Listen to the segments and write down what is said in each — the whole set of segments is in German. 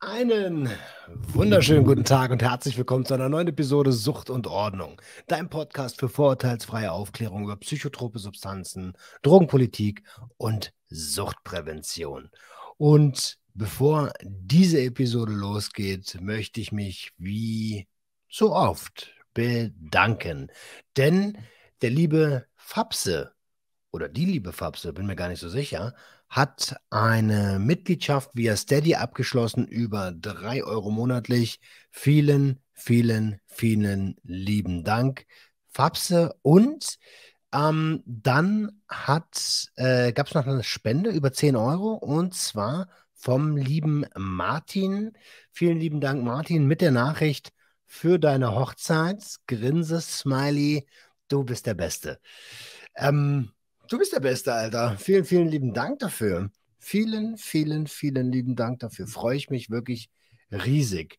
Einen wunderschönen guten Tag und herzlich willkommen zu einer neuen Episode Sucht und Ordnung, dein Podcast für vorurteilsfreie Aufklärung über psychotrope Substanzen, Drogenpolitik und Suchtprävention. Und bevor diese Episode losgeht, möchte ich mich wie so oft bedanken, denn der liebe Fapse oder die liebe Fapse, bin mir gar nicht so sicher, hat eine Mitgliedschaft via Steady abgeschlossen über 3 Euro monatlich. Vielen, vielen, vielen lieben Dank, Fapse. Und dann gab es noch eine Spende über 10 Euro und zwar vom lieben Martin. Vielen lieben Dank, Martin, mit der Nachricht für deine Hochzeit. Grinse, Smiley, du bist der Beste. Du bist der Beste, Alter. Vielen, vielen lieben Dank dafür. Vielen, vielen, vielen lieben Dank dafür. Freue ich mich wirklich riesig.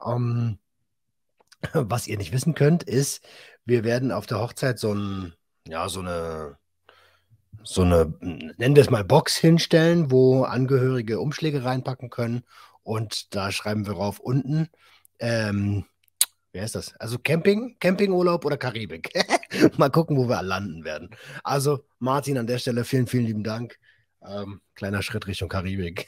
Was ihr nicht wissen könnt, ist, wir werden auf der Hochzeit so eine, nennen wir es mal Box hinstellen, wo Angehörige Umschläge reinpacken können. Und da schreiben wir drauf unten, wie heißt das? Also Campingurlaub oder Karibik. Mal gucken, wo wir landen werden. Also, Martin, an der Stelle vielen, vielen lieben Dank. Kleiner Schritt Richtung Karibik.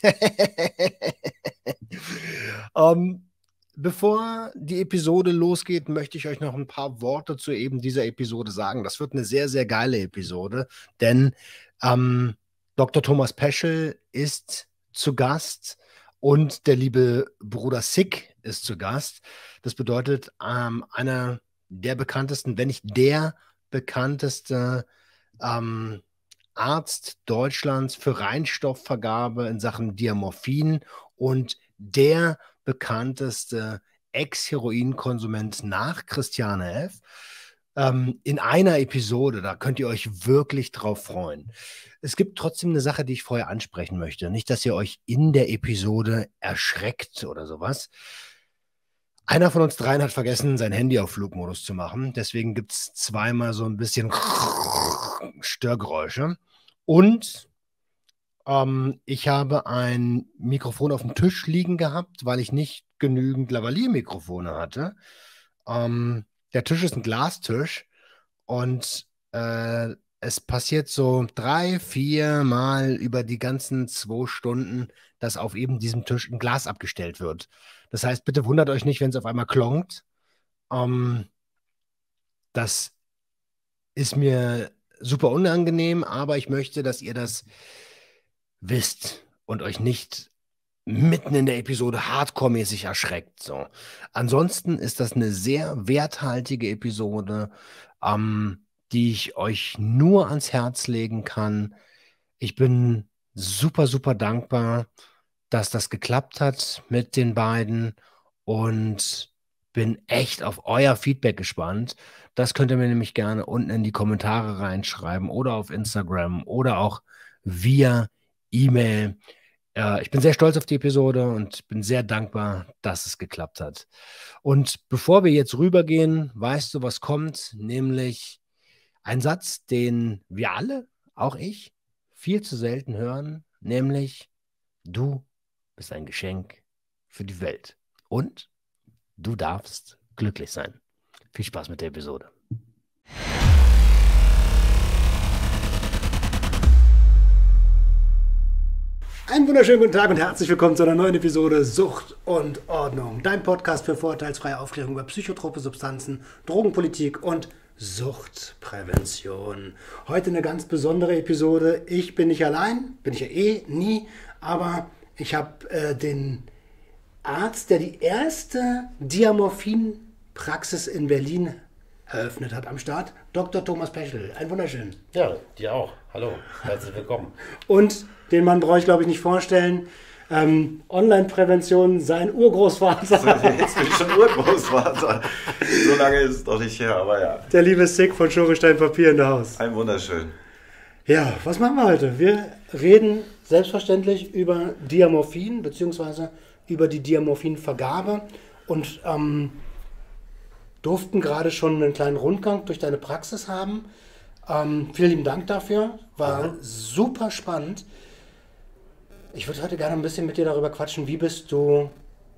Bevor die Episode losgeht, möchte ich euch noch ein paar Worte zu eben dieser Episode sagen. Das wird eine sehr, sehr geile Episode, denn Dr. Thomas Peschel ist zu Gast und der liebe Bruder Sick ist zu Gast. Das bedeutet, einer der bekanntesten, wenn nicht der bekannteste Arzt Deutschlands für Reinstoffvergabe in Sachen Diamorphin und der bekannteste Ex-Heroin-Konsument nach Christiane F. In einer Episode, da könnt ihr euch wirklich drauf freuen. Es gibt trotzdem eine Sache, die ich vorher ansprechen möchte. Nicht, dass ihr euch in der Episode erschreckt oder sowas. Einer von uns dreien hat vergessen, sein Handy auf Flugmodus zu machen. Deswegen gibt es zweimal so ein bisschen Störgeräusche. Und ich habe ein Mikrofon auf dem Tisch liegen gehabt, weil ich nicht genügend Lavalier-Mikrofone hatte. Der Tisch ist ein Glastisch und es passiert so 3, 4 Mal über die ganzen 2 Stunden, dass auf eben diesem Tisch ein Glas abgestellt wird. Das heißt, bitte wundert euch nicht, wenn es auf einmal klonkt. Das ist mir super unangenehm, aber ich möchte, dass ihr das wisst und euch nicht mitten in der Episode hardcore-mäßig erschreckt. So. Ansonsten ist das eine sehr werthaltige Episode, die ich euch nur ans Herz legen kann. Ich bin super, super dankbar, dass das geklappt hat mit den beiden und bin echt auf euer Feedback gespannt. Das könnt ihr mir nämlich gerne unten in die Kommentare reinschreiben oder auf Instagram oder auch via E-Mail. Ich bin sehr stolz auf die Episode und bin sehr dankbar, dass es geklappt hat. Und bevor wir jetzt rübergehen, weißt du, was kommt? Nämlich ein Satz, den wir alle, auch ich, viel zu selten hören, nämlich: Du bist ein Geschenk für die Welt und du darfst glücklich sein. Viel Spaß mit der Episode. Einen wunderschönen guten Tag und herzlich willkommen zu einer neuen Episode Sucht und Ordnung. Dein Podcast für vorurteilsfreie Aufklärung über psychotrope Substanzen, Drogenpolitik und Suchtprävention. Heute eine ganz besondere Episode. Ich bin nicht allein, bin ich ja nie, aber ich habe den Arzt, der die erste Diamorphin-Praxis in Berlin eröffnet hat, am Start, Dr. Thomas Peschel. Ein wunderschön. Ja, dir auch. Hallo, herzlich willkommen. Und den Mann brauche ich, glaube ich, nicht vorstellen. Online-Prävention, sein Urgroßvater. Jetzt bin ich schon Urgroßvater. So lange ist es doch nicht her, aber ja. Der liebe Sick von Schorestein Papier in der Haus. Ein wunderschön. Ja, was machen wir heute? Wir reden selbstverständlich über Diamorphin, beziehungsweise über die Diamorphin-Vergabe und durften gerade schon einen kleinen Rundgang durch deine Praxis haben. Vielen lieben Dank dafür. War super spannend. Ich würde heute gerne ein bisschen mit dir darüber quatschen, wie bist du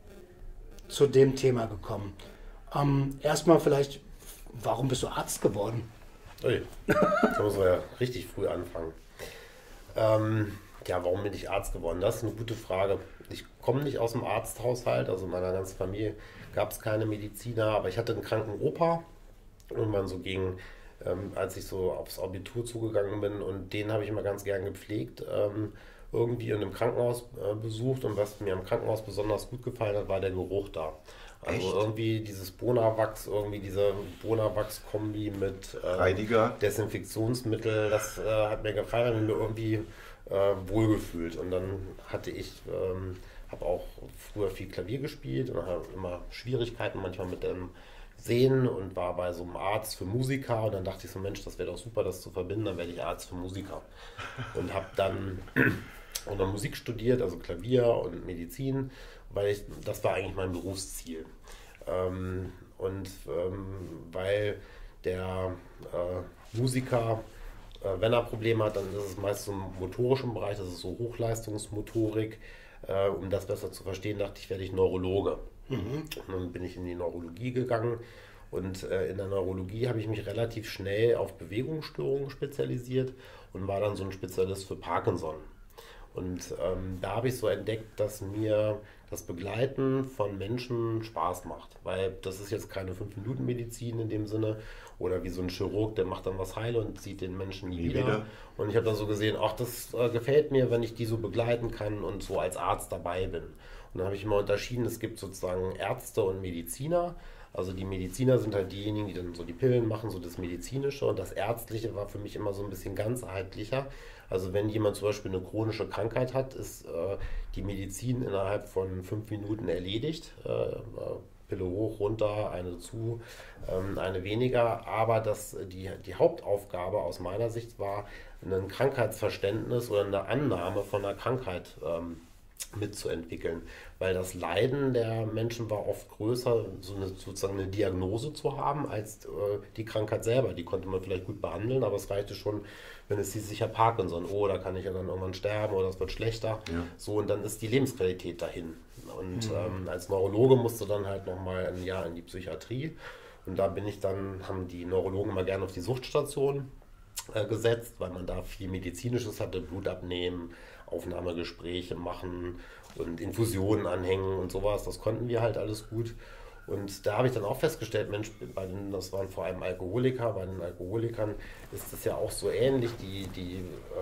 zu dem Thema gekommen. Erstmal vielleicht, warum bist du Arzt geworden? Ui, da muss man ja richtig früh anfangen. Ja, warum bin ich Arzt geworden? Das ist eine gute Frage. Ich komme nicht aus dem Arzthaushalt, also in meiner ganzen Familie gab es keine Mediziner, aber ich hatte einen kranken Opa. Irgendwann so gegen, als ich so aufs Abitur zugegangen bin, und den habe ich immer ganz gern gepflegt, irgendwie in einem Krankenhaus besucht, und was mir im Krankenhaus besonders gut gefallen hat, war der Geruch da. Also Echt? irgendwie dieses Bonawachs, irgendwie diese Bonawachs-Kombi mit Reiniger. Desinfektionsmittel, das hat mir gefallen, habe mich irgendwie wohlgefühlt. Und dann hatte ich, habe auch früher viel Klavier gespielt und habe immer Schwierigkeiten manchmal mit dem Sehen und war bei so einem Arzt für Musiker, und dann dachte ich so, Mensch, das wäre doch super, das zu verbinden, dann werde ich Arzt für Musiker. Und habe dann und dann Musik studiert, also Klavier und Medizin, weil das war eigentlich mein Berufsziel. Weil der Musiker, wenn er Probleme hat, dann ist es meist so im motorischen Bereich, das ist so Hochleistungsmotorik. Um das besser zu verstehen, dachte ich, werde ich Neurologe. Und dann bin ich in die Neurologie gegangen, und in der Neurologie habe ich mich relativ schnell auf Bewegungsstörungen spezialisiert und war dann so ein Spezialist für Parkinson. Und da habe ich so entdeckt, dass mir das Begleiten von Menschen Spaß macht. Weil das ist jetzt keine 5-Minuten-Medizin in dem Sinne, oder wie so ein Chirurg, der macht dann was heil und sieht den Menschen nie wieder. Und ich habe dann so gesehen, ach, das gefällt mir, wenn ich die so begleiten kann und so als Arzt dabei bin. Und dann habe ich immer unterschieden, es gibt sozusagen Ärzte und Mediziner. Also die Mediziner sind halt diejenigen, die dann so die Pillen machen, so das Medizinische, und das Ärztliche war für mich immer so ein bisschen ganzheitlicher. Also wenn jemand zum Beispiel eine chronische Krankheit hat, ist die Medizin innerhalb von 5 Minuten erledigt. Pille hoch, runter, eine zu, eine weniger. Aber die Hauptaufgabe aus meiner Sicht war, ein Krankheitsverständnis oder eine Annahme von einer Krankheit mitzuentwickeln, weil das Leiden der Menschen war oft größer, sozusagen eine Diagnose zu haben, als die Krankheit selber. Die konnte man vielleicht gut behandeln, aber es reichte schon, wenn es hieß, ich habe Parkinson, oh, da kann ich ja dann irgendwann sterben oder es wird schlechter. Ja. So, und dann ist die Lebensqualität dahin. Und als Neurologe musste dann halt nochmal ein Jahr in die Psychiatrie, und da haben die Neurologen mal gerne auf die Suchtstation gesetzt, weil man da viel Medizinisches hatte, Blut abnehmen, Aufnahmegespräche machen und Infusionen anhängen und sowas. Das konnten wir halt alles gut. Und da habe ich dann auch festgestellt, Mensch, das waren vor allem Alkoholiker, bei den Alkoholikern ist das ja auch so ähnlich, die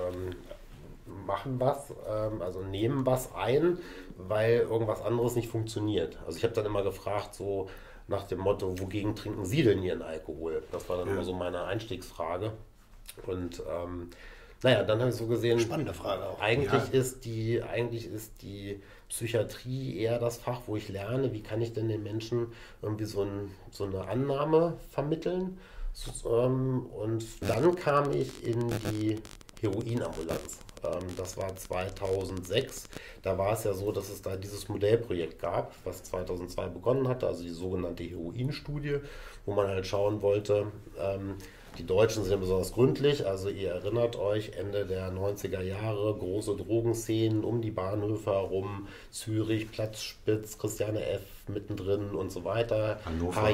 machen was, also nehmen was ein, weil irgendwas anderes nicht funktioniert. Also ich habe dann immer gefragt, so nach dem Motto, wogegen trinken Sie denn Ihren Alkohol? Das war dann immer so meine Einstiegsfrage. Und dann habe ich so gesehen, spannende Frage auch. Eigentlich ist die Psychiatrie eher das Fach, wo ich lerne, wie kann ich denn den Menschen irgendwie so eine Annahme vermitteln. Und dann kam ich in die Heroinambulanz. Das war 2006. Da war es ja so, dass es da dieses Modellprojekt gab, was 2002 begonnen hatte, also die sogenannte Heroinstudie, wo man halt schauen wollte, die Deutschen sind ja besonders gründlich, also ihr erinnert euch, Ende der 90er Jahre, große Drogenszenen um die Bahnhöfe herum, Zürich, Platzspitz, Christiane F. mittendrin und so weiter. Hannover,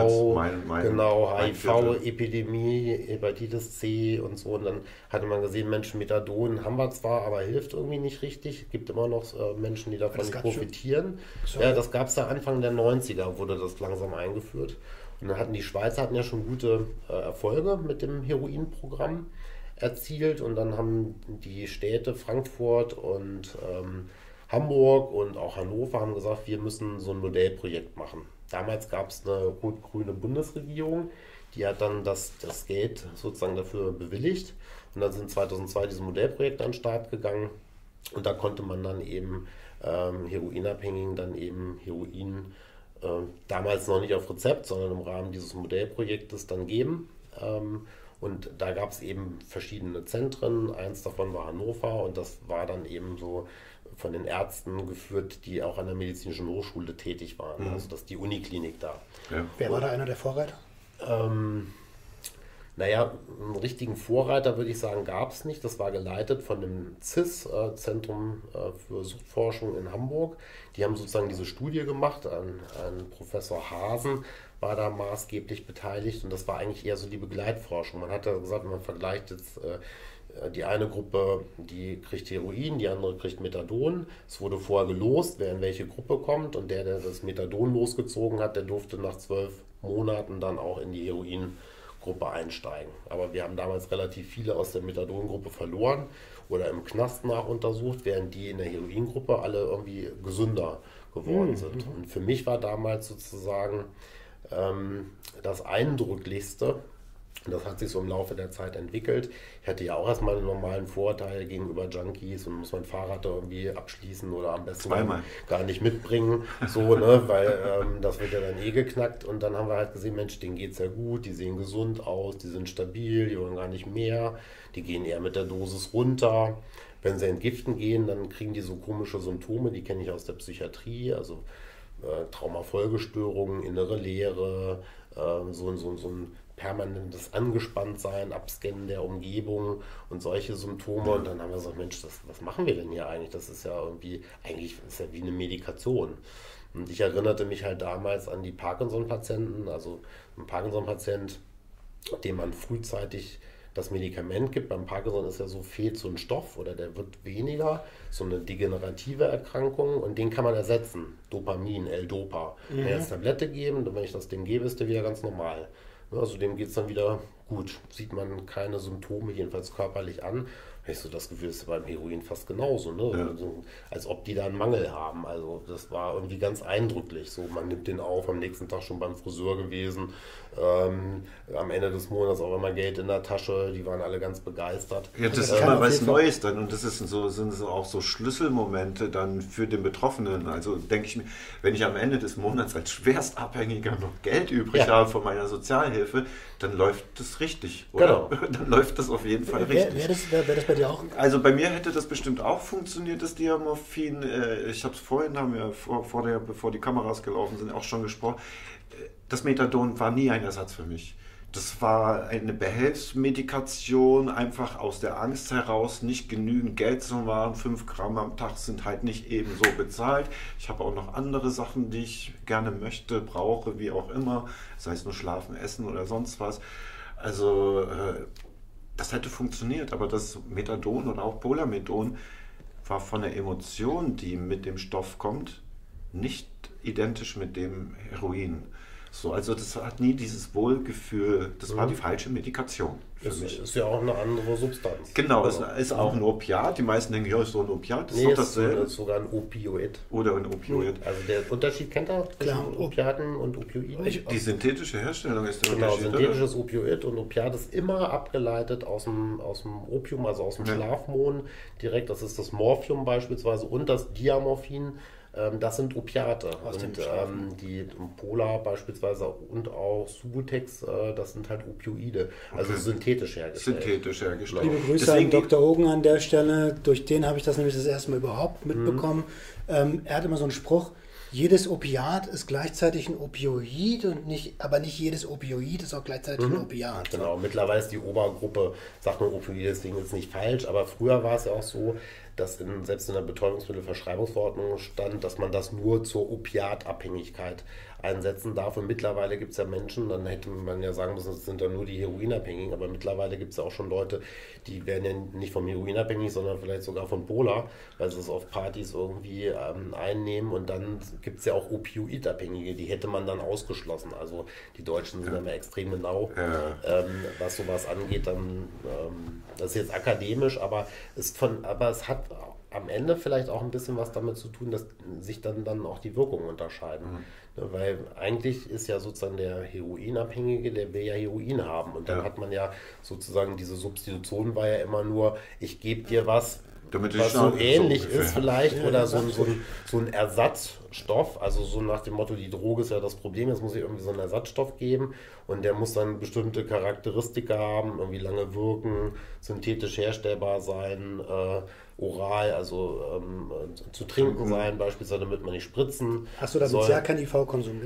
HIV-Epidemie, Hepatitis C und so. Und dann hatte man gesehen, Menschen, Methadon haben wir zwar, aber hilft irgendwie nicht richtig. Es gibt immer noch Menschen, die davon nicht profitieren. Ja, das gab es da Anfang der 90er, wurde das langsam eingeführt. Und dann hatten die Schweizer ja schon gute Erfolge mit dem Heroinprogramm erzielt, und dann haben die Städte Frankfurt und Hamburg und auch Hannover haben gesagt, wir müssen so ein Modellprojekt machen. Damals gab es eine rot-grüne Bundesregierung, die hat dann das Geld sozusagen dafür bewilligt, und dann sind 2002 diese Modellprojekte an den Start gegangen, und da konnte man dann eben Heroinabhängigen dann eben Heroin damals noch nicht auf Rezept, sondern im Rahmen dieses Modellprojektes dann geben. Und da gab es eben verschiedene Zentren. Eins davon war Hannover, und das war dann eben so von den Ärzten geführt, die auch an der medizinischen Hochschule tätig waren. Also das ist die Uniklinik da. Ja. Wer war da einer der Vorreiter? Naja, einen richtigen Vorreiter würde ich sagen, gab es nicht. Das war geleitet von dem CIS, Zentrum für Suchtforschung in Hamburg. Die haben sozusagen diese Studie gemacht. Ein Professor Hasen war da maßgeblich beteiligt und das war eigentlich eher so die Begleitforschung. Man hat ja gesagt, man vergleicht jetzt die eine Gruppe, die kriegt Heroin, die andere kriegt Methadon. Es wurde vorher gelost, wer in welche Gruppe kommt und der das Methadon losgezogen hat, der durfte nach 12 Monaten dann auch in die Heroingruppe einsteigen. Aber wir haben damals relativ viele aus der Methadon-Gruppe verloren oder im Knast nachuntersucht, während die in der Heroingruppe alle irgendwie gesünder geworden sind. Und für mich war damals sozusagen das Eindrücklichste, und das hat sich so im Laufe der Zeit entwickelt. Ich hatte ja auch erstmal einen normalen Vorteil gegenüber Junkies und muss mein Fahrrad da irgendwie abschließen oder am besten gar nicht mitbringen, so, ne, weil das wird ja dann eh geknackt. Und dann haben wir halt gesehen, Mensch, denen geht's ja gut, die sehen gesund aus, die sind stabil, die wollen gar nicht mehr, die gehen eher mit der Dosis runter. Wenn sie entgiften gehen, dann kriegen die so komische Symptome, die kenne ich aus der Psychiatrie, also Traumafolgestörungen, innere Leere, so ein permanentes Angespanntsein, Abscannen der Umgebung und solche Symptome. Und dann haben wir gesagt, Mensch, was machen wir denn hier eigentlich? Das ist ja irgendwie, eigentlich ist ja wie eine Medikation. Und ich erinnerte mich halt damals an die Parkinson-Patienten, also ein Parkinson-Patient, dem man frühzeitig das Medikament gibt. Beim Parkinson ist ja so, fehlt so ein Stoff oder der wird weniger, so eine degenerative Erkrankung und den kann man ersetzen. Dopamin, L-Dopa. Wenn ich jetzt Tablette geben, wenn ich das dem gebe, ist der wieder ganz normal. Also dem geht es dann wieder gut. Sieht man keine Symptome, jedenfalls körperlich an. Ich so das Gefühl, das ist beim Heroin fast genauso, ne? Ja. Also, als ob die da einen Mangel haben. Also das war irgendwie ganz eindrücklich. So, man nimmt den auf, am nächsten Tag schon beim Friseur gewesen. Am Ende des Monats auch immer Geld in der Tasche. Die waren alle ganz begeistert. Ja, das ist immer was Neues dann. Und das sind so auch so Schlüsselmomente dann für den Betroffenen. Also denke ich mir, wenn ich am Ende des Monats als Schwerstabhängiger noch Geld übrig habe von meiner Sozialhilfe, dann läuft das richtig, oder? Genau. Dann läuft das auf jeden Fall richtig. Wäre das bei dir auch? Also bei mir hätte das bestimmt auch funktioniert, das Diamorphin. Ich habe es vorhin, haben wir bevor die Kameras gelaufen sind, auch schon gesprochen. Das Methadon war nie ein Ersatz für mich. Das war eine Behelfsmedikation, einfach aus der Angst heraus, nicht genügend Geld zu haben. 5 Gramm am Tag sind halt nicht eben so bezahlt. Ich habe auch noch andere Sachen, die ich gerne möchte, brauche, wie auch immer. Sei es nur Schlafen, Essen oder sonst was. Also das hätte funktioniert, aber das Methadon oder auch Polamethon war von der Emotion, die mit dem Stoff kommt, nicht identisch mit dem Heroin. So, also das hat nie dieses Wohlgefühl, das war die falsche Medikation für mich. Ist ja auch eine andere Substanz. Genau, es ist auch ein Opiat. Die meisten denken, ja, ist so ein Opiat, das ist doch dasselbe. Es ist sogar ein Opioid. Oder ein Opioid. Also der Unterschied kennt ihr zwischen Opiaten und Opioiden? Die synthetische Herstellung ist der Unterschied. Genau, synthetisches oder? Opioid und Opiat ist immer abgeleitet aus dem Opium, also aus dem Schlafmohn direkt. Das ist das Morphium beispielsweise und das Diamorphin. Das sind Opiate und die Polar beispielsweise und auch Subutex, das sind halt Opioide, also synthetisch hergestellt. Liebe Grüße an Dr. Hogan an der Stelle, durch den habe ich das nämlich das erste Mal überhaupt mitbekommen. Er hat immer so einen Spruch, jedes Opiat ist gleichzeitig ein Opioid aber nicht jedes Opioid ist auch gleichzeitig ein Opiat. Genau, mittlerweile ist die Obergruppe, sagt man Opioid, deswegen ist nicht falsch, aber früher war es ja auch so, dass selbst in der Betäubungsmittelverschreibungsverordnung stand, dass man das nur zur Opiatabhängigkeit einsetzen darf. Und mittlerweile gibt es ja Menschen, dann hätte man ja sagen müssen, das sind dann nur die Heroinabhängigen, aber mittlerweile gibt es ja auch schon Leute, die werden ja nicht vom Heroin abhängig, sondern vielleicht sogar von Polar, weil sie es auf Partys irgendwie einnehmen. Und dann gibt es ja auch Opioidabhängige, die hätte man dann ausgeschlossen. Also die Deutschen sind immer extrem genau, was sowas angeht. Dann, das ist jetzt akademisch, aber es hat am Ende vielleicht auch ein bisschen was damit zu tun, dass sich dann auch die Wirkungen unterscheiden. Weil eigentlich ist ja sozusagen der Heroinabhängige, der will ja Heroin haben. Und dann hat man ja sozusagen diese Substitution war ja immer nur, ich gebe dir was so ähnlich ist vielleicht oder so ein Ersatzstoff, also so nach dem Motto, die Droge ist ja das Problem, jetzt muss ich irgendwie so einen Ersatzstoff geben und der muss dann bestimmte Charakteristika haben, irgendwie lange wirken, synthetisch herstellbar sein, oral, also zu trinken sein beispielsweise, damit man nicht spritzen Hast du damit sehr kein IV-Konsum mit?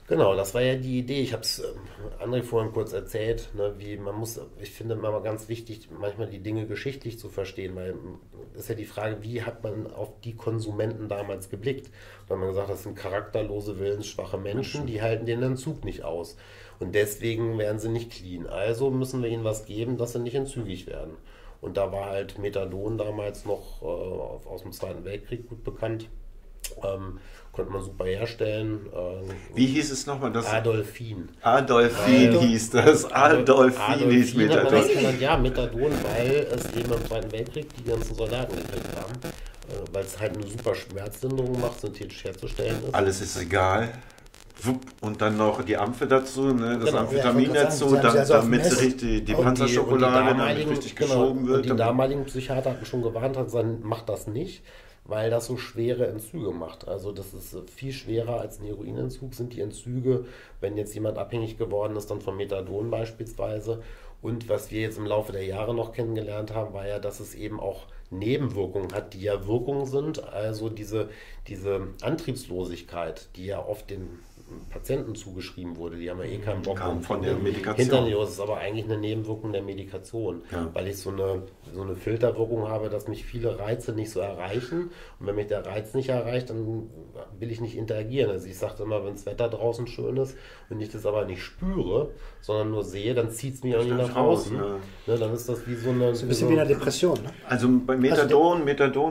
Genau, das war ja die Idee. Ich habe es André vorhin kurz erzählt, ne, ich finde immer ganz wichtig, manchmal die Dinge geschichtlich zu verstehen, weil ist ja die Frage, wie hat man auf die Konsumenten damals geblickt? Da hat man gesagt, das sind charakterlose, willensschwache Menschen, die halten den Entzug nicht aus. Und deswegen werden sie nicht clean. Also müssen wir ihnen was geben, dass sie nicht entzügig werden. Und da war halt Methadon damals noch aus dem Zweiten Weltkrieg gut bekannt. Konnte man super herstellen. Wie hieß es nochmal? Adolphin. Adolphin hieß das. Adolphin hieß Methadon. Ja, Methadon, weil es eben im Zweiten Weltkrieg die ganzen Soldaten gekriegt haben. Weil es halt eine super Schmerzlinderung macht, synthetisch herzustellen ist. Alles ist egal. Und dann noch die Ampfe dazu, ne? Das Genau. Amphetamin dazu, damit die Panzerschokolade richtig geschoben wird. Und die damaligen Psychiater hatten schon gewarnt, hat gesagt, macht das nicht, weil das so schwere Entzüge macht. Also das ist viel schwerer als ein Heroinentzug, sind die Entzüge, wenn jetzt jemand abhängig geworden ist, dann von Methadon beispielsweise. Und was wir jetzt im Laufe der Jahre noch kennengelernt haben, war ja, dass es eben auch Nebenwirkungen hat, die ja Wirkungen sind. Also diese Antriebslosigkeit, die ja oft den Patienten zugeschrieben wurde, die haben ja keinen Bock von der Medikation. Hinternios ist aber eigentlich eine Nebenwirkung der Medikation, weil ich so eine Filterwirkung habe, dass mich viele Reize nicht so erreichen und wenn mich der Reiz nicht erreicht, dann will ich nicht interagieren. Also ich sage immer, wenn das Wetter draußen schön ist und ich das aber nicht spüre, sondern nur sehe, dann zieht es mich auch nicht nach draußen. Ne, dann ist das wie so eine... So ein bisschen wie eine Depression, ne? Also bei Methadon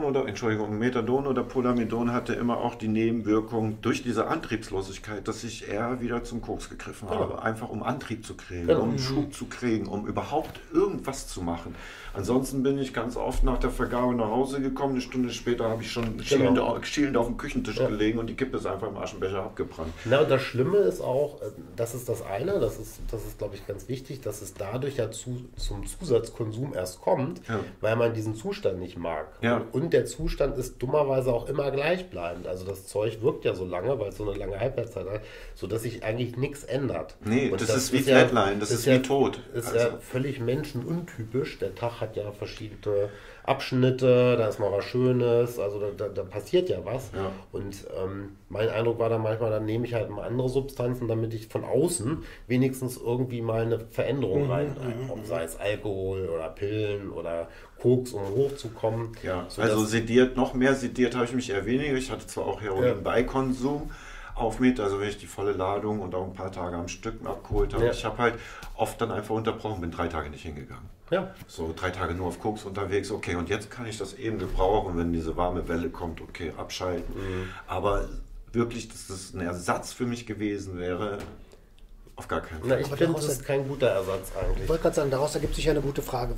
oder Polamidon hatte immer auch die Nebenwirkung durch diese Antriebslosigkeit, dass ich eher wieder zum Koks gegriffen habe, einfach um Antrieb zu kriegen, um Schub zu kriegen, um überhaupt irgendwas zu machen. Ansonsten bin ich ganz oft nach der Vergabe nach Hause gekommen, eine Stunde später habe ich schon schielend auf dem Küchentisch gelegen und die Kippe ist einfach im Aschenbecher abgebrannt. Na, und das Schlimme ist auch, das ist das eine, das ist glaube ich ganz wichtig, dass es dadurch ja zum Zusatzkonsum erst kommt, weil man diesen Zustand nicht mag. Ja. Und der Zustand ist dummerweise auch immer gleichbleibend. Also das Zeug wirkt ja so lange, weil es so eine lange Halbwertszeit hat, sodass sich eigentlich nichts ändert. Nee, und das ist wie Flatline, das ist wie tot. Das ist ja völlig menschenuntypisch. Der Tag hat ja verschiedene Abschnitte, da ist mal was Schönes, also da passiert ja was. Ja. Und mein Eindruck war dann manchmal, dann nehme ich halt mal andere Substanzen, damit ich von außen wenigstens irgendwie mal eine Veränderung reinkomme, sei es Alkohol oder Pillen oder Koks, um hochzukommen. Ja, also noch mehr sediert habe ich mich eher weniger. Ich hatte zwar auch Heroin bei Konsum, also wenn ich die volle Ladung und auch ein paar Tage am Stück abgeholt habe. Ich habe halt oft dann einfach unterbrochen, bin 3 Tage nicht hingegangen. Ja. So 3 Tage nur auf Koks unterwegs, okay, und jetzt kann ich das eben gebrauchen, wenn diese warme Welle kommt, okay, abschalten. Aber wirklich, dass das ein Ersatz für mich gewesen wäre, auf gar keinen Fall. Ich finde, das ist kein guter Ersatz eigentlich. Ich wollte gerade sagen, daraus ergibt sich ja eine gute Frage.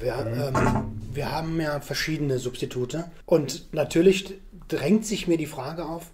Wir haben ja verschiedene Substitute und natürlich drängt sich mir die Frage auf,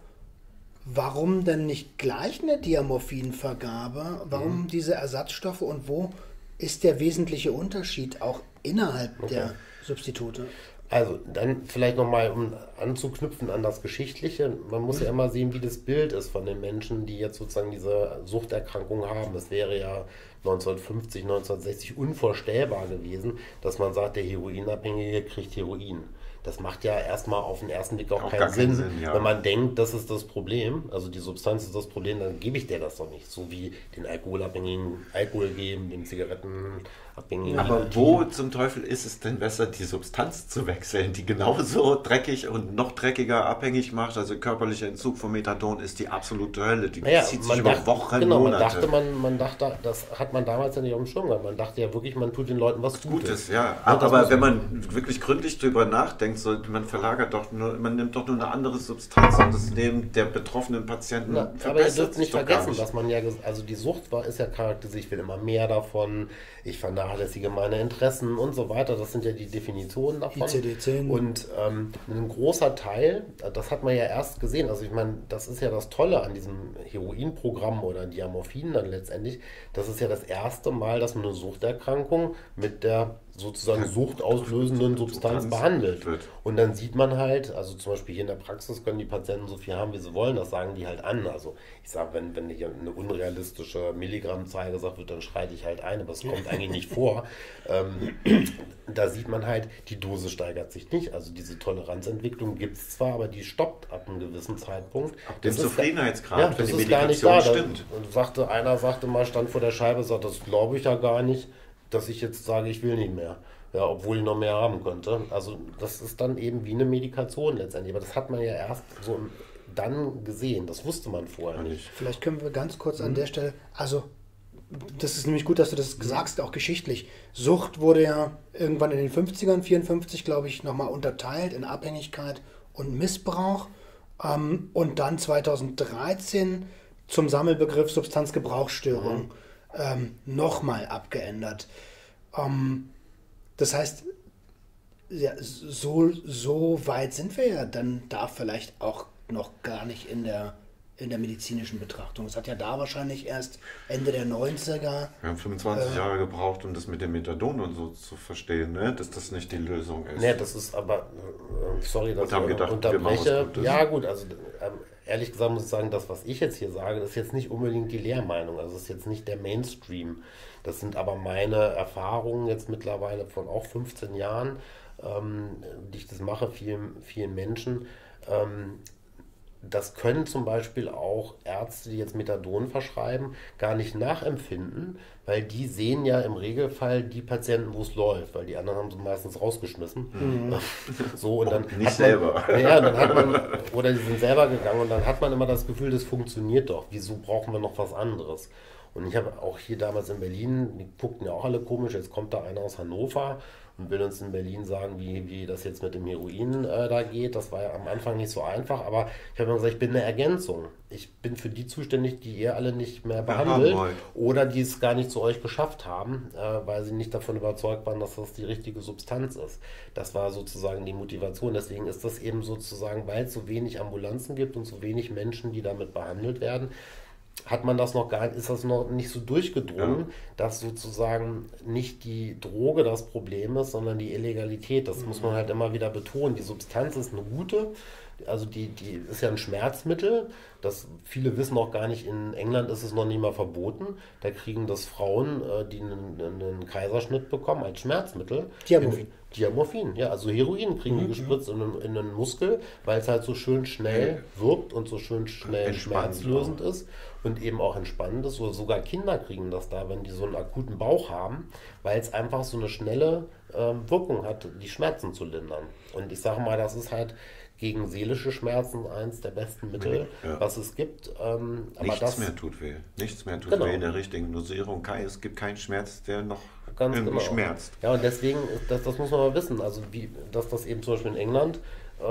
warum denn nicht gleich eine Diamorphinvergabe? Warum diese Ersatzstoffe und wo ist der wesentliche Unterschied auch innerhalb der Substitute? Also dann vielleicht nochmal, um anzuknüpfen an das Geschichtliche. Man muss ja immer sehen, wie das Bild ist von den Menschen, die jetzt sozusagen diese Suchterkrankung haben. Es wäre ja 1950, 1960 unvorstellbar gewesen, dass man sagt, der Heroinabhängige kriegt Heroin. Das macht ja erstmal auf den ersten Blick auch keinen Sinn. Wenn man denkt, das ist das Problem, also die Substanz ist das Problem, dann gebe ich dir das doch nicht. So wie den Alkoholabhängigen Alkohol geben, den Zigarettenabhängigen. Aber wo zum Teufel ist es denn besser, die Substanz zu wechseln, die genauso dreckig und noch dreckiger abhängig macht? Also körperlicher Entzug von Methadon ist die absolute Hölle. Die zieht sich über Wochen, Monate. Man dachte, das hat man damals ja nicht auf dem Schirm gehabt. Man dachte ja wirklich, man tut den Leuten was Gutes. Ja. Aber wenn man wirklich gründlich drüber nachdenkt, man verlagert doch nur, man nimmt doch nur eine andere Substanz und das Leben der betroffenen Patienten verbessert. Aber ihr dürft nicht vergessen, dass man ja, also die Sucht ist ja charakterisiert, ich will immer mehr davon, ich vernachlässige meine Interessen und so weiter. Das sind ja die Definitionen davon. ICD-10. Und ein großer Teil, das hat man ja erst gesehen, also ich meine, das ist ja das Tolle an diesem Heroinprogramm oder Diamorphin dann letztendlich, das ist ja das erste Mal, dass man eine Suchterkrankung mit der sozusagen suchtauslösenden Substanz behandelt. Und dann sieht man halt, also zum Beispiel hier in der Praxis können die Patienten so viel haben, wie sie wollen, das sagen die halt an. Also ich sage, wenn hier eine unrealistische Milligrammzahl gesagt wird, dann schreite ich halt ein, aber es kommt eigentlich nicht vor. Da sieht man halt, die Dose steigert sich nicht. Also diese Toleranzentwicklung gibt es zwar, aber die stoppt ab einem gewissen Zeitpunkt. Den Zufriedenheitsgrad, wenn die Medikation stimmt. Und einer sagte mal, stand vor der Scheibe, sagt, das glaube ich ja gar nicht, dass ich jetzt sage, ich will nicht mehr. Ja, obwohl ich noch mehr haben könnte. Also das ist dann eben wie eine Medikation letztendlich. Aber das hat man ja erst so dann gesehen. Das wusste man vorher nicht. Vielleicht können wir ganz kurz an der Stelle, also das ist nämlich gut, dass du das sagst, auch geschichtlich. Sucht wurde ja irgendwann in den 50ern, 54 glaube ich, nochmal unterteilt in Abhängigkeit und Missbrauch. Und dann 2013 zum Sammelbegriff Substanzgebrauchsstörung nochmal abgeändert. Das heißt, ja, so weit sind wir ja dann da vielleicht auch noch gar nicht in der medizinischen Betrachtung. Es hat ja da wahrscheinlich erst Ende der 90er. Wir haben 25 Jahre gebraucht, um das mit dem Methadon und so zu verstehen, ne? Dass das nicht die Lösung ist. Ne, das ist aber, sorry, dass ich unterbreche. Ja gut, also ehrlich gesagt muss ich sagen, das, was ich jetzt hier sage, das ist jetzt nicht unbedingt die Lehrmeinung. Also das ist jetzt nicht der Mainstream. Das sind aber meine Erfahrungen jetzt mittlerweile von auch 15 Jahren, die ich das mache, vielen Menschen. Das können zum Beispiel auch Ärzte, die jetzt Methadon verschreiben, gar nicht nachempfinden, weil die sehen ja im Regelfall die Patienten, wo es läuft, weil die anderen haben sie meistens rausgeschmissen. So, und dann nicht selber. Ja, dann hat man, oder die sind selber gegangen und dann hat man immer das Gefühl, das funktioniert doch. Wieso brauchen wir noch was anderes? Und ich habe auch hier damals in Berlin, die guckten ja auch alle komisch, jetzt kommt da einer aus Hannover und will uns in Berlin sagen, wie das jetzt mit dem Heroin da geht. Das war ja am Anfang nicht so einfach, aber ich habe mir gesagt, ich bin eine Ergänzung. Ich bin für die zuständig, die ihr alle nicht mehr behandelt oder die es gar nicht zu euch geschafft haben, weil sie nicht davon überzeugt waren, dass das die richtige Substanz ist. Das war sozusagen die Motivation. Deswegen ist das eben sozusagen, weil es so wenig Ambulanzen gibt und so wenig Menschen, die damit behandelt werden, ist das noch nicht so durchgedrungen, dass sozusagen nicht die Droge das Problem ist, sondern die Illegalität. Das muss man halt immer wieder betonen. Die Substanz ist eine gute, also die ist ja ein Schmerzmittel. Viele wissen auch gar nicht, in England ist es noch nicht mal verboten. Da kriegen das Frauen, die einen Kaiserschnitt bekommen, als Schmerzmittel. Diamorphin, ja, also Heroin kriegen die gespritzt in den Muskel, weil es halt so schön schnell wirkt und so schön schnell schmerzlösend ist und eben auch entspannend ist. Oder sogar Kinder kriegen das da, wenn die so einen akuten Bauch haben, weil es einfach so eine schnelle Wirkung hat, die Schmerzen zu lindern. Und ich sage mal, das ist halt gegen seelische Schmerzen eins der besten Mittel, was es gibt. Nichts mehr tut weh. Nichts mehr tut weh in der richtigen Dosierung. Es gibt keinen Schmerz, der noch irgendwie schmerzt. Ja, und deswegen, das muss man mal wissen, also dass das eben zum Beispiel in England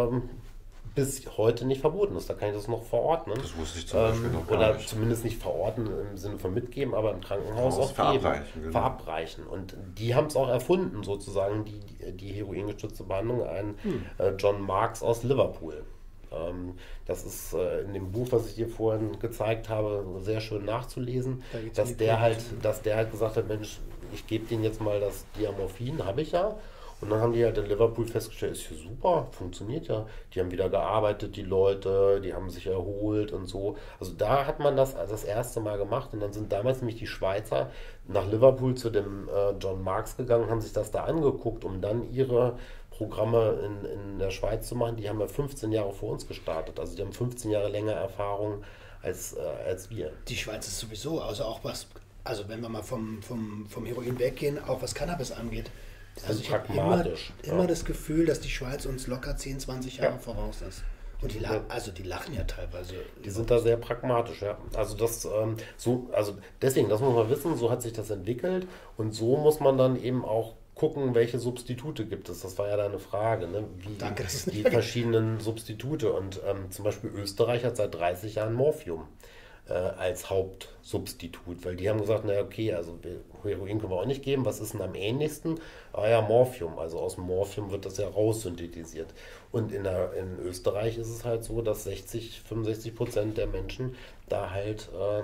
bis heute nicht verboten ist. Da kann ich das noch verordnen. Das wusste ich zum Beispiel noch gar oder nicht. Zumindest nicht verorten im Sinne von mitgeben, aber im Krankenhaus auch verabreichen. Genau. Verabreichen. Und die haben es auch erfunden, sozusagen, die heroingestützte Behandlung, ein John Marks aus Liverpool. Das ist in dem Buch, was ich dir vorhin gezeigt habe, sehr schön nachzulesen, dass der halt gesagt hat, Mensch, ich gebe denen jetzt mal das Diamorphin, habe ich ja. Und dann haben die halt in Liverpool festgestellt, ist ja super, funktioniert ja. Die haben wieder gearbeitet, die Leute, die haben sich erholt und so. Also da hat man das erste Mal gemacht und dann sind damals nämlich die Schweizer nach Liverpool zu dem John Marks gegangen, haben sich das da angeguckt, um dann ihre Programme in der Schweiz zu machen. Die haben ja 15 Jahre vor uns gestartet. Also die haben 15 Jahre länger Erfahrung als wir. Die Schweiz ist sowieso, also wenn wir mal vom Heroin weggehen, auch was Cannabis angeht. Also ich habe immer das Gefühl, dass die Schweiz uns locker 10, 20 Jahre voraus ist. Und die lachen ja teilweise. Die sind da sehr pragmatisch, ja. Also deswegen, das muss man wissen, so hat sich das entwickelt und so muss man dann eben auch gucken, welche Substitute gibt es. Das war ja deine Frage, ne? Die verschiedenen Substitute. Und zum Beispiel Österreich hat seit 30 Jahren Morphium als Hauptsubstitut, weil die haben gesagt, naja, okay, also Heroin können wir auch nicht geben, was ist denn am ähnlichsten? Ja, Morphium, also aus dem Morphium wird das ja raussynthetisiert. Und in Österreich ist es halt so, dass 65% der Menschen da halt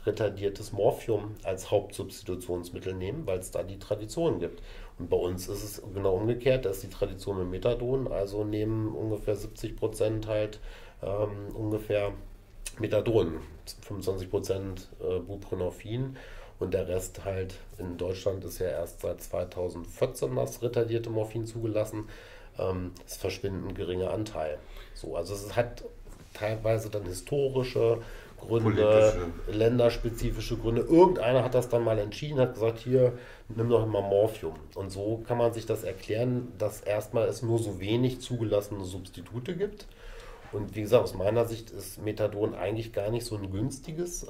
retardiertes Morphium als Hauptsubstitutionsmittel nehmen, weil es da die Tradition gibt. Und bei uns ist es genau umgekehrt, da ist die Tradition mit Methadon, also nehmen ungefähr 70% halt ungefähr Methadon, 25% Buprenorphin und der Rest halt in Deutschland ist ja erst seit 2014 das retardierte Morphin zugelassen. Das ist verschwindend geringer Anteil. So, also es hat teilweise dann historische Gründe, länderspezifische Gründe. Irgendeiner hat das dann mal entschieden, hat gesagt, hier, nimm doch mal Morphium. Und so kann man sich das erklären, dass erstmal es nur so wenig zugelassene Substitute gibt. Und wie gesagt, aus meiner Sicht ist Methadon eigentlich gar nicht so ein günstiges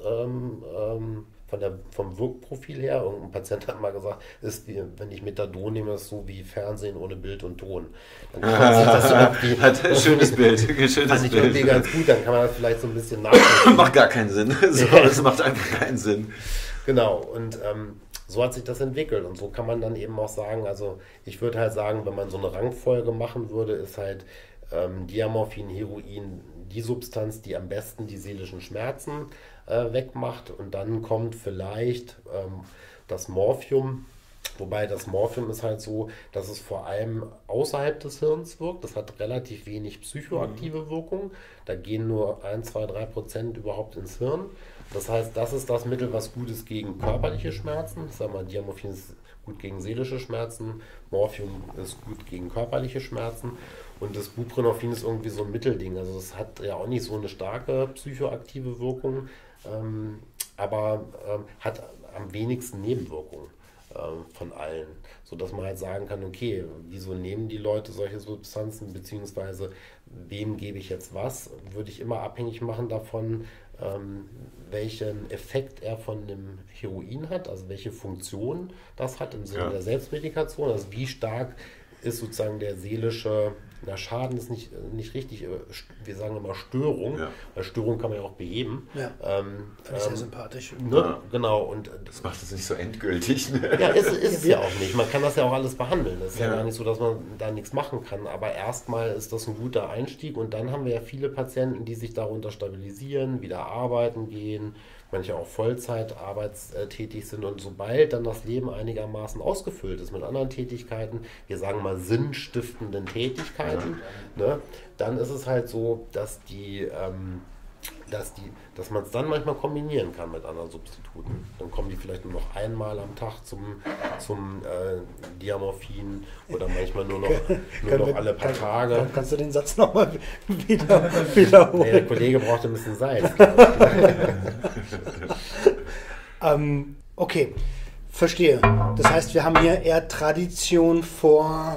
vom Wirkprofil her. Irgendein Patient hat mal gesagt, ist wie, wenn ich Methadon nehme, ist so wie Fernsehen ohne Bild und Ton. Dann kann man sich das irgendwie, hat ein schönes Bild. Fand ich irgendwie ganz gut, dann kann man das vielleicht so ein bisschen nachvollziehen. Macht gar keinen Sinn. Es macht einfach keinen Sinn. Genau, und so hat sich das entwickelt. Und so kann man dann eben auch sagen, also ich würde halt sagen, wenn man so eine Rangfolge machen würde, ist halt Diamorphin, Heroin die Substanz, die am besten die seelischen Schmerzen wegmacht. Und dann kommt vielleicht das Morphium. Wobei das Morphium ist halt so, dass es vor allem außerhalb des Hirns wirkt. Das hat relativ wenig psychoaktive Wirkung. Da gehen nur 1, 2, 3% überhaupt ins Hirn. Das heißt, das ist das Mittel, was gut ist gegen körperliche Schmerzen. Ich sage mal, Diamorphin ist gut gegen seelische Schmerzen, Morphium ist gut gegen körperliche Schmerzen und das Buprenorphin ist irgendwie so ein Mittelding. Also es hat ja auch nicht so eine starke psychoaktive Wirkung, aber hat am wenigsten Nebenwirkungen von allen, sodass man halt sagen kann, okay, wieso nehmen die Leute solche Substanzen, beziehungsweise wem gebe ich jetzt was, würde ich immer abhängig machen davon, welchen Effekt er von dem Heroin hat, also welche Funktion das hat im Sinne der Selbstmedikation, also wie stark ist sozusagen der seelische, Schaden ist nicht richtig, wir sagen immer Störung, weil Störung kann man ja auch beheben. Ja, sehr sympathisch. Ne? Ja. Genau. Und das macht es nicht so endgültig. Ne? Ja, ist es ja auch nicht. Man kann das ja auch alles behandeln. Das ist ja gar nicht so, dass man da nichts machen kann. Aber erstmal ist das ein guter Einstieg und dann haben wir ja viele Patienten, die sich darunter stabilisieren, wieder arbeiten gehen, manche auch Vollzeit arbeitstätig sind und sobald dann das Leben einigermaßen ausgefüllt ist mit anderen Tätigkeiten, wir sagen mal sinnstiftenden Tätigkeiten, ne, dann ist es halt so, dass man es dann manchmal kombinieren kann mit anderen Substituten. Dann kommen die vielleicht nur noch einmal am Tag zum Diamorphin oder manchmal nur noch alle paar Tage. Kannst du den Satz nochmal wiederholen? Nee, der Kollege braucht ein bisschen Salz. Okay, verstehe. Das heißt, wir haben hier eher Tradition vor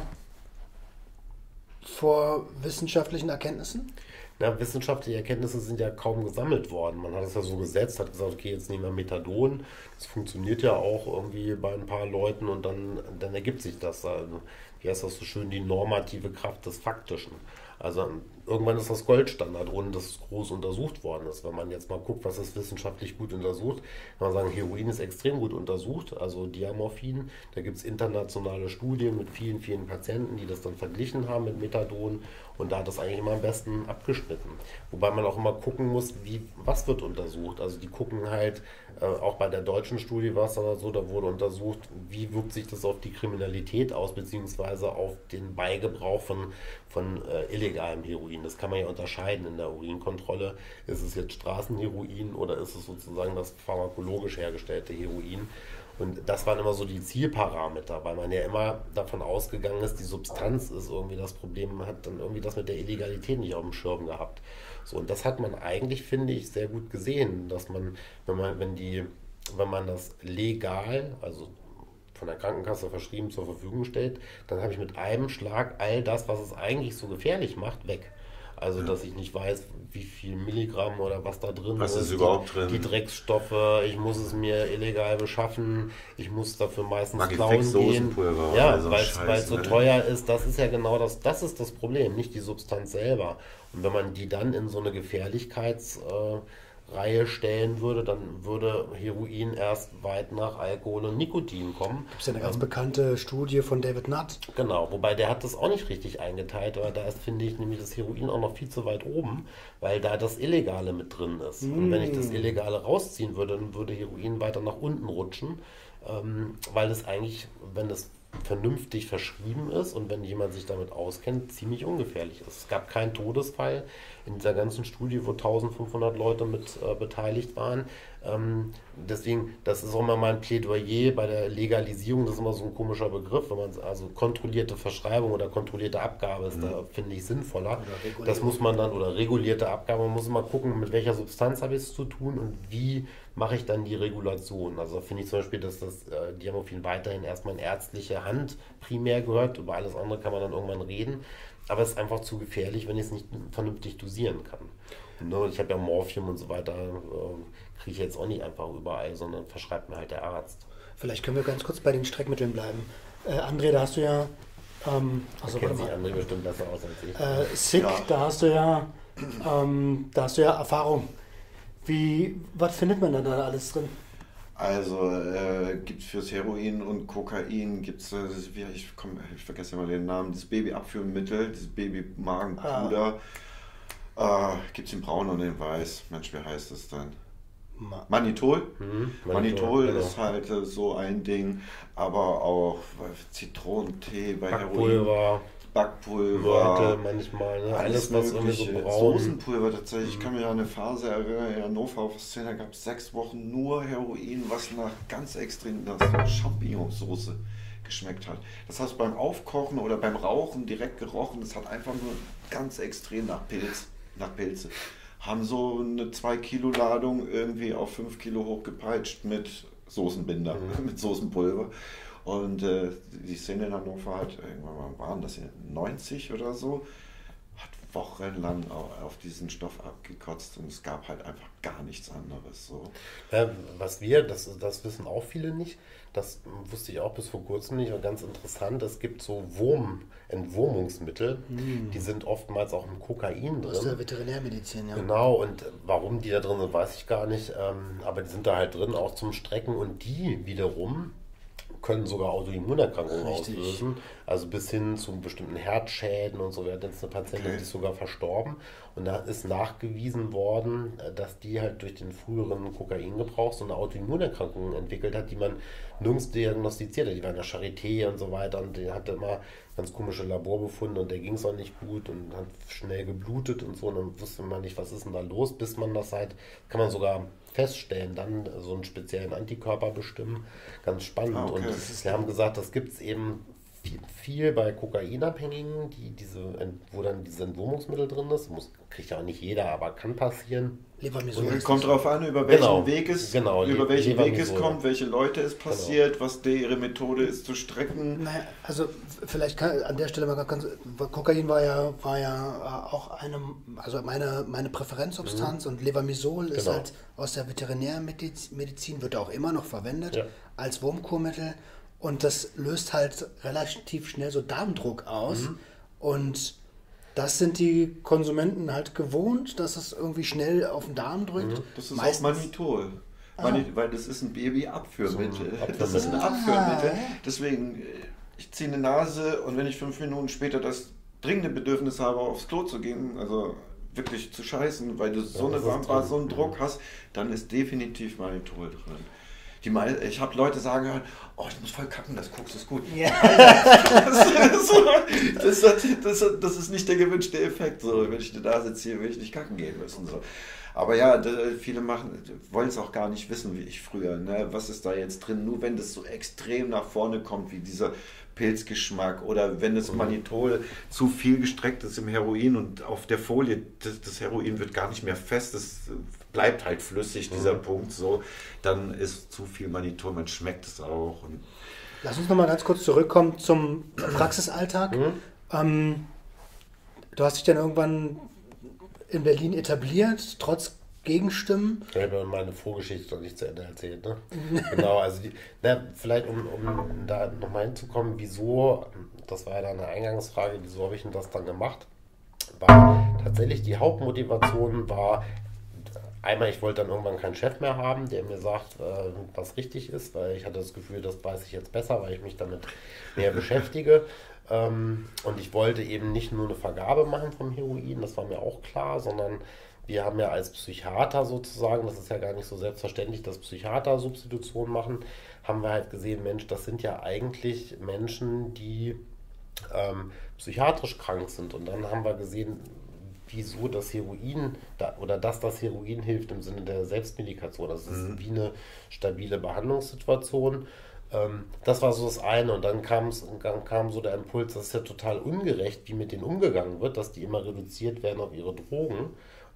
wissenschaftlichen Erkenntnissen? Na, wissenschaftliche Erkenntnisse sind ja kaum gesammelt worden. Man hat es ja so gesetzt, hat gesagt, okay, jetzt nehmen wir Methadon. Das funktioniert ja auch irgendwie bei ein paar Leuten und dann ergibt sich das. Also, wie heißt das so schön, die normative Kraft des Faktischen. Also irgendwann ist das Goldstandard, ohne dass es groß untersucht worden ist. Wenn man jetzt mal guckt, was ist wissenschaftlich gut untersucht, kann man sagen, Heroin ist extrem gut untersucht, also Diamorphin. Da gibt es internationale Studien mit vielen, vielen Patienten, die das dann verglichen haben mit Methadon und da hat das eigentlich immer am besten abgeschnitten. Wobei man auch immer gucken muss, was wird untersucht. Also die gucken halt, auch bei der deutschen Studie war es dann so, da wurde untersucht, wie wirkt sich das auf die Kriminalität aus, beziehungsweise auf den Beigebrauch von illegalem Heroin. Das kann man ja unterscheiden in der Urinkontrolle. Ist es jetzt Straßenheroin oder ist es sozusagen das pharmakologisch hergestellte Heroin? Und das waren immer so die Zielparameter, weil man ja immer davon ausgegangen ist, die Substanz ist irgendwie das Problem, man hat dann irgendwie das mit der Illegalität nicht auf dem Schirm gehabt. So, und das hat man eigentlich, finde ich, sehr gut gesehen, dass man, wenn man das legal, also von der Krankenkasse verschrieben zur Verfügung stellt, dann habe ich mit einem Schlag all das, was es eigentlich so gefährlich macht, weg. Also, dass ich nicht weiß, wie viel Milligramm oder was da drin ist. Was ist überhaupt drin? Die Drecksstoffe, ich muss es mir illegal beschaffen, ich muss dafür meistens klauen gehen. Ja, weil es so teuer ist, das ist ja genau das ist das Problem, nicht die Substanz selber. Und wenn man die dann in so eine Gefährlichkeitsklasse Reihe stellen würde, dann würde Heroin erst weit nach Alkohol und Nikotin kommen. Gibt es ja eine ganz bekannte Studie von David Nutt. Genau, wobei der hat das auch nicht richtig eingeteilt, aber da ist, finde ich, nämlich das Heroin auch noch viel zu weit oben, weil da das Illegale mit drin ist. Und wenn ich das Illegale rausziehen würde, dann würde Heroin weiter nach unten rutschen, weil es eigentlich, wenn es vernünftig verschrieben ist und wenn jemand sich damit auskennt, ziemlich ungefährlich ist. Es gab keinen Todesfall in dieser ganzen Studie, wo 1500 Leute mit beteiligt waren. Deswegen, das ist auch immer mein Plädoyer bei der Legalisierung, das ist immer so ein komischer Begriff, wenn man also kontrollierte Verschreibung oder kontrollierte Abgabe ist, da finde ich sinnvoller. Das muss man dann, oder regulierte Abgabe, man muss immer gucken, mit welcher Substanz habe ich es zu tun und wie mache ich dann die Regulation. Also finde ich zum Beispiel, dass das Diamorphin weiterhin erstmal in ärztliche Hand primär gehört, über alles andere kann man dann irgendwann reden, aber es ist einfach zu gefährlich, wenn ich es nicht vernünftig dosieren kann. Und ich habe ja Morphium und so weiter, kriege ich jetzt auch nicht einfach überall, sondern verschreibt mir halt der Arzt. Vielleicht können wir ganz kurz bei den Streckmitteln bleiben. André, da hast du ja... kennt sich André bestimmt besser aus als ich. Sick, ja. Da hast du ja Erfahrung. Was findet man da alles drin? Also gibt es fürs Heroin und Kokain, ich vergesse immer den Namen, das Babyabführmittel, das Babymagenpuder. Gibt es in braun und in weiß. Mensch, wie heißt das dann? Manitol. Manitol genau. Ist halt so ein Ding, aber auch Zitronentee bei Heroin. Backpulver, manchmal, ne? alles was irgendwie so braun. Soßenpulver tatsächlich. Ich kann mich an eine Phase erinnern, in Hannover auf der Szene gab es 6 Wochen nur Heroin, was nach ganz extrem nach Champignonsauce geschmeckt hat. Das heißt, beim Aufkochen oder beim Rauchen direkt gerochen, das hat einfach nur ganz extrem nach Pilze. Haben so eine 2 Kilo Ladung irgendwie auf 5 Kilo hochgepeitscht mit Soßenbinder, mit Soßenpulver. Und die Szene in Hannover hat, irgendwann waren das ja 90 oder so, hat wochenlang auf diesen Stoff abgekotzt und es gab halt einfach gar nichts anderes. So. Das wissen auch viele nicht, das wusste ich auch bis vor kurzem nicht, und ganz interessant, es gibt so Entwurmungsmittel, die sind oftmals auch im Kokain drin. Aus der Veterinärmedizin, ja. Genau, und warum die da drin sind, weiß ich gar nicht, aber die sind da halt drin, auch zum Strecken, und die wiederum können sogar Autoimmunerkrankungen auslösen, also bis hin zu bestimmten Herzschäden und so. Wir hatten jetzt eine Patientin, die ist sogar verstorben, und da ist nachgewiesen worden, dass die halt durch den früheren Kokaingebrauch so eine Autoimmunerkrankung entwickelt hat, die man nirgends diagnostiziert hat. Die war in der Charité und so weiter, und die hatte immer ganz komische Laborbefunde und der ging es auch nicht gut und hat schnell geblutet und so, und dann wusste man nicht, was ist denn da los, bis man das halt, kann man sogar feststellen, dann so einen speziellen Antikörper bestimmen. Ganz spannend. Okay. Und wir haben gesagt, das gibt es eben viel bei Kokainabhängigen, wo dann dieses Entwurmungsmittel drin ist. Kriegt ja auch nicht jeder, aber kann passieren. Und kommt darauf an, über welchen Weg es kommt, welche Leute es passiert, was ihre Methode ist zu strecken. Naja, also vielleicht kann an der Stelle mal ganz, Kokain war ja auch meine Präferenzsubstanz, und Levamisol ist halt aus der Veterinärmedizin, wird auch immer noch verwendet als Wurmkurmittel. Und das löst halt relativ schnell so Darmdruck aus. Und das sind die Konsumenten halt gewohnt, dass es irgendwie schnell auf den Darm drückt. Das ist auch Manitol. Weil das ist ein Babyabführmittel. Das ist ein Abführmittel. Deswegen, ich ziehe eine Nase, und wenn ich 5 Minuten später das dringende Bedürfnis habe, aufs Klo zu gehen, also wirklich zu scheißen, weil du so einen Druck hast, dann ist definitiv Manitol drin. Ich habe Leute sagen hören, ich muss voll kacken, das Koks ist gut. Ja. Das ist nicht der gewünschte Effekt. So, wenn ich eine Nase ziehe, will ich nicht kacken gehen müssen. So. Aber ja, viele wollen es auch gar nicht wissen, wie ich früher. Ne? Was ist da jetzt drin? Nur wenn das so extrem nach vorne kommt, wie dieser Pilzgeschmack, oder wenn das Manitol zu viel gestreckt ist im Heroin und auf der Folie, das Heroin wird gar nicht mehr fest, das bleibt halt flüssig, dieser Punkt, so, dann ist zu viel Manitol, man schmeckt es auch. Und lass uns nochmal ganz kurz zurückkommen zum Praxisalltag. Du hast dich dann irgendwann in Berlin etabliert, trotz Gegenstimmen. Ich habe meine Vorgeschichte noch nicht zu Ende erzählt. Ne? Genau, also vielleicht um da nochmal hinzukommen, wieso, das war ja dann eine Eingangsfrage, wieso habe ich denn das dann gemacht? Weil tatsächlich die Hauptmotivation war Einmal, ich wollte dann irgendwann keinen Chef mehr haben, der mir sagt, was richtig ist, weil ich hatte das Gefühl, das weiß ich jetzt besser, weil ich mich damit mehr beschäftige. Und ich wollte eben nicht nur eine Vergabe machen vom Heroin, das war mir auch klar, sondern wir haben ja als Psychiater sozusagen, das ist ja gar nicht so selbstverständlich, dass Psychiater Substitution machen, haben wir halt gesehen, Mensch, das sind ja eigentlich Menschen, die psychiatrisch krank sind. Und dann haben wir gesehen, wieso das Heroin dass das Heroin hilft im Sinne der Selbstmedikation. Das ist wie eine stabile Behandlungssituation. Das war so das eine. Und dann kam so der Impuls, das ist ja total ungerecht, wie mit denen umgegangen wird, dass die immer reduziert werden auf ihre Drogen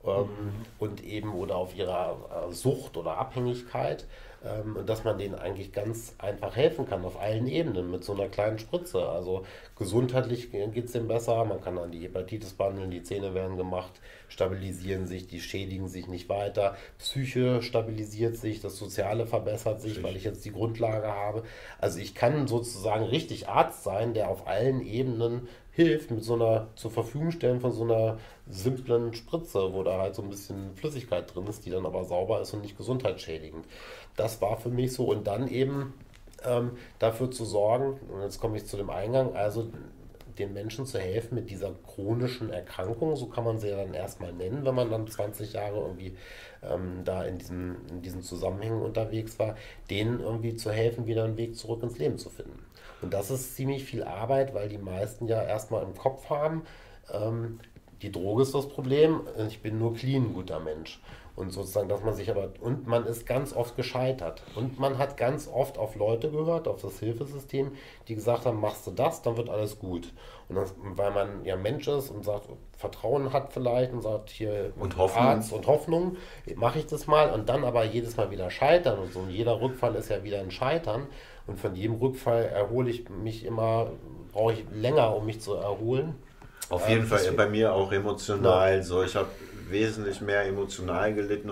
und eben oder auf ihre Sucht oder Abhängigkeit. Und dass man denen eigentlich ganz einfach helfen kann auf allen Ebenen mit so einer kleinen Spritze. Also gesundheitlich geht es denen besser, man kann an die Hepatitis behandeln, die Zähne werden gemacht, stabilisieren sich, die schädigen sich nicht weiter, Psyche stabilisiert sich, das Soziale verbessert sich, weil ich jetzt die Grundlage habe. Also ich kann sozusagen richtig Arzt sein, der auf allen Ebenen hilft, mit so einer zur Verfügung stellen von so einer simplen Spritze, wo da halt so ein bisschen Flüssigkeit drin ist, die dann aber sauber ist und nicht gesundheitsschädigend. Das war für mich so. Und dann eben dafür zu sorgen, und jetzt komme ich zu dem Eingang, also den Menschen zu helfen mit dieser chronischen Erkrankung, so kann man sie ja dann erstmal nennen, wenn man dann 20 Jahre irgendwie da in diesen Zusammenhängen unterwegs war, denen irgendwie zu helfen, wieder einen Weg zurück ins Leben zu finden. Und das ist ziemlich viel Arbeit, weil die meisten ja erstmal im Kopf haben, die Droge ist das Problem, ich bin nur clean, ein guter Mensch. Und sozusagen, dass man sich und man ist ganz oft gescheitert. Und man hat ganz oft auf Leute gehört, auf das Hilfesystem, die gesagt haben, machst du das, dann wird alles gut. Und das, weil man ja Mensch ist und sagt, Vertrauen hat vielleicht und sagt, hier und Hoffnung. Arzt und Hoffnung, mache ich das mal. Und dann aber jedes Mal wieder scheitern und so. Und jeder Rückfall ist ja wieder ein Scheitern. Und von jedem Rückfall erhole ich mich immer, brauche ich länger, um mich zu erholen. Auf jeden Fall bei mir auch emotional. Ja. So, ich habe wesentlich mehr emotional gelitten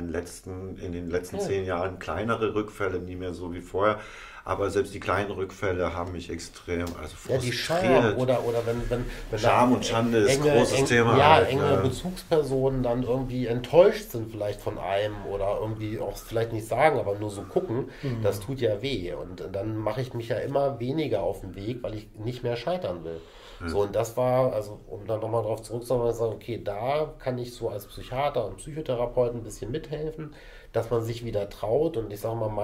in den letzten 10 Jahren. Kleinere Rückfälle, nie mehr so wie vorher. Aber selbst die kleinen Rückfälle haben mich extrem frustriert. Ja, die Scham oder wenn Scham und Schande ist ein großes Thema. Ja, halt, enge Bezugspersonen dann irgendwie enttäuscht sind vielleicht von einem oder irgendwie auch vielleicht nicht sagen, aber nur so gucken, das tut ja weh. Und dann mache ich mich ja immer weniger auf den Weg, weil ich nicht mehr scheitern will. So, und das war, also um dann nochmal drauf zurückzukommen, sagen, okay, da kann ich so als Psychiater und Psychotherapeut ein bisschen mithelfen, dass man sich wieder traut. Und ich sage mal,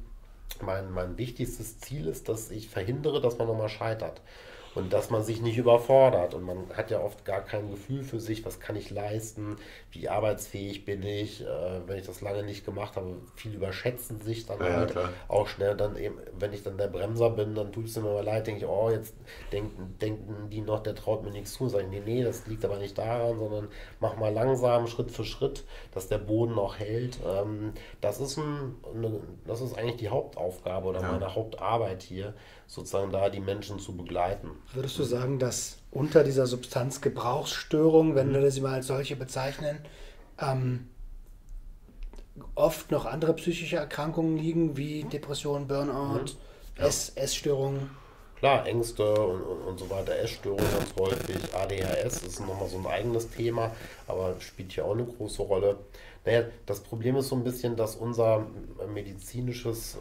mein wichtigstes Ziel ist, dass ich verhindere, dass man nochmal scheitert. Und dass man sich nicht überfordert. Und man hat ja oft gar kein Gefühl für sich, was kann ich leisten, wie arbeitsfähig bin ich, wenn ich das lange nicht gemacht habe. Viele überschätzen sich dann halt auch schnell. Dann eben, wenn ich dann der Bremser bin, dann tut es mir mal leid, denke ich, oh, jetzt denken die noch, der traut mir nichts zu. Sag ich, nee, das liegt aber nicht daran, sondern mach mal langsam, Schritt für Schritt, dass der Boden noch hält. Das ist eigentlich die Hauptaufgabe oder meine Hauptarbeit hier, sozusagen da die Menschen zu begleiten. Würdest du sagen, dass unter dieser Substanzgebrauchsstörung, wenn wir das mal als solche bezeichnen, oft noch andere psychische Erkrankungen liegen, wie Depression, Burnout, Essstörungen? Klar, Ängste und so weiter, Essstörungen ganz häufig, ADHS ist nochmal so ein eigenes Thema, aber spielt hier auch eine große Rolle. Naja, das Problem ist so ein bisschen, dass unsere medizinische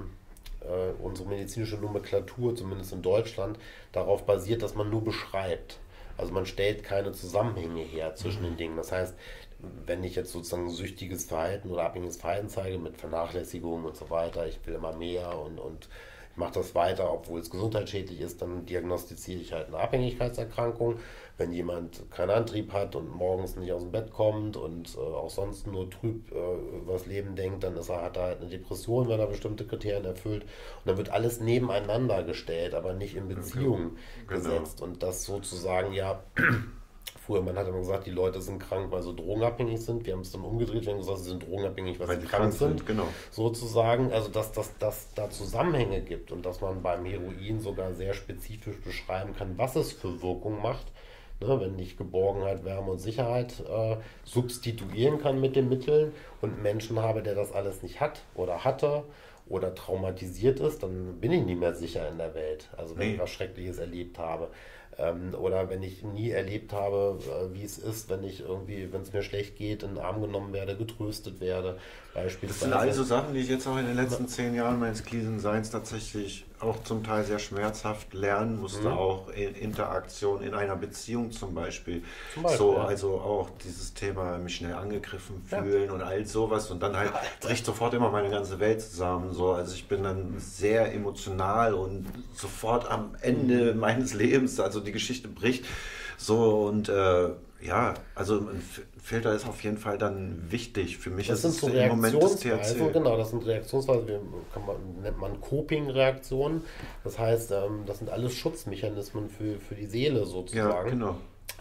Nomenklatur, zumindest in Deutschland, darauf basiert, dass man nur beschreibt. Also man stellt keine Zusammenhänge her zwischen den Dingen. Das heißt, wenn ich jetzt sozusagen süchtiges Verhalten oder abhängiges Verhalten zeige mit Vernachlässigung und so weiter, ich will immer mehr und ich mache das weiter, obwohl es gesundheitsschädlich ist, dann diagnostiziere ich halt eine Abhängigkeitserkrankung. Wenn jemand keinen Antrieb hat und morgens nicht aus dem Bett kommt und auch sonst nur trüb über das Leben denkt, dann hat er halt eine Depression, wenn er bestimmte Kriterien erfüllt. Und dann wird alles nebeneinander gestellt, aber nicht in Beziehung gesetzt. Und das sozusagen früher, man hat immer gesagt, die Leute sind krank, weil sie drogenabhängig sind. Wir haben es dann umgedreht, wir haben gesagt, sie sind drogenabhängig, weil sie krank sind. Genau. Sozusagen, also dass da Zusammenhänge gibt und dass man beim Heroin sogar sehr spezifisch beschreiben kann, was es für Wirkung macht. Ne, wenn ich Geborgenheit, Wärme und Sicherheit substituieren kann mit den Mitteln und Menschen habe, der das alles nicht hat oder hatte oder traumatisiert ist, dann bin ich nicht mehr sicher in der Welt. Also wenn ich was Schreckliches erlebt habe. Oder wenn ich nie erlebt habe, wie es ist, wenn es mir schlecht geht, in den Arm genommen werde, getröstet werde, beispielsweise. Das sind also Sachen, die ich jetzt auch in den letzten 10 Jahren meines Krisenseins tatsächlich auch zum Teil sehr schmerzhaft lernen musste, auch in Interaktion in einer Beziehung zum Beispiel. So, ja. also auch dieses Thema, mich schnell angegriffen fühlen und all sowas, und dann halt bricht sofort immer meine ganze Welt zusammen. So, also ich bin dann sehr emotional und sofort am Ende meines Lebens, also die Geschichte bricht. So, und ja, also ein Filter ist auf jeden Fall dann wichtig. Für mich Das ist sind es so im Moment das Reaktionsweisen, THC. genau, das sind Reaktionsweisen, nennt man Coping-Reaktionen. Das heißt, das sind alles Schutzmechanismen für die Seele Ja, sozusagen. genau.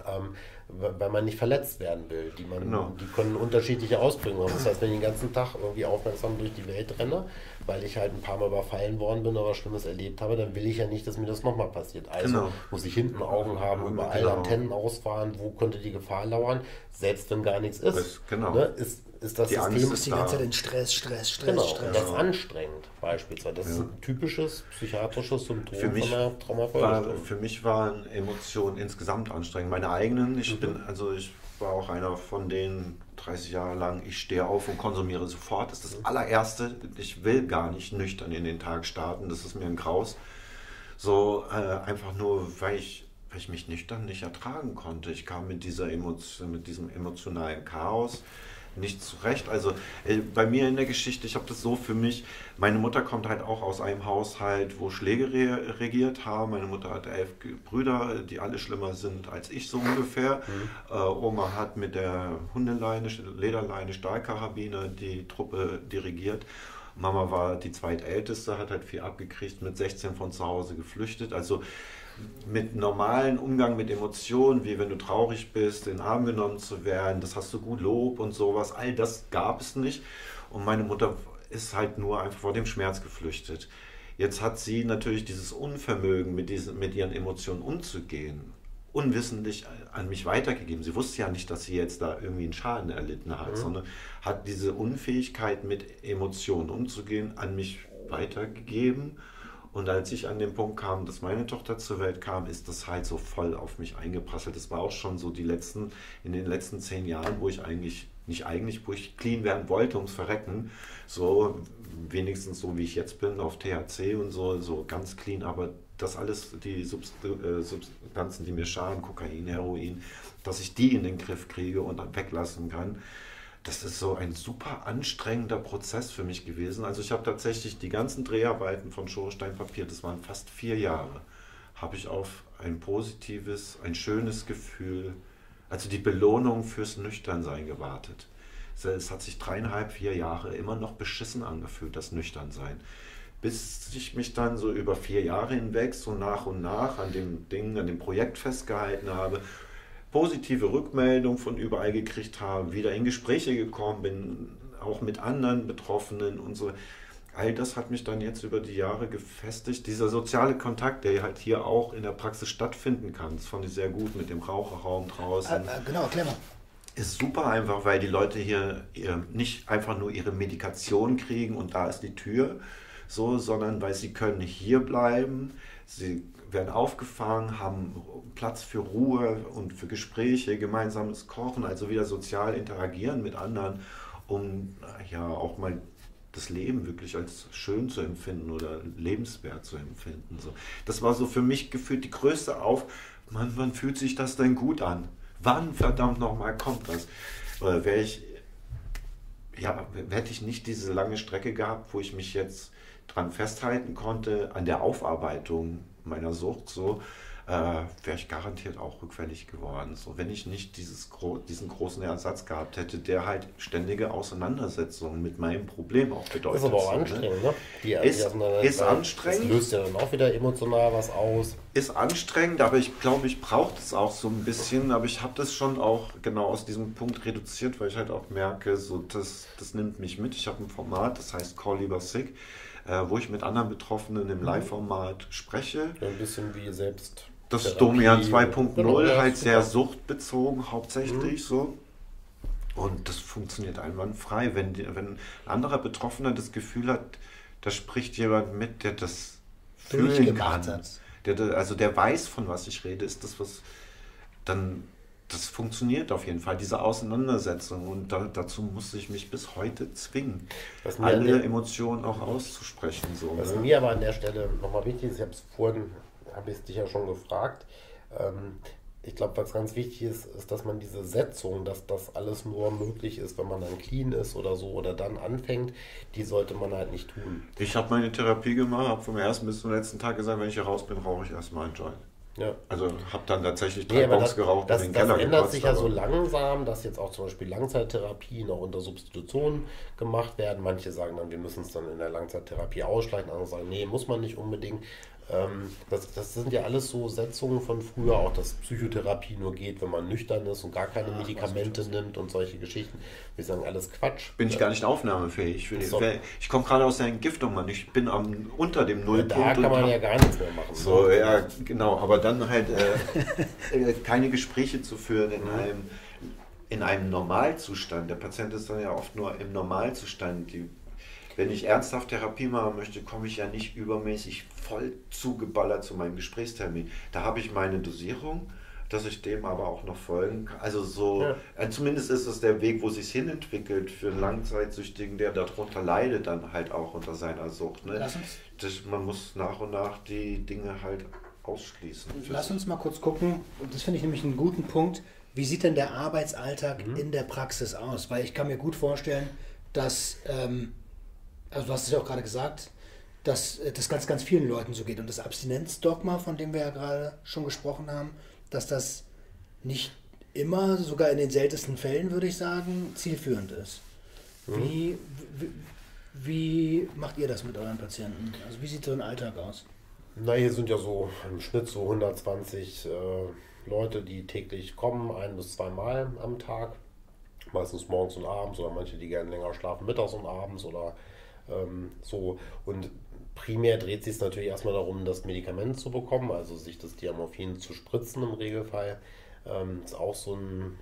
Weil man nicht verletzt werden will. Genau. Die können unterschiedliche Ausprägungen haben. Das heißt, wenn ich den ganzen Tag irgendwie aufmerksam durch die Welt renne, weil ich halt ein paar Mal überfallen worden bin oder was Schlimmes erlebt habe, dann will ich ja nicht, dass mir das nochmal passiert. Also muss ich hinten Augen haben, überall Genau. Antennen ausfahren, wo könnte die Gefahr lauern, selbst wenn gar nichts ist. Genau. Ne? Ist das Die Angst System ist Die ganze Zeit in Stress. genau, Stress. und das ist anstrengend beispielsweise. Das ist ein typisches psychiatrisches Symptom Für mich von einer Traumafolgestörung. Für mich waren Emotionen insgesamt anstrengend. Meine eigenen, ich war auch einer von denen 30 Jahre lang, ich stehe auf und konsumiere sofort. Das ist das allererste. Ich will gar nicht nüchtern in den Tag starten. Das ist mir ein Graus. So einfach nur, weil ich mich nüchtern nicht ertragen konnte. Ich kam mit diesem emotionalen Chaos nicht zurecht. Also bei mir in der Geschichte, ich habe das so für mich, meine Mutter kommt halt auch aus einem Haushalt, wo Schläge regiert haben. Meine Mutter hat 11 Brüder, die alle schlimmer sind als ich so ungefähr. Oma hat mit der Hundeleine, Lederleine, Stahlkarabiner die Truppe dirigiert. Mama war die zweitälteste, hat halt viel abgekriegt, mit 16 von zu Hause geflüchtet. Also mit normalen Umgang mit Emotionen, wie wenn du traurig bist, in den Arm genommen zu werden, das hast du gut, Lob und sowas, all das gab es nicht. Und meine Mutter ist halt nur einfach vor dem Schmerz geflüchtet. Jetzt hat sie natürlich dieses Unvermögen, mit ihren Emotionen umzugehen, unwissentlich an mich weitergegeben. Sie wusste ja nicht, dass sie jetzt da irgendwie einen Schaden erlitten hat, sondern hat diese Unfähigkeit, mit Emotionen umzugehen, an mich weitergegeben. Und als ich an den Punkt kam, dass meine Tochter zur Welt kam, ist das halt so voll auf mich eingeprasselt. Das war auch schon so in den letzten 10 Jahren, wo ich wo ich clean werden wollte, ums Verrecken. So, wenigstens so wie ich jetzt bin, auf THC und so ganz clean, aber das alles, die Substanzen, die mir schaden, Kokain, Heroin, dass ich die in den Griff kriege und dann weglassen kann. Das ist so ein super anstrengender Prozess für mich gewesen. Also ich habe tatsächlich die ganzen Dreharbeiten von Schornsteinpapier, das waren fast 4 Jahre, habe ich auf ein positives, ein schönes Gefühl, also die Belohnung fürs Nüchternsein gewartet. Es hat sich 3,5, 4 Jahre immer noch beschissen angefühlt, das Nüchternsein. Bis ich mich dann so über 4 Jahre hinweg so nach und nach an dem Projekt festgehalten habe, positive Rückmeldung von überall gekriegt habe, wieder in Gespräche gekommen bin, auch mit anderen Betroffenen und so. All das hat mich dann jetzt über die Jahre gefestigt. Dieser soziale Kontakt, der halt hier auch in der Praxis stattfinden kann, das fand ich sehr gut mit dem Raucherraum draußen. Genau, erklär mal. Ist super einfach, weil die Leute hier nicht einfach nur ihre Medikation kriegen und da ist die Tür, so, sondern weil sie können hier bleiben, sie werden aufgefangen, haben Platz für Ruhe und für Gespräche, gemeinsames Kochen, also wieder sozial interagieren mit anderen, um ja auch mal das Leben wirklich als schön zu empfinden oder lebenswert zu empfinden. So. Das war so für mich gefühlt die größte wann fühlt sich das denn gut an? Wann verdammt nochmal kommt das? Hätte ich nicht diese lange Strecke gehabt, wo ich mich jetzt dran festhalten konnte, an der Aufarbeitung meiner Sucht, so, wäre ich garantiert auch rückfällig geworden. So, wenn ich nicht diesen großen Ersatz gehabt hätte, der halt ständige Auseinandersetzungen mit meinem Problem auch bedeutet. Das ist aber auch anstrengend, ne? Ist anstrengend. Das löst ja dann auch wieder emotional was aus. Ist anstrengend, aber ich glaube, ich brauche das auch so ein bisschen, aber ich habe das schon auch genau aus diesem Punkt reduziert, weil ich halt auch merke, so, das nimmt mich mit. Ich habe ein Format, das heißt Call Lieber Sick, wo ich mit anderen Betroffenen im Live-Format spreche. Ja, ein bisschen wie selbst. Das ist Domian 2.0, genau, halt sehr suchtbezogen hauptsächlich so. Und das funktioniert einwandfrei. Wenn ein anderer Betroffener das Gefühl hat, da spricht jemand mit, der das fühlen kann, der weiß, von was ich rede, ist das, was dann, das funktioniert auf jeden Fall, diese Auseinandersetzung. Und dazu muss ich mich bis heute zwingen, alle Emotionen auch auszusprechen. So, was mir aber an der Stelle nochmal wichtig ist, habe ich dich ja schon gefragt, ich glaube, was ganz wichtig ist, dass man diese Setzung, dass das alles nur möglich ist, wenn man dann clean ist oder so oder dann anfängt, die sollte man halt nicht tun. Ich habe meine Therapie gemacht, habe vom ersten bis zum letzten Tag gesagt, wenn ich hier raus bin, rauche ich erstmal einen Joint. Ja. Also habe dann tatsächlich 3 Bongs geraucht und den Keller Das ändert gekotzt, sich ja so langsam, dass jetzt auch zum Beispiel Langzeittherapien auch unter Substitution gemacht werden. Manche sagen dann, wir müssen es dann in der Langzeittherapie ausschleichen, andere sagen, nee, muss man nicht unbedingt. Das sind ja alles so Setzungen von früher, auch dass Psychotherapie nur geht, wenn man nüchtern ist und gar keine Medikamente nimmt und solche Geschichten. Wir sagen alles Quatsch. Bin ich gar nicht aufnahmefähig. Ich komme gerade aus der Entgiftung, Mann. Ich bin unter dem Nullpunkt. Da kann man ja gar nichts mehr machen. So, ja, genau. Aber dann halt keine Gespräche zu führen in einem Normalzustand. Der Patient ist dann ja oft nur im Normalzustand. Wenn ich ernsthaft Therapie machen möchte, komme ich ja nicht übermäßig voll zugeballert zu meinem Gesprächstermin. Da habe ich meine Dosierung, dass ich dem aber auch noch folgen kann. Also zumindest ist es der Weg, wo es sich hinentwickelt für einen Langzeitsüchtigen, der darunter leidet, dann halt auch unter seiner Sucht. Ne? Man muss nach und nach die Dinge halt ausschließen. Lass uns mal kurz gucken, und das finde ich nämlich einen guten Punkt, wie sieht denn der Arbeitsalltag in der Praxis aus? Weil ich kann mir gut vorstellen, dass... Also du hast es ja auch gerade gesagt, dass das ganz, ganz vielen Leuten so geht. Und das Abstinenzdogma, von dem wir ja gerade schon gesprochen haben, dass das nicht immer, sogar in den seltensten Fällen, würde ich sagen, zielführend ist. Wie macht ihr das mit euren Patienten? Also wie sieht so ein Alltag aus? Na, hier sind ja so im Schnitt so 120 Leute, die täglich kommen, 1 bis 2 Mal am Tag. Meistens morgens und abends oder manche, die gerne länger schlafen, mittags und abends oder so. Und primär dreht sich es natürlich erstmal darum, das Medikament zu bekommen, also sich das Diamorphin zu spritzen im Regelfall. Ist auch so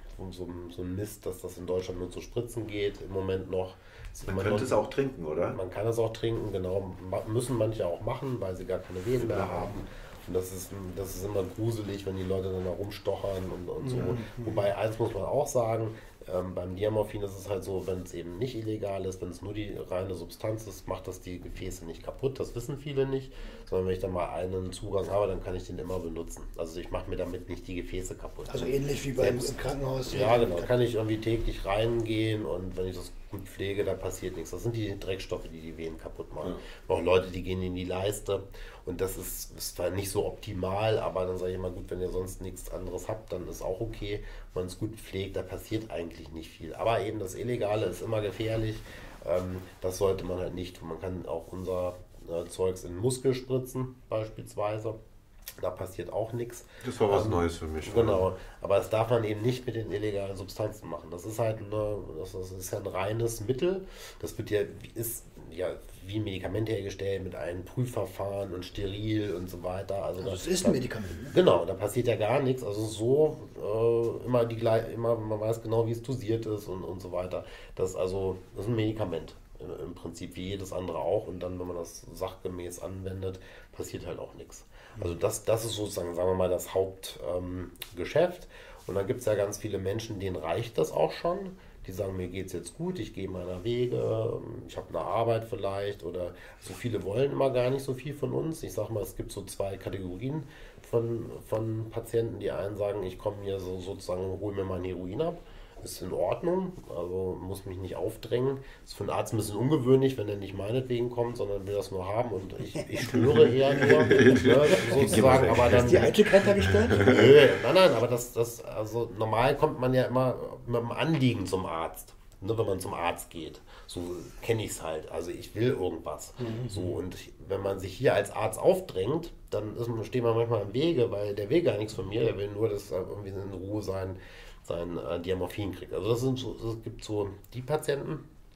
ein Mist, dass das in Deutschland nur zu spritzen geht im Moment noch. Man könnte es auch trinken, oder? Man kann es auch trinken, genau. Müssen manche auch machen, weil sie gar keine Venen mehr haben. Und das ist immer gruselig, wenn die Leute dann da rumstochern und so. Wobei, eins muss man auch sagen, beim Diamorphin ist es halt so, wenn es eben nicht illegal ist, wenn es nur die reine Substanz ist, macht das die Gefäße nicht kaputt. Das wissen viele nicht, sondern wenn ich dann mal einen Zugang habe, dann kann ich den immer benutzen. Also ich mache mir damit nicht die Gefäße kaputt. Also ähnlich wie im Krankenhaus. Ja, genau. Da kann ich irgendwie täglich reingehen und wenn ich das gut pflege, da passiert nichts. Das sind die Dreckstoffe, die die Venen kaputt machen. Auch Leute, die gehen in die Leiste und das ist zwar nicht so optimal, aber dann sage ich immer, gut, wenn ihr sonst nichts anderes habt, dann ist auch okay. Wenn man es gut pflegt, da passiert eigentlich nicht viel. Aber eben das Illegale ist immer gefährlich. Das sollte man halt nicht tun. Man kann auch unser Zeugs in den Muskel spritzen, beispielsweise. Da passiert auch nichts. Das war was Neues für mich. Genau, aber das darf man eben nicht mit den illegalen Substanzen machen. Das ist halt das ist ja ein reines Mittel. Das ist ja wie ein Medikament hergestellt mit einem Prüfverfahren und steril und so weiter. Also das ist ein Medikament. Ne? Genau, da passiert ja gar nichts. Also immer man weiß genau, wie es dosiert ist und so weiter. Das ist ein Medikament. Im Prinzip wie jedes andere auch und dann, wenn man das sachgemäß anwendet, passiert halt auch nichts. Also das ist sozusagen, sagen wir mal, das Hauptgeschäft und dann gibt es ja ganz viele Menschen, denen reicht das auch schon. Die sagen, mir geht es jetzt gut, ich gehe meiner Wege, ich habe eine Arbeit vielleicht oder so viele wollen immer gar nicht so viel von uns. Ich sage mal, es gibt so 2 Kategorien von Patienten. Die einen sagen, ich komme hier sozusagen, hole mir mein Heroin ab. Ist in Ordnung, also muss mich nicht aufdrängen. Ist für einen Arzt ein bisschen ungewöhnlich, wenn er nicht meinetwegen kommt, sondern will das nur haben und ich störe eher nur, sozusagen. Aber dann, ist die Eitelkeit da gestört? Nein, aber also normal kommt man ja immer mit einem Anliegen zum Arzt, ne, wenn man zum Arzt geht. So kenne ich es halt, also ich will irgendwas. So, und wenn man sich hier als Arzt aufdrängt, dann steht man manchmal im Wege, weil der will gar nichts von mir, der will nur, dass irgendwie in Ruhe sein Diamorphin kriegt. Also es gibt so die Patienten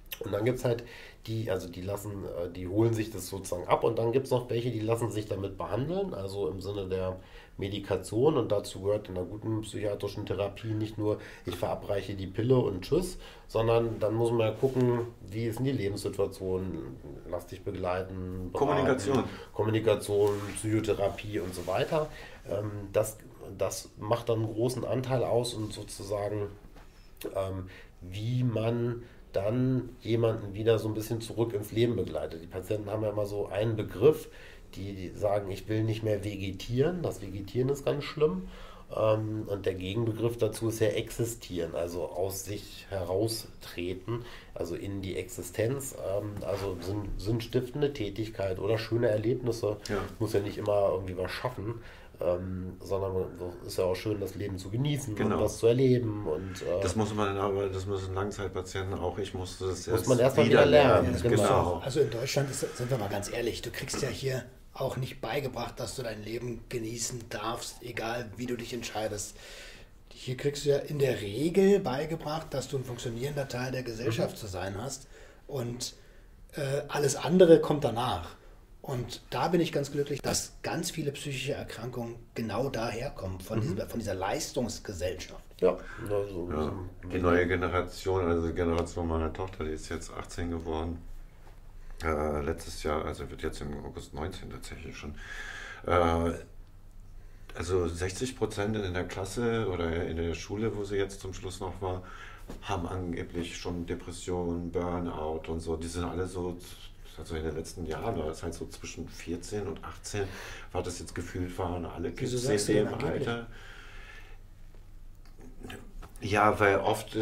Und dann gibt es halt die holen sich das sozusagen ab und dann gibt es noch welche, die lassen sich damit behandeln, also im Sinne der Medikation, und dazu gehört in einer guten psychiatrischen Therapie nicht nur, ich verabreiche die Pille und tschüss, sondern dann muss man ja gucken, wie ist denn die Lebenssituation, lass dich begleiten, beraten, Kommunikation, Psychotherapie und so weiter. Das macht dann einen großen Anteil aus und sozusagen, wie man dann jemanden wieder so ein bisschen zurück ins Leben begleitet. Die Patienten haben ja immer so einen Begriff, die sagen, ich will nicht mehr vegetieren. Das Vegetieren ist ganz schlimm. Und der Gegenbegriff dazu ist ja existieren, also aus sich heraustreten, also in die Existenz, also sinnstiftende Tätigkeit oder schöne Erlebnisse. Ja. Muss ja nicht immer irgendwie was schaffen. Sondern es ist ja auch schön, das Leben zu genießen und was zu erleben. Und, das müssen Langzeitpatienten auch, ich musste das muss man erst mal wieder lernen. Ja, genau. Also in Deutschland, sind wir mal ganz ehrlich, du kriegst ja hier auch nicht beigebracht, dass du dein Leben genießen darfst, egal wie du dich entscheidest. Hier kriegst du ja in der Regel beigebracht, dass du ein funktionierender Teil der Gesellschaft zu sein hast und alles andere kommt danach. Und da bin ich ganz glücklich, dass ganz viele psychische Erkrankungen genau daher kommen, von dieser Leistungsgesellschaft. Ja, die neue Generation, also die Generation meiner Tochter, die ist jetzt 18 geworden. Letztes Jahr, also wird jetzt im August 19 tatsächlich schon. Also 60% in der Klasse oder in der Schule, wo sie jetzt zum Schluss noch war, haben angeblich schon Depressionen, Burnout und so. Die sind alle so... Also in den letzten Jahren, das heißt so zwischen 14 und 18, war das jetzt gefühlt, waren alle Kids in dem Alter. Ja, weil oft,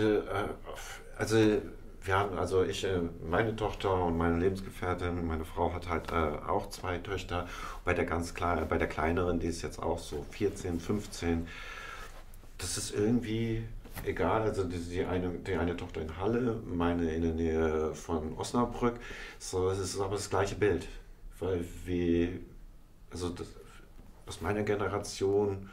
meine Tochter und meine Lebensgefährtin, meine Frau hat halt auch 2 Töchter. Bei der kleineren, die ist jetzt auch so 14, 15. Das ist irgendwie... egal, also die eine Tochter in Halle, meine in der Nähe von Osnabrück, so, es ist aber das gleiche Bild, weil aus meiner Generation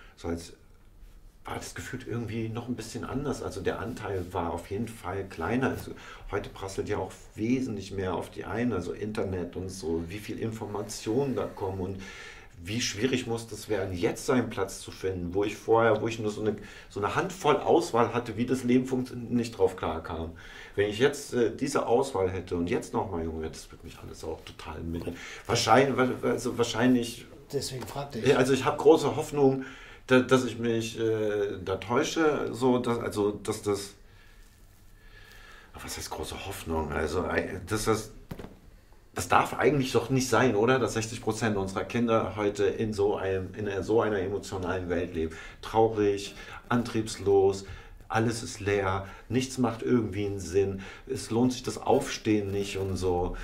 war das gefühlt irgendwie noch ein bisschen anders, also der Anteil war auf jeden Fall kleiner, also heute prasselt ja auch wesentlich mehr auf die ein, also Internet und so, wie viel Informationen da kommen und wie schwierig muss das werden, jetzt seinen Platz zu finden, wo ich nur so eine Handvoll Auswahl hatte, wie das Leben funktioniert, nicht drauf klar kam. Wenn ich jetzt diese Auswahl hätte und jetzt nochmal, Junge, das wird mich alles auch total mit. Wahrscheinlich. Deswegen fragte ich. Also ich habe große Hoffnung, dass ich mich da täusche, dass das. Was heißt große Hoffnung? Also, das darf eigentlich doch nicht sein, oder? Dass 60% unserer Kinder heute in so einer emotionalen Welt leben. Traurig, antriebslos, alles ist leer, nichts macht irgendwie einen Sinn, es lohnt sich das Aufstehen nicht und so.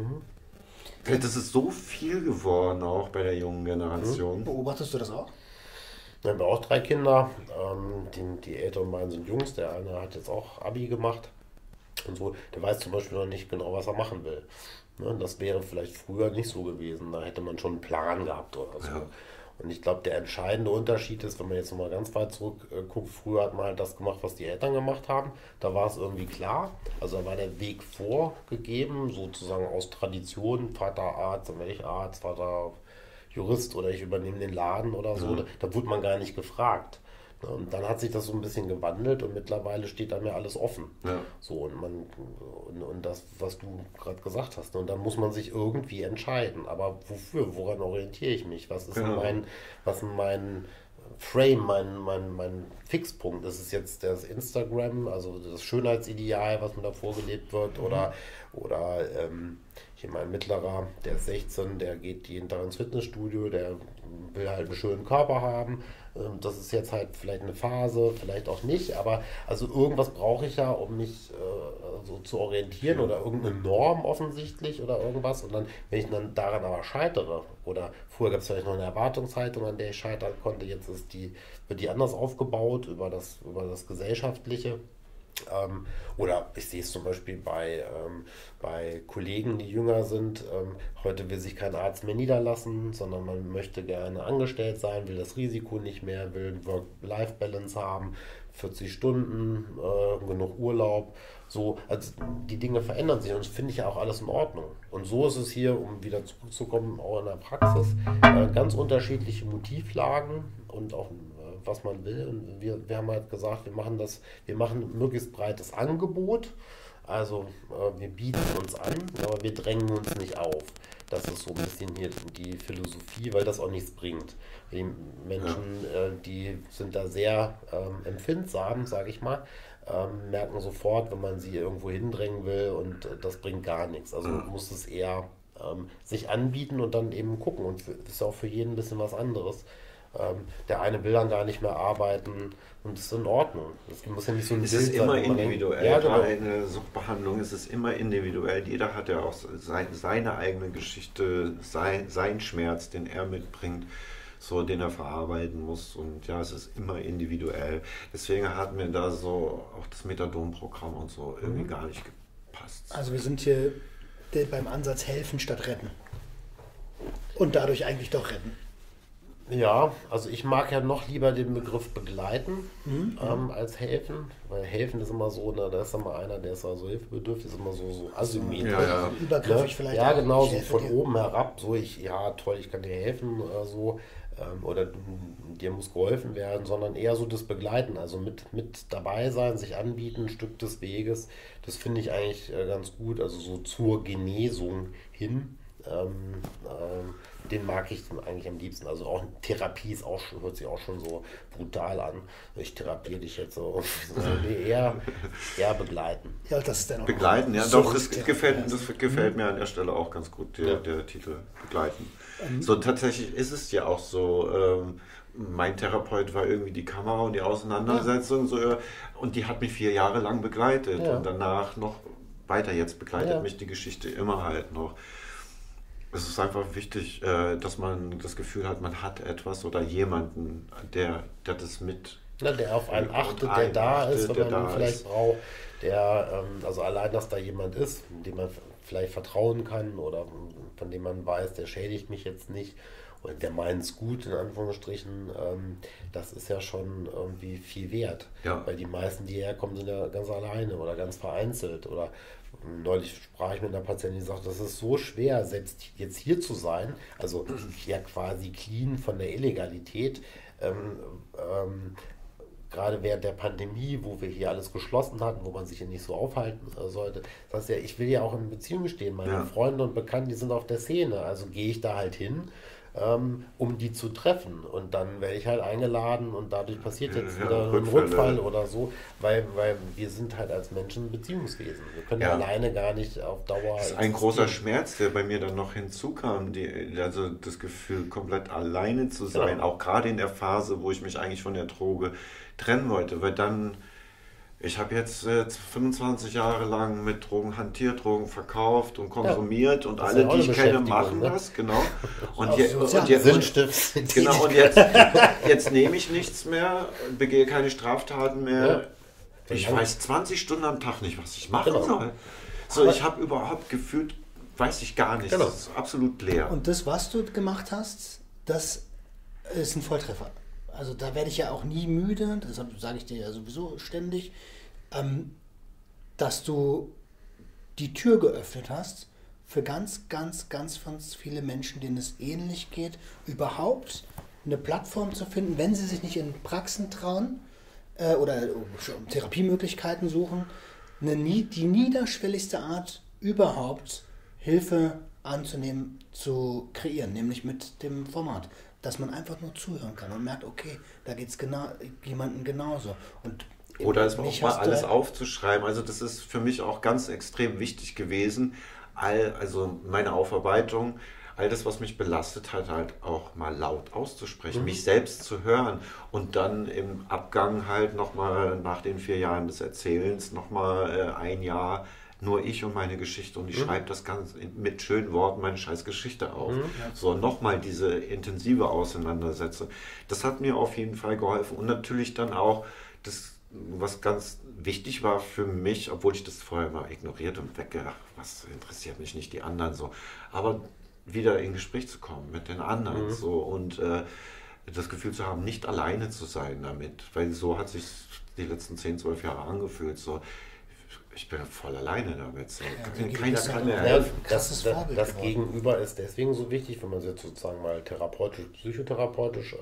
Das ist so viel geworden, auch bei der jungen Generation. Beobachtest du das auch? Wir haben auch 3 Kinder, die älteren beiden sind Jungs, der eine hat jetzt auch Abi gemacht und so, der weiß zum Beispiel noch nicht genau, was er machen will. Das wäre vielleicht früher nicht so gewesen. Da hätte man schon einen Plan gehabt oder so. Ja. Und ich glaube, der entscheidende Unterschied ist, wenn man jetzt nochmal ganz weit zurückguckt, früher hat man halt das gemacht, was die Eltern gemacht haben. Da war es irgendwie klar. Also da war der Weg vorgegeben, sozusagen aus Tradition, Vater Arzt, dann werde ich Arzt, Vater Jurist oder ich übernehme den Laden oder so. Ja. Da wurde man gar nicht gefragt. Und dann hat sich das so ein bisschen gewandelt und mittlerweile steht da mir alles offen. Ja. So, und das, was du gerade gesagt hast. Und dann muss man sich irgendwie entscheiden. Aber wofür? Woran orientiere ich mich? Was ist mein Frame, mein Fixpunkt? Ist es jetzt das Instagram, also das Schönheitsideal, was mir da vorgelebt wird? Oder hier mein Mittlerer, der ist 16, der geht jeden Tag ins Fitnessstudio, der will halt einen schönen Körper haben. Das ist jetzt halt vielleicht eine Phase, vielleicht auch nicht, aber also irgendwas brauche ich ja, um mich so zu orientieren oder irgendeine Norm offensichtlich oder irgendwas. Und dann, wenn ich dann daran aber scheitere, oder früher gab es vielleicht noch eine Erwartungshaltung, an der ich scheitern konnte, jetzt wird die anders aufgebaut über das Gesellschaftliche. Oder ich sehe es zum Beispiel bei Kollegen, die jünger sind. Heute will sich kein Arzt mehr niederlassen, sondern man möchte gerne angestellt sein, will das Risiko nicht mehr, will Work-Life-Balance haben, 40 Stunden, genug Urlaub. So, also die Dinge verändern sich und das finde ich ja auch alles in Ordnung. Und so ist es hier, um wieder zurückzukommen, auch in der Praxis, ganz unterschiedliche Motivlagen und auch was man will. Und wir haben halt gesagt, wir machen ein möglichst breites Angebot. Also wir bieten uns an, aber wir drängen uns nicht auf. Das ist so ein bisschen hier die Philosophie, weil das auch nichts bringt. Die Menschen, die sind da sehr empfindsam, sage ich mal, merken sofort, wenn man sie irgendwo hindrängen will und das bringt gar nichts. Also man muss es eher sich anbieten und dann eben gucken. Und das ist auch für jeden ein bisschen was anderes. Der eine will dann gar nicht mehr arbeiten und das ist in Ordnung. Das muss ja nicht so ein Es Bild ist immer sein, wo man denkt, individuell. ja, genau. Gerade in der Suchtbehandlung ist es immer individuell. Jeder hat ja auch seine eigene Geschichte, sein Schmerz, den er mitbringt, so den er verarbeiten muss. Und ja, es ist immer individuell. Deswegen hat mir da so auch das Methadon-Programm und so irgendwie gar nicht gepasst. Also wir sind hier beim Ansatz helfen statt retten. Und dadurch eigentlich doch retten. Ja, also ich mag ja noch lieber den Begriff begleiten als helfen, weil helfen ist immer so, da ist immer einer, der ist also hilfebedürftig, ist immer so asymmetrisch. Ja. Übergriffig vielleicht. Ja, auch. genau, Ich so helfe von dir. oben herab, so ja toll, ich kann dir helfen oder so, oder dir muss geholfen werden, sondern eher so das Begleiten, also mit dabei sein, sich anbieten, ein Stück des Weges, das finde ich eigentlich ganz gut, also so zur Genesung hin. Den mag ich eigentlich am liebsten. Also auch Therapie ist auch schon, hört sich auch schon so brutal an. Ich therapiere dich jetzt so. Nee, eher begleiten. Ja, das ist dann auch Begleiten, ja, doch, das gefällt mir an der Stelle auch ganz gut, der Titel Begleiten. So tatsächlich ist es ja auch so, mein Therapeut war irgendwie die Kamera und die Auseinandersetzung, so, und die hat mich 4 Jahre lang begleitet und danach noch weiter, jetzt begleitet mich die Geschichte immer halt noch. Es ist einfach wichtig, dass man das Gefühl hat, man hat etwas oder jemanden, der das mit... Na, der auf einen achtet, der da ist, wenn man ihn vielleicht braucht. Also allein, dass da jemand ist, dem man vielleicht vertrauen kann oder von dem man weiß, der schädigt mich jetzt nicht oder der meint es gut, in Anführungsstrichen, das ist ja schon irgendwie viel wert. Ja. Weil die meisten, die herkommen, sind ja ganz alleine oder ganz vereinzelt oder neulich sprach ich mit einer Patientin, die sagt, das ist so schwer, selbst jetzt hier zu sein, also ja quasi clean von der Illegalität, gerade während der Pandemie, wo wir hier alles geschlossen hatten, wo man sich hier nicht so aufhalten sollte. Das heißt ja, ich will ja auch in Beziehung stehen. Meine Freunde und Bekannten, die sind auf der Szene, also gehe ich da halt hin, um die zu treffen. Und dann werde ich halt eingeladen und dadurch passiert jetzt wieder ein Rückfall oder so, weil wir sind halt als Menschen Beziehungswesen. Wir können alleine gar nicht auf Dauer... Das ist ein großer Schmerz, der bei mir dann noch hinzukam, also das Gefühl, komplett alleine zu sein, auch gerade in der Phase, wo ich mich eigentlich von der Droge trennen wollte, weil dann... Ich habe jetzt 25 Jahre lang mit Drogen hantiert, Drogen verkauft und konsumiert und alle, die ich kenne, machen das, genau. Und jetzt nehme ich nichts mehr, begehe keine Straftaten mehr. Ja. Ich weiß 20 Stunden am Tag nicht, was ich machen soll. So, ich habe überhaupt gefühlt, weiß ich gar nicht. Das ist absolut leer. Und das, was du gemacht hast, das ist ein Volltreffer. Also da werde ich ja auch nie müde, deshalb sage ich dir ja sowieso ständig, dass du die Tür geöffnet hast für ganz, ganz, ganz, ganz viele Menschen, denen es ähnlich geht, überhaupt eine Plattform zu finden, wenn sie sich nicht in Praxen trauen oder Therapiemöglichkeiten suchen, die niederschwelligste Art überhaupt Hilfe anzunehmen, zu kreieren, nämlich mit dem Format. Dass man einfach nur zuhören kann und merkt, okay, da geht es jemandem genauso. Und oder es auch mal alles aufzuschreiben. Also das ist für mich auch ganz extrem wichtig gewesen. Also meine Aufarbeitung, all das, was mich belastet hat, halt auch mal laut auszusprechen, mich selbst zu hören und dann im Abgang halt nochmal nach den 4 Jahren des Erzählens nochmal 1 Jahr nur ich und meine Geschichte und ich schreibe das Ganze mit schönen Worten meine scheiß Geschichte auf. So, nochmal diese intensive Auseinandersetzung. Das hat mir auf jeden Fall geholfen und natürlich dann auch das, was ganz wichtig war für mich, obwohl ich das vorher mal ignoriert und weggedacht, was interessiert mich nicht, die anderen so, aber wieder in Gespräch zu kommen mit den anderen so und das Gefühl zu haben, nicht alleine zu sein damit. Weil so hat sich die letzten 10, 12 Jahre angefühlt. So, ich bin voll alleine damit. So. Keiner kann mir helfen. Das Gegenüber ist deswegen so wichtig, wenn man es jetzt sozusagen mal therapeutisch, psychotherapeutisch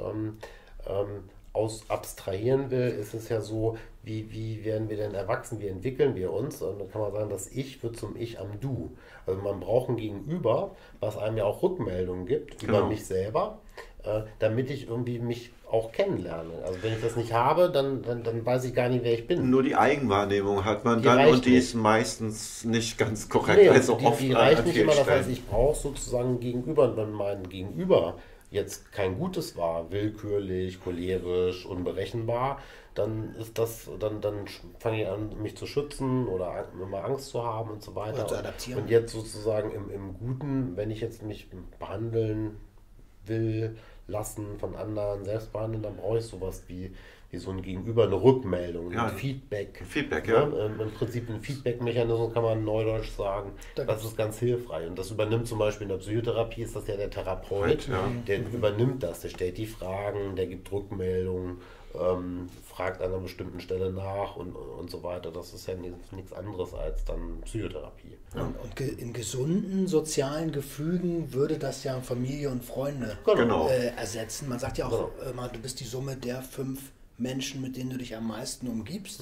abstrahieren will, ist es ja so, wie werden wir denn erwachsen, wie entwickeln wir uns? Und dann kann man sagen, das Ich wird zum Ich am Du. Also man braucht ein Gegenüber, was einem ja auch Rückmeldungen gibt über mich selber, damit ich irgendwie mich auch kennenlerne. Also wenn ich das nicht habe, dann weiß ich gar nicht, wer ich bin. Nur die Eigenwahrnehmung hat man dann und die ist meistens nicht ganz korrekt. Nee, also die reicht nicht immer, das heißt, ich brauche sozusagen ein Gegenüber. Und wenn mein Gegenüber jetzt kein Gutes war, willkürlich, cholerisch, unberechenbar, dann ist das, dann fange ich an, mich zu schützen oder immer Angst zu haben und so weiter. Oder zu adaptieren. Und jetzt sozusagen im Guten, wenn ich jetzt mich behandeln will, lassen von anderen, selbst behandeln, dann brauche ich sowas wie so ein Gegenüber, eine Rückmeldung, ein Feedback. Feedback, ja. Im Prinzip ein Feedback-Mechanismus, kann man neudeutsch sagen. Das ist ganz hilfreich. Und das übernimmt zum Beispiel in der Psychotherapie, ist das ja der Therapeut, der übernimmt das, der stellt die Fragen, der gibt Rückmeldungen, fragt an einer bestimmten Stelle nach und so weiter. Das ist ja nichts anderes als dann Psychotherapie. Und in gesunden sozialen Gefügen würde das ja Familie und Freunde ersetzen. Man sagt ja auch immer, du bist die Summe der 5 Menschen, mit denen du dich am meisten umgibst.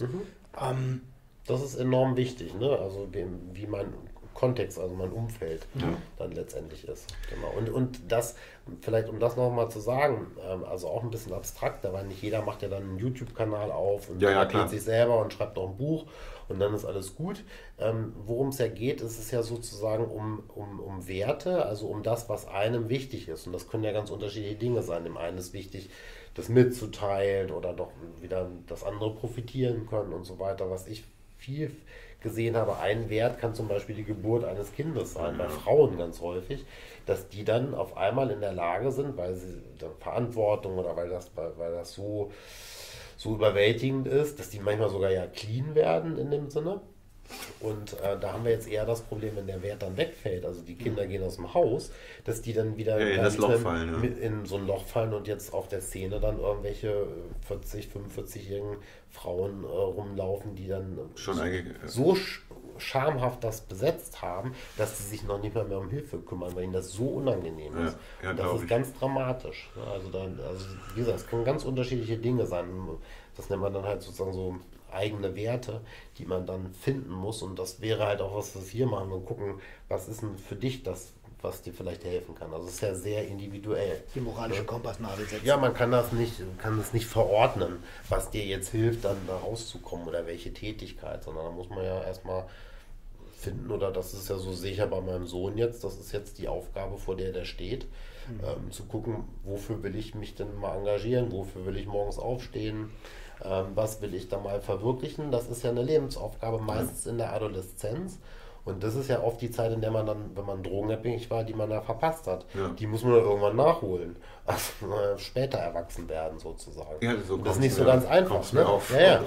Das ist enorm wichtig, ne? Also wie mein Kontext, also mein Umfeld dann letztendlich ist. Genau. Und das, vielleicht um das nochmal zu sagen, also auch ein bisschen abstrakter, weil nicht jeder macht ja dann einen YouTube-Kanal auf und erklärt sich selber und schreibt auch ein Buch und dann ist alles gut. Worum es ja geht, ist es ja sozusagen um Werte, also um das, was einem wichtig ist. Und das können ja ganz unterschiedliche Dinge sein. Dem einen ist wichtig, das mitzuteilen oder doch wieder, dass andere profitieren können und so weiter. Was ich viel gesehen habe, ein Wert kann zum Beispiel die Geburt eines Kindes sein, bei Frauen ganz häufig, dass die dann auf einmal in der Lage sind, weil sie dann Verantwortung oder weil das so überwältigend ist, dass die manchmal sogar ja clean werden in dem Sinne. Und da haben wir jetzt eher das Problem, wenn der Wert dann wegfällt, also die Kinder gehen aus dem Haus, dass die dann wieder in das Loch fallen, in so ein Loch fallen und jetzt auf der Szene dann irgendwelche 40, 45-jährigen Frauen rumlaufen, die dann so schamhaft das besetzt haben, dass sie sich noch nicht mehr um Hilfe kümmern, weil ihnen das so unangenehm ist. Ja, und das ist ganz dramatisch. Also wie gesagt, es können ganz unterschiedliche Dinge sein. Das nennt man dann halt sozusagen so eigene Werte, die man dann finden muss, und das wäre halt auch was wir hier machen und gucken, was ist denn für dich das, was dir vielleicht helfen kann. Also es ist ja sehr individuell. Die moralische Kompassnadel setzen. Ja, man kann das nicht verordnen, was dir jetzt hilft, dann da rauszukommen oder welche Tätigkeit, sondern da muss man ja erstmal finden, oder das ist ja so sicher bei meinem Sohn jetzt, das ist jetzt die Aufgabe, vor der steht, zu gucken, wofür will ich mich denn mal engagieren, wofür will ich morgens aufstehen, was will ich da mal verwirklichen. Das ist ja eine Lebensaufgabe, meistens in der Adoleszenz. Und das ist ja oft die Zeit, in der man dann, wenn man drogenabhängig war, die man da verpasst hat. Ja. Die muss man dann irgendwann nachholen. Also später erwachsen werden sozusagen. Ja, so das ist nicht so ganz einfach. Ne? Ja.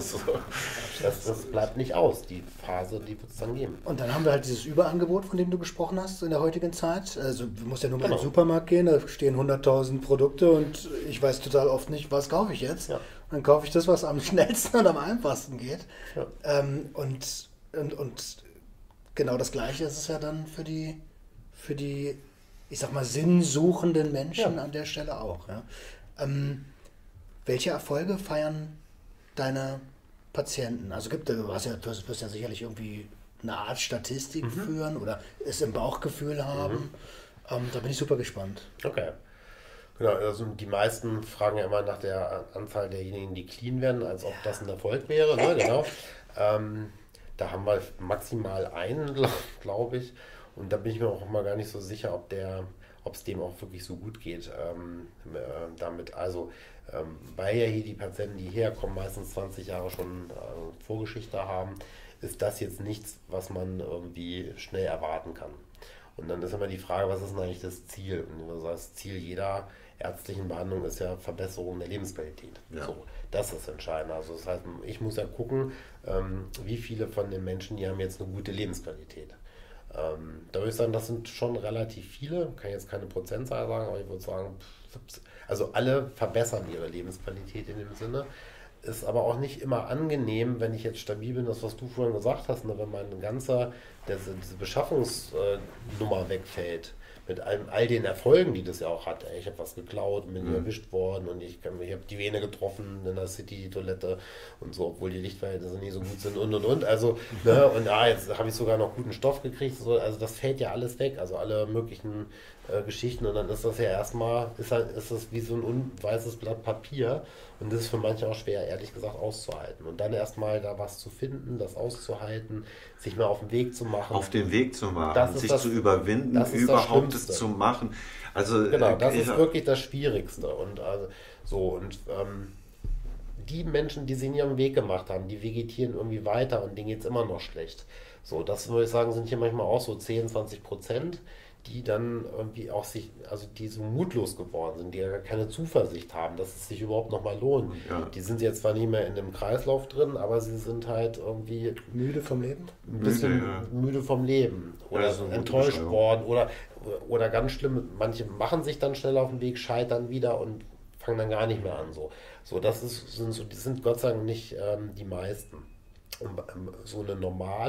Das bleibt nicht aus. Die Phase, die wird es dann geben. Und dann haben wir halt dieses Überangebot, von dem du gesprochen hast in der heutigen Zeit. Also du musst ja nur mal in den Supermarkt gehen, da stehen 100.000 Produkte und ich weiß total oft nicht, was kaufe ich jetzt. Ja. Dann kaufe ich das, was am schnellsten und am einfachsten geht. Ja. Und genau das Gleiche ist es ja dann für die, ich sag mal, sinnsuchenden Menschen an der Stelle auch. Ja. Welche Erfolge feiern deine Patienten? Also du wirst ja sicherlich irgendwie eine Art Statistik führen oder es im Bauchgefühl haben. Da bin ich super gespannt. Okay. Genau, also die meisten fragen ja immer nach der Anzahl derjenigen, die clean werden, als ob das ein Erfolg wäre. Ne? Genau. Da haben wir maximal einen, glaube ich. Und da bin ich mir auch mal gar nicht so sicher, ob es dem auch wirklich so gut geht damit. Also, weil ja hier die Patienten, die herkommen, meistens 20 Jahre schon Vorgeschichte haben, ist das jetzt nichts, was man irgendwie schnell erwarten kann. Und dann ist immer die Frage, was ist denn eigentlich das Ziel? Und das Ziel jeder ärztlichen Behandlung ist ja Verbesserung der Lebensqualität. Ja. So, das ist entscheidend. Also das heißt, ich muss ja gucken, wie viele von den Menschen, die haben jetzt eine gute Lebensqualität. Da würde ich sagen, das sind schon relativ viele, kann jetzt keine Prozentzahl sagen, aber ich würde sagen, also alle verbessern ihre Lebensqualität in dem Sinne. Ist aber auch nicht immer angenehm, wenn ich jetzt stabil bin, das was du vorhin gesagt hast, ne, wenn mein ganzer, diese Beschaffungsnummer wegfällt, mit all den Erfolgen, die das ja auch hat. Ich habe was geklaut, bin erwischt worden und ich habe die Vene getroffen in der City, die Toilette und so, obwohl die Lichtverhältnisse nie so gut sind und. Also, ne, und jetzt habe ich sogar noch guten Stoff gekriegt. So, also das fällt ja alles weg, also alle möglichen Geschichten und dann ist das ja erstmal, ist das wie so ein unweißes Blatt Papier und das ist für manche auch schwer, ehrlich gesagt, auszuhalten. Und dann erstmal da was zu finden, das auszuhalten, sich mal auf den Weg zu machen. Auf den Weg zu machen, sich zu überwinden, überhaupt es zu machen. Also, genau, das ist wirklich das Schwierigste. Und die Menschen, die sich in ihrem Weg gemacht haben, die vegetieren irgendwie weiter und denen geht es immer noch schlecht. So, das würde ich sagen, sind hier manchmal auch so 10-20%. Die dann irgendwie auch die so mutlos geworden sind, die ja keine Zuversicht haben, dass es sich überhaupt nochmal lohnt. Ja. Die sind jetzt zwar nicht mehr in dem Kreislauf drin, aber sie sind halt irgendwie müde vom Leben? Ein bisschen müde vom Leben oder also enttäuscht worden oder ganz schlimm, manche machen sich dann schnell auf den Weg, scheitern wieder und fangen dann gar nicht mehr an. So die sind Gott sei Dank nicht die meisten. Und, so eine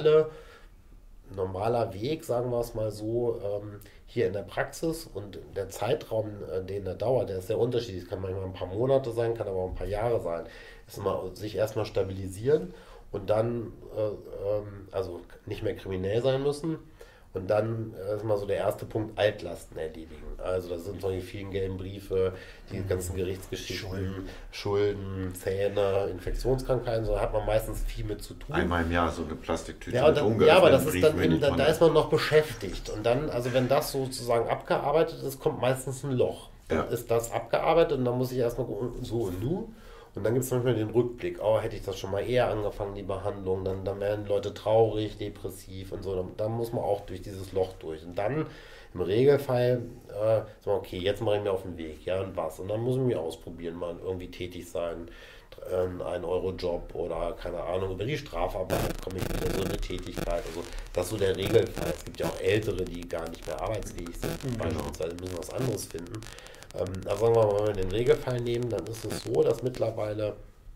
normaler Weg, sagen wir es mal so, hier in der Praxis und der Zeitraum, den er dauert, der ist sehr unterschiedlich. Es kann manchmal ein paar Monate sein, kann aber auch ein paar Jahre sein. Sich erstmal stabilisieren und dann also nicht mehr kriminell sein müssen. Und dann ist mal so der erste Punkt, Altlasten erledigen. Also das sind solche vielen gelben Briefe, die ganzen Gerichtsgeschichten, Schulden, Zähne, Infektionskrankheiten, so hat man meistens viel mit zu tun. Einmal im Jahr so eine Plastiktüte. Ja, aber das ist dann eben, da ist man noch beschäftigt. Und dann, also wenn das sozusagen abgearbeitet ist, kommt meistens ein Loch. Dann ist das abgearbeitet und dann muss ich erstmal so und nu. Und dann gibt es manchmal den Rückblick, hätte ich das schon mal eher angefangen, die Behandlung, dann werden Leute traurig, depressiv und so, dann muss man auch durch dieses Loch durch. Und dann im Regelfall, okay, jetzt mache ich mir auf den Weg, ja, und was? Und dann muss ich mich ausprobieren, mal irgendwie tätig sein, 1-Euro-Job oder keine Ahnung, über die Strafarbeit komme ich wieder so eine Tätigkeit. Also das ist so der Regelfall. Es gibt ja auch Ältere, die gar nicht mehr arbeitsfähig sind, beispielsweise müssen was anderes finden. Also sagen wir mal, wenn wir den Regelfall nehmen, dann ist es so, dass mittlerweile,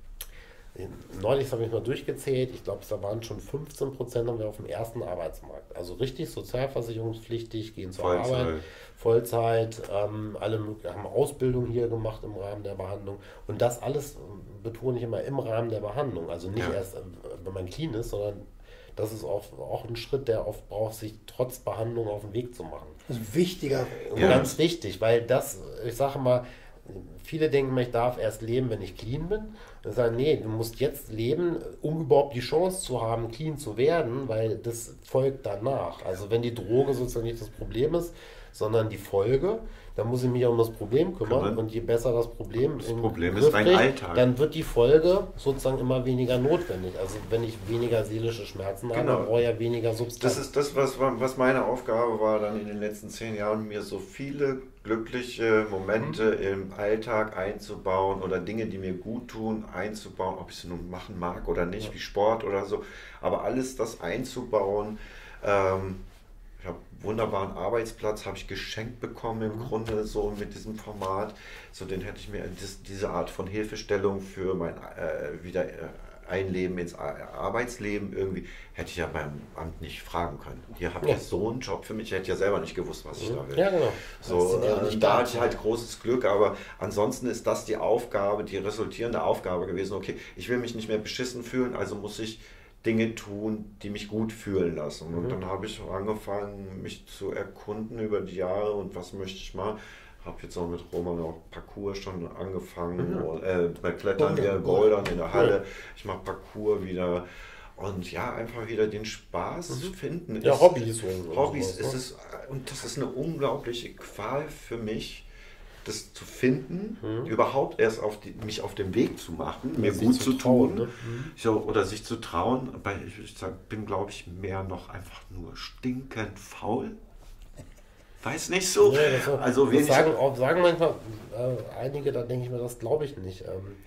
neulich habe ich mal durchgezählt, ich glaube, da waren schon 15% haben wir auf dem ersten Arbeitsmarkt. Also richtig sozialversicherungspflichtig, gehen zur Arbeit, Vollzeit, alle haben Ausbildung hier gemacht im Rahmen der Behandlung. Und das alles betone ich immer im Rahmen der Behandlung. Also nicht erst, wenn man clean ist, sondern das ist auch ein Schritt, der oft braucht, sich trotz Behandlung auf den Weg zu machen. Das ist wichtiger. Ganz wichtig, weil das, ich sage mal, viele denken, ich darf erst leben, wenn ich clean bin. Und sagen, nee, du musst jetzt leben, um überhaupt die Chance zu haben, clean zu werden, weil das folgt danach. Also wenn die Droge sozusagen nicht das Problem ist, sondern die Folge, dann muss ich mich um das Problem kümmern und je besser das Problem ist dein Alltag. Dann wird die Folge sozusagen immer weniger notwendig. Also wenn ich weniger seelische Schmerzen habe, dann brauche ich ja weniger Substanz. Das ist das, was meine Aufgabe war, dann in den letzten 10 Jahren, mir so viele glückliche Momente im Alltag einzubauen oder Dinge, die mir gut tun, einzubauen, ob ich sie nun machen mag oder nicht, wie Sport oder so, aber alles das einzubauen. Ich habe einen wunderbaren Arbeitsplatz, habe ich geschenkt bekommen im Grunde so mit diesem Format. So, den hätte ich mir, diese Art von Hilfestellung für mein Einleben ins Arbeitsleben irgendwie, hätte ich ja beim Amt nicht fragen können. Hier habt ihr so einen Job für mich, ich hätte ja selber nicht gewusst, was ich da will. Ja, genau. So, da hatte ich halt großes Glück, aber ansonsten ist das die Aufgabe, die resultierende Aufgabe gewesen, okay, ich will mich nicht mehr beschissen fühlen, also muss ich Dinge tun, die mich gut fühlen lassen. Und dann habe ich angefangen, mich zu erkunden über die Jahre und was möchte ich mal. Habe jetzt auch mit Roman auch Parkour schon angefangen, bei Klettern, Bouldern in der Halle. Ich mache Parkour wieder. Und ja, einfach wieder den Spaß finden. Ja, Hobbys. Hobbys ist es, und das ist eine unglaubliche Qual für mich, das zu finden, überhaupt erst mich auf den Weg zu machen, mir gut zu tun, ne? Oder sich zu trauen. Ich bin, glaube ich, mehr noch einfach nur stinkend faul. Weiß nicht so. Nee, also das sagen manchmal einige, da denke ich mir, das glaube ich nicht.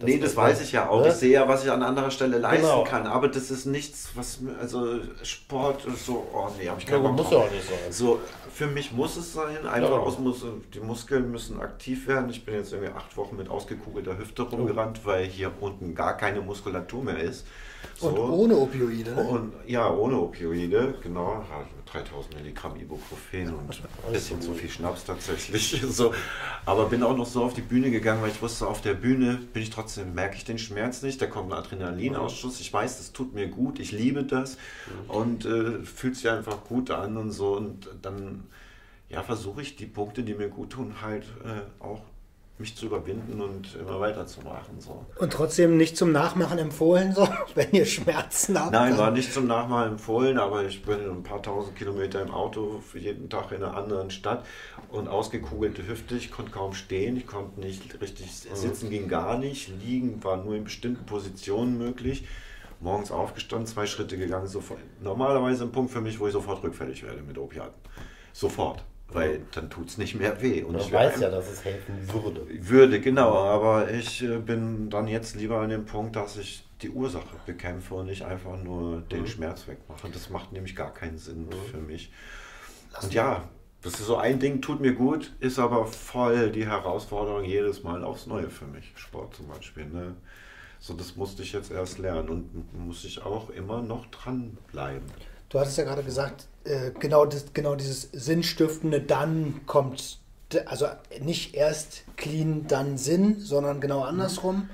Nee, das weiß ich ja auch. Ich sehe ja, was ich an anderer Stelle leisten kann. Aber das ist nichts, was mir, also Sport ist so, oh nee, habe ich keinen Bock drauf. Muss ja auch nicht sein. So, für mich muss es sein. Einfach die Muskeln müssen aktiv werden. Ich bin jetzt irgendwie 8 Wochen mit ausgekugelter Hüfte rumgerannt, weil hier unten gar keine Muskulatur mehr ist. So. Und ohne Opioide, ne? Und, ja, ohne Opioide, genau. 3000 Milligramm Ibuprofen und ein bisschen zu viel Schnaps tatsächlich. So. Aber bin auch noch so auf die Bühne gegangen, weil ich wusste, auf der Bühne bin ich trotzdem, merke ich den Schmerz nicht. Da kommt ein Adrenalinausschuss. Ich weiß, das tut mir gut. Ich liebe das. Und fühlt sich einfach gut an und so. Und dann versuche ich die Punkte, die mir gut tun, halt auch mich zu überwinden und immer weiterzumachen. So. Und trotzdem nicht zum Nachmachen empfohlen, so, wenn ihr Schmerzen habt? Nein, war nicht zum Nachmachen empfohlen, aber ich bin ein paar tausend Kilometer im Auto für jeden Tag in einer anderen Stadt und ausgekugelte Hüfte. Ich konnte kaum stehen, ich konnte nicht richtig sitzen, ging gar nicht. Liegen war nur in bestimmten Positionen möglich. Morgens aufgestanden, 2 Schritte gegangen, sofort. Normalerweise ein Punkt für mich, wo ich sofort rückfällig werde mit Opiaten. Sofort. Weil dann tut es nicht mehr weh. Und ich weiß ja, dass es helfen würde. Würde, genau. Aber ich bin dann jetzt lieber an dem Punkt, dass ich die Ursache bekämpfe und nicht einfach nur den Schmerz wegmache. Das macht nämlich gar keinen Sinn für mich. Und ja, das ist so ein Ding, tut mir gut, ist aber voll die Herausforderung jedes Mal aufs Neue für mich. Sport zum Beispiel. Ne? So, das musste ich jetzt erst lernen und muss ich auch immer noch dranbleiben. Du hattest ja gerade gesagt, genau dieses Sinnstiftende, dann kommt, also nicht erst clean, dann Sinn, sondern genau andersrum.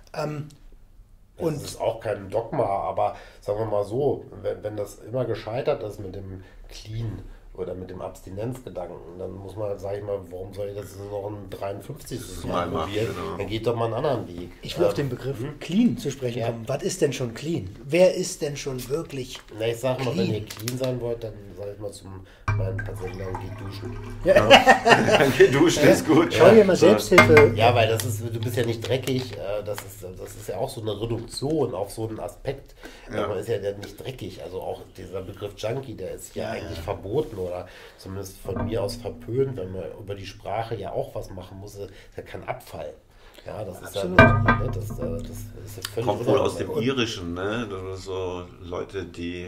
Und das ist auch kein Dogma, aber sagen wir mal so, wenn das immer gescheitert ist mit dem Clean oder mit dem Abstinenzgedanken, dann muss man, sage ich mal, warum soll ich das noch ein 53. Mal probieren? Genau. Dann geht doch mal einen anderen Weg. Ich will auf den Begriff clean zu sprechen kommen. Was ist denn schon clean? Wer ist denn schon wirklich Na, ich sag mal, wenn ihr clean sein wollt, dann sag ich mal zum meinen Patienten, dann geht duschen. Ja. Dann geht duschen, ist gut. Schau dir mal Selbsthilfe. Ja, weil du bist ja nicht dreckig, das ist ja auch so eine Reduktion auf so einen Aspekt. Man ist ja nicht dreckig, also auch dieser Begriff Junkie, der ist ja eigentlich verboten oder zumindest von mir aus verpönt, wenn man über die Sprache ja auch was machen muss, ist ja kein Abfall. Ja, das ist ja das ist ja völlig kommt wohl aus dem Irischen, ne? So Leute, die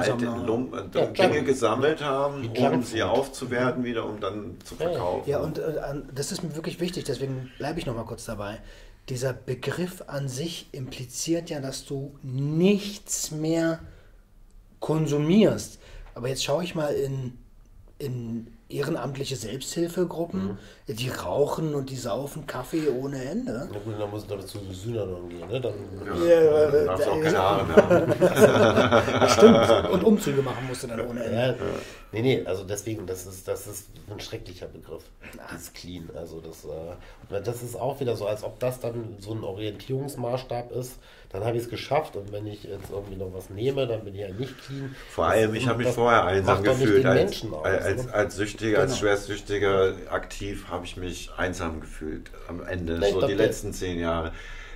alte Dinge gesammelt haben, um sie aufzuwerten wieder, um dann zu verkaufen. Ja, und das ist mir wirklich wichtig, deswegen bleibe ich noch mal kurz dabei. Dieser Begriff an sich impliziert ja, dass du nichts mehr konsumierst. Aber jetzt schaue ich mal in ehrenamtliche Selbsthilfegruppen, die rauchen und die saufen Kaffee ohne Ende. Na gut, dann muss es zu Sühnern gehen, ne? Dann darfst du auch keine Haare mehr haben. Stimmt. Und Umzüge machen musst du dann ohne Ende. Ja. Nee, also deswegen, das ist ein schrecklicher Begriff. Das ist clean. Also das ist auch wieder so, als ob das dann so ein Orientierungsmaßstab ist. Dann habe ich es geschafft und wenn ich jetzt irgendwie noch was nehme, dann bin ich ja nicht clean. Vor allem, ich habe mich vorher einsam gefühlt. Als Süchtiger, als Schwerstsüchtiger aktiv habe ich mich einsam gefühlt am Ende, so die letzten 10 Jahre.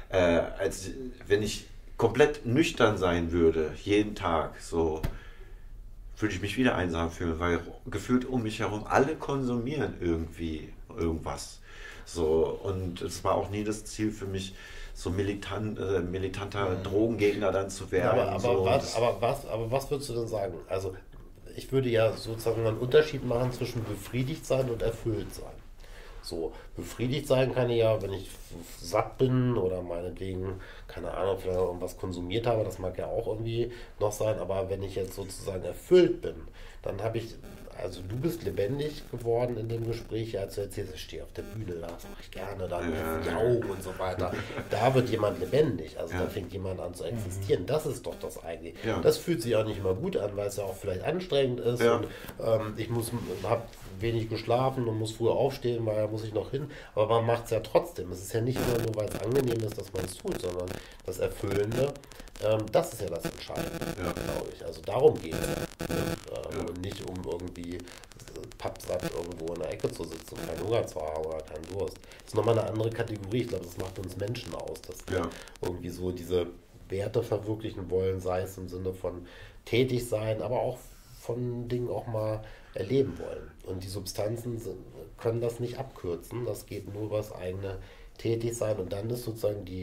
Als wenn ich komplett nüchtern sein würde, jeden Tag, so würde ich mich wieder einsam fühlen, weil gefühlt um mich herum alle konsumieren irgendwie irgendwas. So, und es war auch nie das Ziel für mich, so militanter Drogengegner dann zu werden. Aber was würdest du denn sagen? Also ich würde ja sozusagen einen Unterschied machen zwischen befriedigt sein und erfüllt sein. So, befriedigt sein kann ich ja, wenn ich satt bin oder meinetwegen, keine Ahnung, vielleicht irgendwas konsumiert habe, das mag ja auch irgendwie noch sein, aber wenn ich jetzt sozusagen erfüllt bin, dann habe ich, also du bist lebendig geworden in dem Gespräch, als du erzählst, ich stehe auf der Bühne, das mache ich gerne, dann die Augen und so weiter. Da wird jemand lebendig, also da fängt jemand an zu existieren. Das ist doch das eigentlich. Ja. Das fühlt sich auch nicht immer gut an, weil es ja auch vielleicht anstrengend ist. Ja. Und ich habe wenig geschlafen und muss früh aufstehen, weil da muss ich noch hin. Aber man macht es ja trotzdem. Es ist ja nicht immer nur, weil es angenehm ist, dass man es tut, sondern das Erfüllende. Das ist ja das Entscheidende, glaube ich. Also darum geht es. Und nicht um irgendwie pappsatt irgendwo in der Ecke zu sitzen und keinen Hunger zu haben oder keinen Durst. Das ist nochmal eine andere Kategorie. Ich glaube, das macht uns Menschen aus, dass wir irgendwie so diese Werte verwirklichen wollen, sei es im Sinne von tätig sein, aber auch von Dingen auch mal erleben wollen. Und die Substanzen können das nicht abkürzen. Das geht nur über das eigene Tätigsein. Und dann ist sozusagen die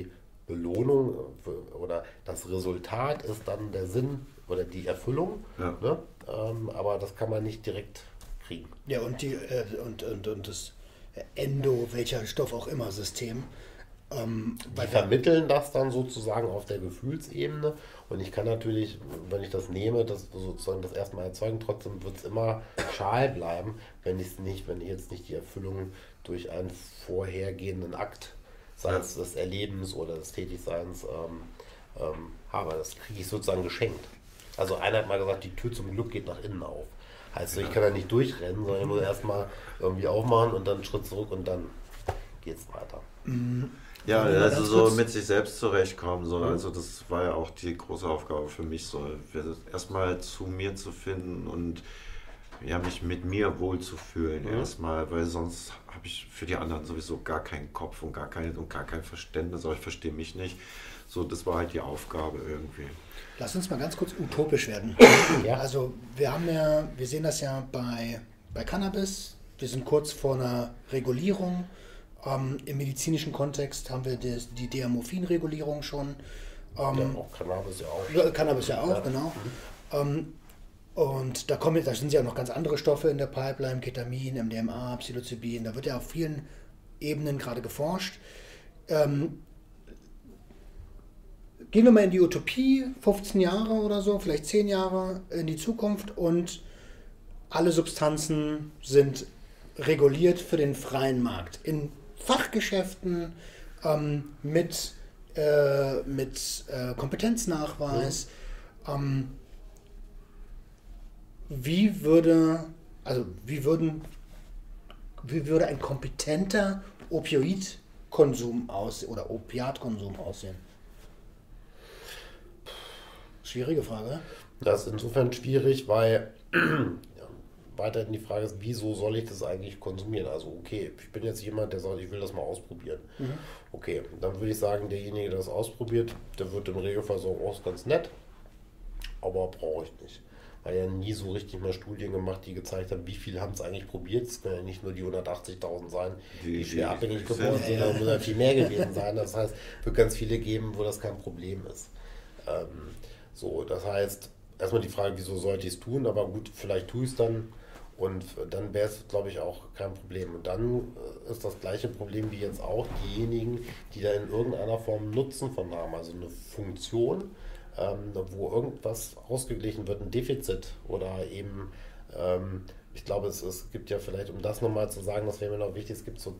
Belohnung oder das Resultat ist dann der Sinn oder die Erfüllung. Ja. Ne? Aber das kann man nicht direkt kriegen. Ja, und und das Endo, welcher Stoff auch immer, System. Die vermitteln das dann sozusagen auf der Gefühlsebene und ich kann natürlich, wenn ich das nehme, das sozusagen das erstmal erzeugen, trotzdem wird es immer schal bleiben, wenn ich jetzt nicht die Erfüllung durch einen vorhergehenden Akt, sei es des Erlebens oder des Tätigseins, habe. Das kriege ich sozusagen geschenkt. Also einer hat mal gesagt, die Tür zum Glück geht nach innen auf. Heißt, ich kann da nicht durchrennen, sondern ich muss erstmal irgendwie aufmachen und dann einen Schritt zurück und dann geht es weiter. Ja, also so mit sich selbst zurechtkommen. So. Also das war ja auch die große Aufgabe für mich, so erstmal zu mir zu finden und ja, mich mit mir wohlzufühlen erstmal, weil sonst habe ich für die anderen sowieso gar keinen Kopf und gar kein Verständnis, aber ich verstehe mich nicht. So, das war halt die Aufgabe irgendwie. Lass uns mal ganz kurz utopisch werden. Ja. Also wir sehen das ja bei Cannabis, wir sind kurz vor einer Regulierung. Im medizinischen Kontext haben wir die Diamorphin-Regulierung schon. Ja, auch Cannabis ja auch. Ja, Cannabis ja auch, genau. Und da sind ja auch noch ganz andere Stoffe in der Pipeline, Ketamin, MDMA, Psilocybin, da wird ja auf vielen Ebenen gerade geforscht. Gehen wir mal in die Utopie, 15 Jahre oder so, vielleicht 10 Jahre in die Zukunft und alle Substanzen sind reguliert für den freien Markt. In Fachgeschäften mit Kompetenznachweis. Wie würde ein kompetenter Opioidkonsum oder Opiatkonsum aussehen? Schwierige Frage. Das ist insofern schwierig, weil weiterhin die Frage ist, wieso soll ich das eigentlich konsumieren? Also okay, ich bin jetzt jemand, der sagt, ich will das mal ausprobieren. Okay, dann würde ich sagen, derjenige, der das ausprobiert, der wird im Regelfall sagen, oh, ist ganz nett, aber brauche ich nicht. Weil ja nie so richtig mal Studien gemacht, die gezeigt haben, wie viel haben es eigentlich probiert. Es können ja nicht nur die 180.000 sein, die schwer abhängig geworden sind, sondern muss ja viel mehr gewesen sein. Das heißt, es wird ganz viele geben, wo das kein Problem ist. Das heißt, erstmal die Frage, wieso sollte ich es tun, aber gut, vielleicht tue ich es dann und dann wäre es, glaube ich, auch kein Problem. Und dann ist das gleiche Problem wie jetzt auch diejenigen, die da in irgendeiner Form Nutzen von haben, also eine Funktion, wo irgendwas ausgeglichen wird, ein Defizit oder eben, ich glaube, es gibt ja vielleicht, um das nochmal zu sagen, das wäre mir noch wichtig, es gibt so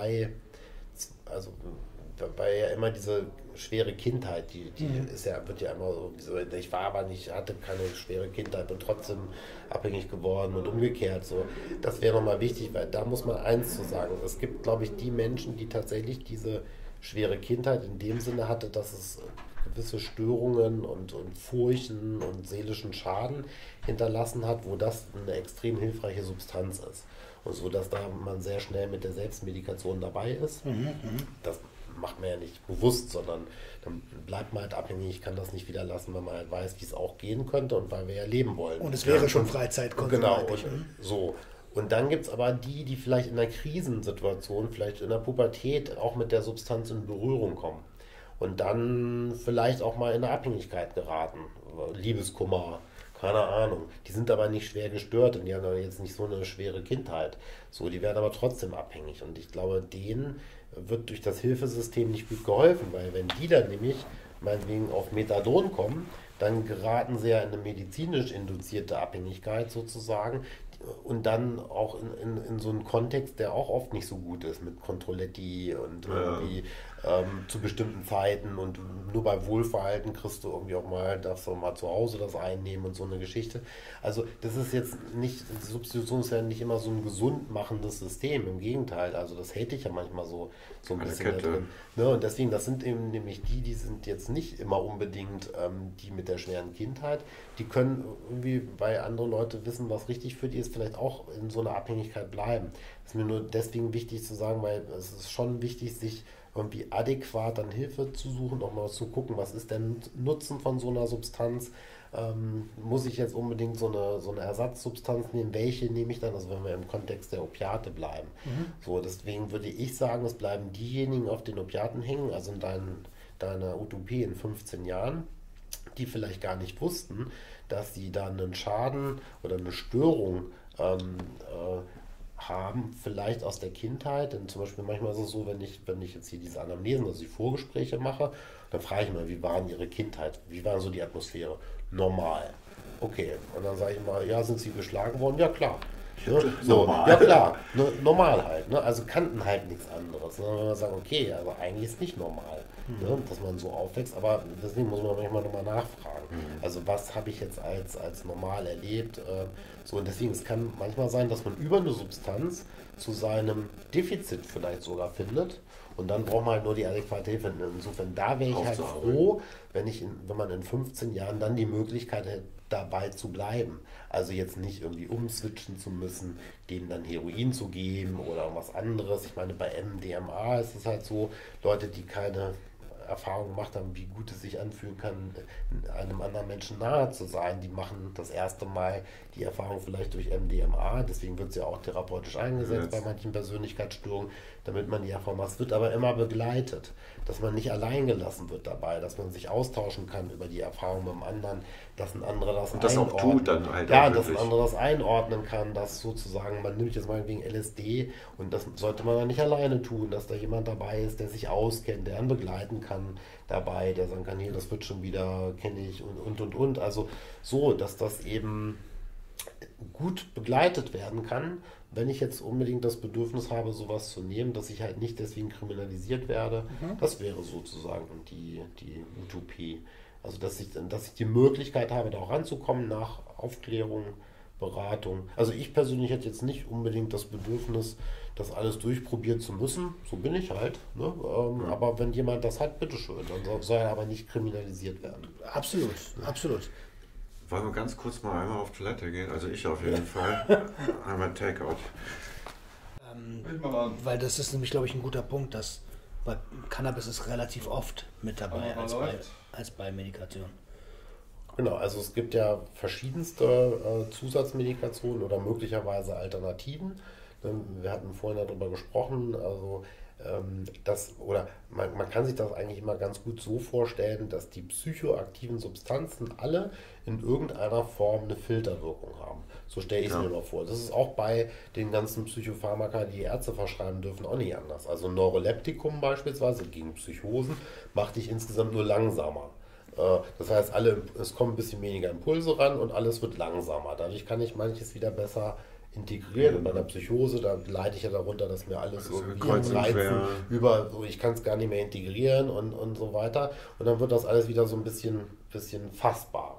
also weil ja immer diese schwere Kindheit, die wird ja immer so, ich hatte keine schwere Kindheit, bin trotzdem abhängig geworden und umgekehrt. So. Das wäre nochmal wichtig, weil da muss man eins zu sagen. Es gibt, glaube ich, die Menschen, die tatsächlich diese schwere Kindheit in dem Sinne hatte, dass es gewisse Störungen und Furchen und seelischen Schaden hinterlassen hat, wo das eine extrem hilfreiche Substanz ist. Und so, dass da man sehr schnell mit der Selbstmedikation dabei ist. Das macht man ja nicht bewusst, sondern dann bleibt man halt abhängig, ich kann das nicht wieder lassen, weil man halt weiß, wie es auch gehen könnte und weil wir ja leben wollen. Und es wäre schon Freizeitkonsum. Genau, so. Und dann gibt es aber die vielleicht in einer Krisensituation, vielleicht in der Pubertät auch mit der Substanz in Berührung kommen. Und dann vielleicht auch mal in eine Abhängigkeit geraten. Liebeskummer, keine Ahnung. Die sind aber nicht schwer gestört und die haben dann jetzt nicht so eine schwere Kindheit. So, die werden aber trotzdem abhängig. Und ich glaube, denen wird durch das Hilfesystem nicht gut geholfen, weil wenn die dann nämlich meinetwegen auf Methadon kommen, dann geraten sie ja in eine medizinisch induzierte Abhängigkeit sozusagen und dann auch in so einen Kontext, der auch oft nicht so gut ist mit Controletti und irgendwie zu bestimmten Zeiten und nur bei Wohlverhalten kriegst du irgendwie auch mal, darfst du mal zu Hause das einnehmen und so eine Geschichte. Also das ist jetzt nicht, die Substitution ist ja nicht immer so ein gesund machendes System, im Gegenteil, also das hält dich ja manchmal so ein bisschen da drin. Ne? Und deswegen, das sind eben nämlich die sind jetzt nicht immer unbedingt die mit der schweren Kindheit, die können irgendwie, weil andere Leute wissen, was richtig für die ist, vielleicht auch in so einer Abhängigkeit bleiben. Das ist mir nur deswegen wichtig zu sagen, weil es ist schon wichtig, sich irgendwie adäquat dann Hilfe zu suchen, auch mal zu gucken, was ist der Nutzen von so einer Substanz, muss ich jetzt unbedingt so eine Ersatzsubstanz nehmen, welche nehme ich dann, also wenn wir im Kontext der Opiate bleiben. So, deswegen würde ich sagen, es bleiben diejenigen auf den Opiaten hängen, also in deiner Utopie in 15 Jahren, die vielleicht gar nicht wussten, dass sie da einen Schaden oder eine Störung haben, vielleicht aus der Kindheit. Denn zum Beispiel manchmal ist es so, wenn ich jetzt hier diese Anamnesen, also die Vorgespräche mache, dann frage ich mal, wie war denn Ihre Kindheit? Wie war so die Atmosphäre? Normal. Okay. Und dann sage ich mal, ja, sind Sie geschlagen worden? Ja, klar. Ne? So, Normal. ja klar, ne, normal halt. Ne? Also kannten halt nichts anderes. Ne? Wenn man sagt, okay, aber eigentlich ist nicht normal, ne? Dass man so aufwächst. Aber deswegen muss man manchmal nochmal nachfragen. Also was habe ich jetzt als normal erlebt? So, und deswegen, es kann manchmal sein, dass man über eine Substanz zu seinem Defizit vielleicht sogar findet. Und dann braucht man halt nur die adäquate Hilfe. Insofern, da wäre ich halt froh, wenn man in 15 Jahren dann die Möglichkeit hätte, dabei zu bleiben. Also jetzt nicht irgendwie umswitchen zu müssen, denen dann Heroin zu geben oder was anderes. Ich meine, bei MDMA ist es halt so, Leute, die keine Erfahrung gemacht haben, wie gut es sich anfühlen kann, einem anderen Menschen nahe zu sein, die machen das erste Mal die Erfahrung vielleicht durch MDMA, deswegen wird es ja auch therapeutisch eingesetzt bei manchen Persönlichkeitsstörungen, damit man die Erfahrung macht. Es wird aber immer begleitet, dass man nicht allein gelassen wird dabei, dass man sich austauschen kann über die Erfahrung mit dem anderen, dass ein anderer das und das auch tut dann halt. Ja, dass ein anderer das einordnen kann, dass sozusagen, man nimmt jetzt mal wegen LSD und das sollte man dann nicht alleine tun, dass da jemand dabei ist, der sich auskennt, der einen begleiten kann dabei, der sagen kann, hier, das wird schon wieder, kenne ich und. Also so, dass das eben gut begleitet werden kann, wenn ich jetzt unbedingt das Bedürfnis habe, sowas zu nehmen, dass ich halt nicht deswegen kriminalisiert werde. Das wäre sozusagen die Utopie. Also dass ich die Möglichkeit habe, da auch ranzukommen nach Aufklärung, Beratung. Also ich persönlich hätte jetzt nicht unbedingt das Bedürfnis, das alles durchprobieren zu müssen. So bin ich halt. Ne? Aber wenn jemand das hat, bitteschön. Dann soll er aber nicht kriminalisiert werden. Absolut, absolut. Wollen wir ganz kurz mal einmal auf Toilette gehen? Also ich auf jeden Fall. Einmal Takeout. Weil das ist nämlich, glaube ich, ein guter Punkt, dass bei Cannabis ist relativ oft mit dabei als bei Medikation. Genau, also es gibt ja verschiedenste Zusatzmedikationen oder möglicherweise Alternativen. Wir hatten vorhin darüber gesprochen, also man kann sich das eigentlich immer ganz gut so vorstellen, dass die psychoaktiven Substanzen alle in irgendeiner Form eine Filterwirkung haben. So stelle ich es mir mal vor. Das ist auch bei den ganzen Psychopharmaka, die Ärzte verschreiben dürfen, auch nicht anders. Also Neuroleptikum beispielsweise gegen Psychosen macht dich insgesamt nur langsamer. Das heißt, es kommen ein bisschen weniger Impulse ran und alles wird langsamer. Dadurch kann ich manches wieder besser integrieren. Und bei einer Psychose, da leide ich ja darunter, dass mir alles irgendwie reizen ich kann es gar nicht mehr integrieren und so weiter. Und dann wird das alles wieder so ein bisschen fassbarer.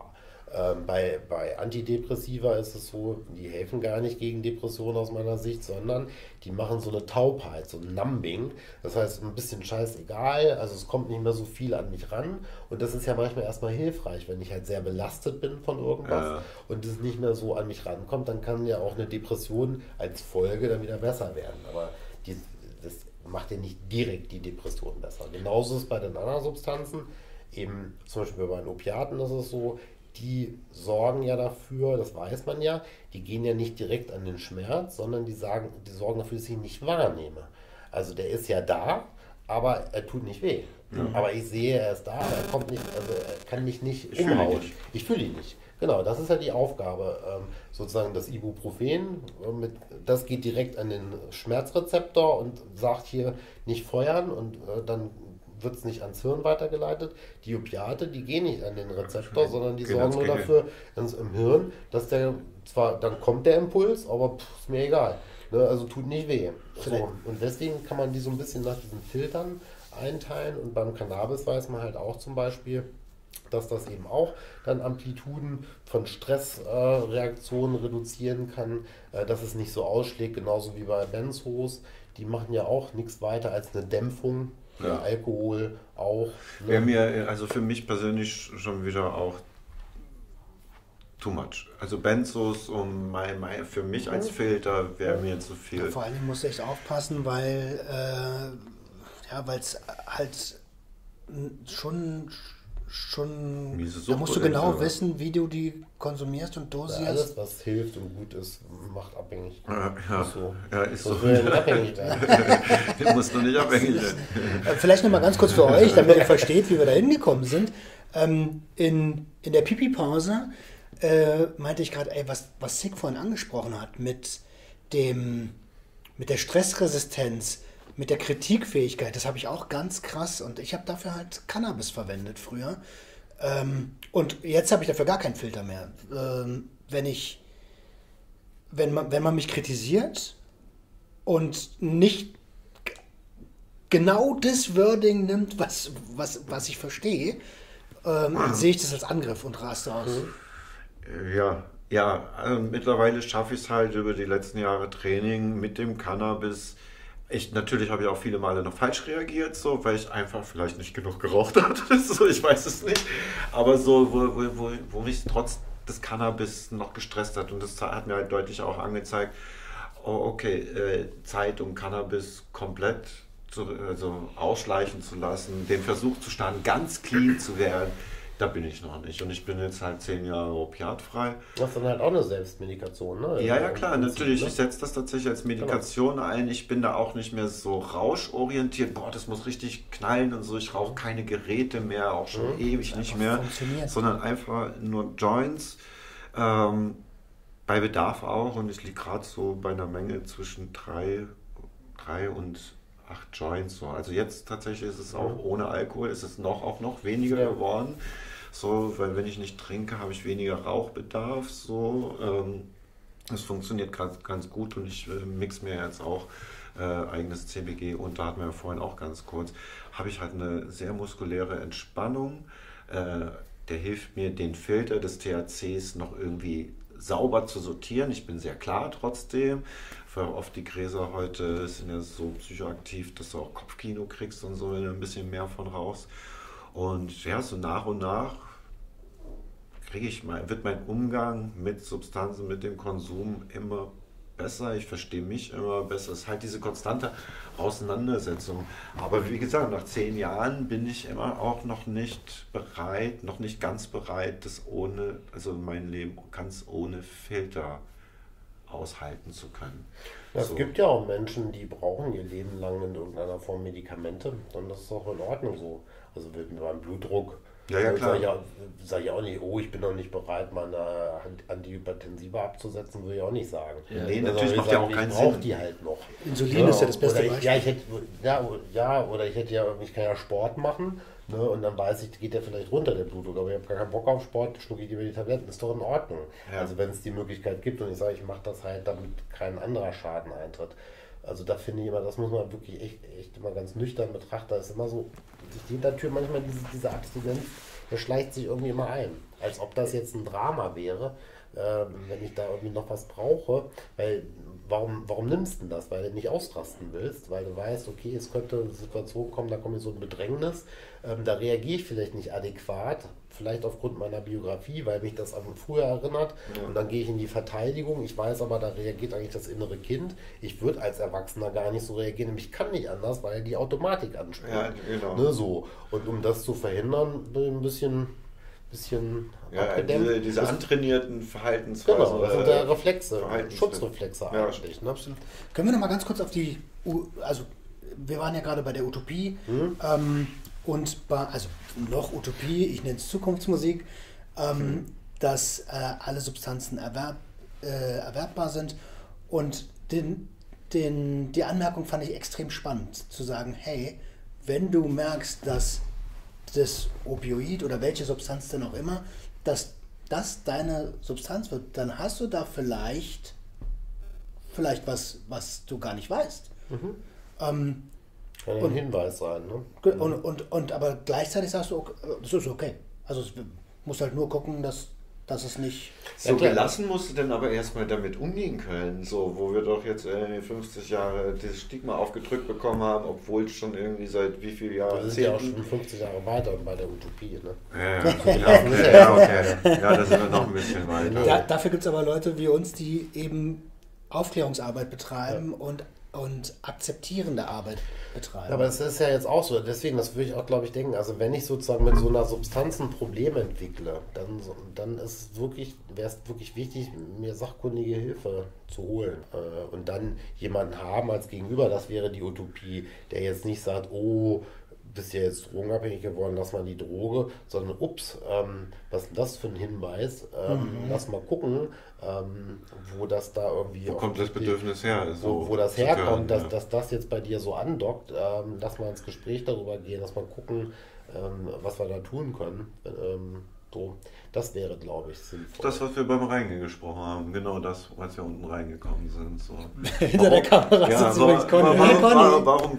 Bei Antidepressiva ist es so, die helfen gar nicht gegen Depressionen aus meiner Sicht, sondern die machen so eine Taubheit, so ein Numbing. Das heißt, ein bisschen scheißegal, also es kommt nicht mehr so viel an mich ran. Und das ist ja manchmal erstmal hilfreich, wenn ich halt sehr belastet bin von irgendwas und es nicht mehr so an mich rankommt, dann kann ja auch eine Depression als Folge dann wieder besser werden. Aber das macht ja nicht direkt die Depression besser. Genauso ist es bei den anderen Substanzen, eben zum Beispiel bei den Opiaten ist es so, die sorgen ja dafür, das weiß man ja, die gehen ja nicht direkt an den Schmerz, sondern die sorgen dafür, dass ich ihn nicht wahrnehme. Also der ist ja da, aber er tut nicht weh. Aber ich sehe, er ist da, aber er kommt nicht, also er kann mich nicht umhauen. Ich fühle ihn nicht. Genau, das ist ja die Aufgabe. Sozusagen das Ibuprofen, das geht direkt an den Schmerzrezeptor und sagt hier nicht feuern und dann wird es nicht ans Hirn weitergeleitet. Die Opiate, die gehen nicht an den Rezeptor, sondern die sorgen nur dafür im Hirn, dass dann kommt der Impuls, aber ist mir egal. Ne? Also tut nicht weh. So. Und deswegen kann man die so ein bisschen nach diesen Filtern einteilen. Und beim Cannabis weiß man halt auch zum Beispiel, dass das eben auch dann Amplituden von Stressreaktionen reduzieren kann, dass es nicht so ausschlägt, genauso wie bei Benzos. Die machen ja auch nichts weiter als eine Dämpfung. Ja. Alkohol auch. Ne? Wäre mir, also für mich persönlich schon wieder auch too much. Also Benzos für mich als Filter wäre mir zu viel. Ja, vor allem muss ich echt aufpassen, weil es halt schon schon, Miese da Sucht musst du oder genau so. wissen, wie du die konsumierst und dosierst. Alles, was hilft und gut ist, macht abhängig. Ja, So. ja, ist so. So will nicht abhängig werden. Du musst doch nicht abhängig sein. Vielleicht nochmal ganz kurz für euch, damit ihr versteht, wie wir da hingekommen sind. In der Pipi-Pause meinte ich gerade, was Sick vorhin angesprochen hat, mit der Stressresistenz, mit der Kritikfähigkeit, das habe ich auch ganz krass und ich habe dafür halt Cannabis verwendet früher. Und jetzt habe ich dafür gar keinen Filter mehr. Wenn man mich kritisiert und nicht genau das Wording nimmt, was ich verstehe, sehe ich das als Angriff und raste aus. Ja, mittlerweile schaffe ich es halt über die letzten Jahre Training mit dem Cannabis. Natürlich habe ich auch viele Male noch falsch reagiert, so, weil ich einfach vielleicht nicht genug geraucht hatte. So, ich weiß es nicht. Aber so, wo mich trotz des Cannabis noch gestresst hat. Und das hat mir halt deutlich auch angezeigt, Zeit, um Cannabis komplett ausschleichen zu lassen, den Versuch zu starten, ganz clean zu werden. Da bin ich noch nicht. Und ich bin jetzt halt 10 Jahre opiatfrei. Das ist dann halt auch eine Selbstmedikation, ne? Ja, klar, natürlich. Ne? Ich setze das tatsächlich als Medikation ein. Ich bin da auch nicht mehr so rauschorientiert. Boah, das muss richtig knallen und so. Ich rauche keine Geräte mehr, auch schon ewig nicht mehr. Sondern einfach nur Joints. Bei Bedarf auch. Und ich liege gerade so bei einer Menge zwischen 3 und 8 Joints. So. Also jetzt tatsächlich ist es auch ohne Alkohol, ist es auch noch weniger geworden. So, weil wenn ich nicht trinke, habe ich weniger Rauchbedarf. So, es funktioniert ganz gut und ich mix mir jetzt auch eigenes CBG und da hatten wir ja vorhin auch ganz kurz, habe ich halt eine sehr muskuläre Entspannung. Der hilft mir, den Filter des THCs noch irgendwie sauber zu sortieren. Ich bin sehr klar trotzdem, weil oft die Gräser heute sind ja so psychoaktiv, dass du auch Kopfkino kriegst und so, wenn du ein bisschen mehr von rauchst. Und ja, so nach und nach wird mein Umgang mit Substanzen, mit dem Konsum immer besser. Ich verstehe mich immer besser. Es ist halt diese konstante Auseinandersetzung. Aber wie gesagt, nach 10 Jahren bin ich immer auch noch nicht ganz bereit, mein Leben ganz ohne Filter aushalten zu können. Es gibt ja auch Menschen, die brauchen ihr Leben lang in irgendeiner Form Medikamente und das ist auch in Ordnung so. Also beim Blutdruck Ja, klar. Sag ich auch nicht, ich bin noch nicht bereit, meine Antihypertensiva abzusetzen, würde ich auch nicht sagen. Nee, natürlich macht ja auch keinen Sinn. Ich brauche die halt noch. Insulin ist ja das beste Beispiel. Ich kann ja Sport machen, ne, und dann weiß ich, geht der vielleicht runter, der Blutdruck, aber ich habe gar keinen Bock auf Sport, schlucke ich lieber die Tabletten, ist doch in Ordnung. Ja. Also wenn es die Möglichkeit gibt und ich sage, ich mache das halt, damit kein anderer Schaden eintritt. Also da finde ich immer, das muss man wirklich echt immer ganz nüchtern betrachten. Da ist immer so, jeder Tür manchmal diese Abstinenz, der schleicht sich irgendwie immer ein. Als ob das jetzt ein Drama wäre, wenn ich da irgendwie noch was brauche. Weil, warum nimmst du das? Weil du nicht ausrasten willst, weil du weißt, okay, es könnte eine Situation kommen, da komme ich so ein Bedrängnis, da reagiere ich vielleicht nicht adäquat, vielleicht aufgrund meiner Biografie, weil mich das an früher erinnert, und dann gehe ich in die Verteidigung, ich weiß aber, da reagiert eigentlich das innere Kind, ich würde als Erwachsener gar nicht so reagieren, nämlich kann nicht anders, weil die Automatik anspringt. Ja, genau. Ne, so. Und um das zu verhindern, bin ich ein bisschen abgedämmt. Diese antrainierten Verhaltensweisen. Genau, das sind der Reflexe, Schutzreflexe eigentlich. Ne? Können wir noch mal ganz kurz auf also wir waren ja gerade bei der Utopie und noch Utopie, ich nenne es Zukunftsmusik, dass alle Substanzen erwerbbar sind und die Anmerkung fand ich extrem spannend, zu sagen, hey, wenn du merkst, dass das Opioid oder welche Substanz denn auch immer, dass das deine Substanz wird, dann hast du da vielleicht was du gar nicht weißt. Kann ein Hinweis sein, ne? Und aber gleichzeitig sagst du, das ist okay. Also es muss halt nur gucken, dass es nicht... So gelassen musst du denn aber erstmal damit umgehen können, so, wo wir doch jetzt 50 Jahre dieses Stigma aufgedrückt bekommen haben, obwohl es schon irgendwie seit wie vielen Jahren... Wir sind ja auch schon 50 Jahre weiter bei der Utopie, ne? Okay. Ja, da sind wir noch ein bisschen weiter. Dafür gibt es aber Leute wie uns, die eben Aufklärungsarbeit betreiben und und akzeptierende Arbeit betreiben. Aber es ist ja jetzt auch so, deswegen, das würde ich auch, glaube ich, denken, also wenn ich sozusagen mit so einer Substanz ein Problem entwickle, dann wäre es wirklich wichtig, mir sachkundige Hilfe zu holen und dann jemanden haben als Gegenüber, das wäre die Utopie, der jetzt nicht sagt, oh, bist ja jetzt drogenabhängig geworden, lass mal die Droge, sondern ups, was ist denn das für ein Hinweis? Lass mal gucken, wo das da irgendwie... Wo kommt das Bedürfnis her? Wo das herkommt, dass das jetzt bei dir so andockt. Lass mal ins Gespräch darüber gehen, lass mal gucken, was wir da tun können. So, das wäre, glaube ich, sinnvoll. Das, was wir beim Reingehen gesprochen haben, genau das, als wir unten reingekommen sind. So. Hinter der Kamera sitzt übrigens Conny. Warum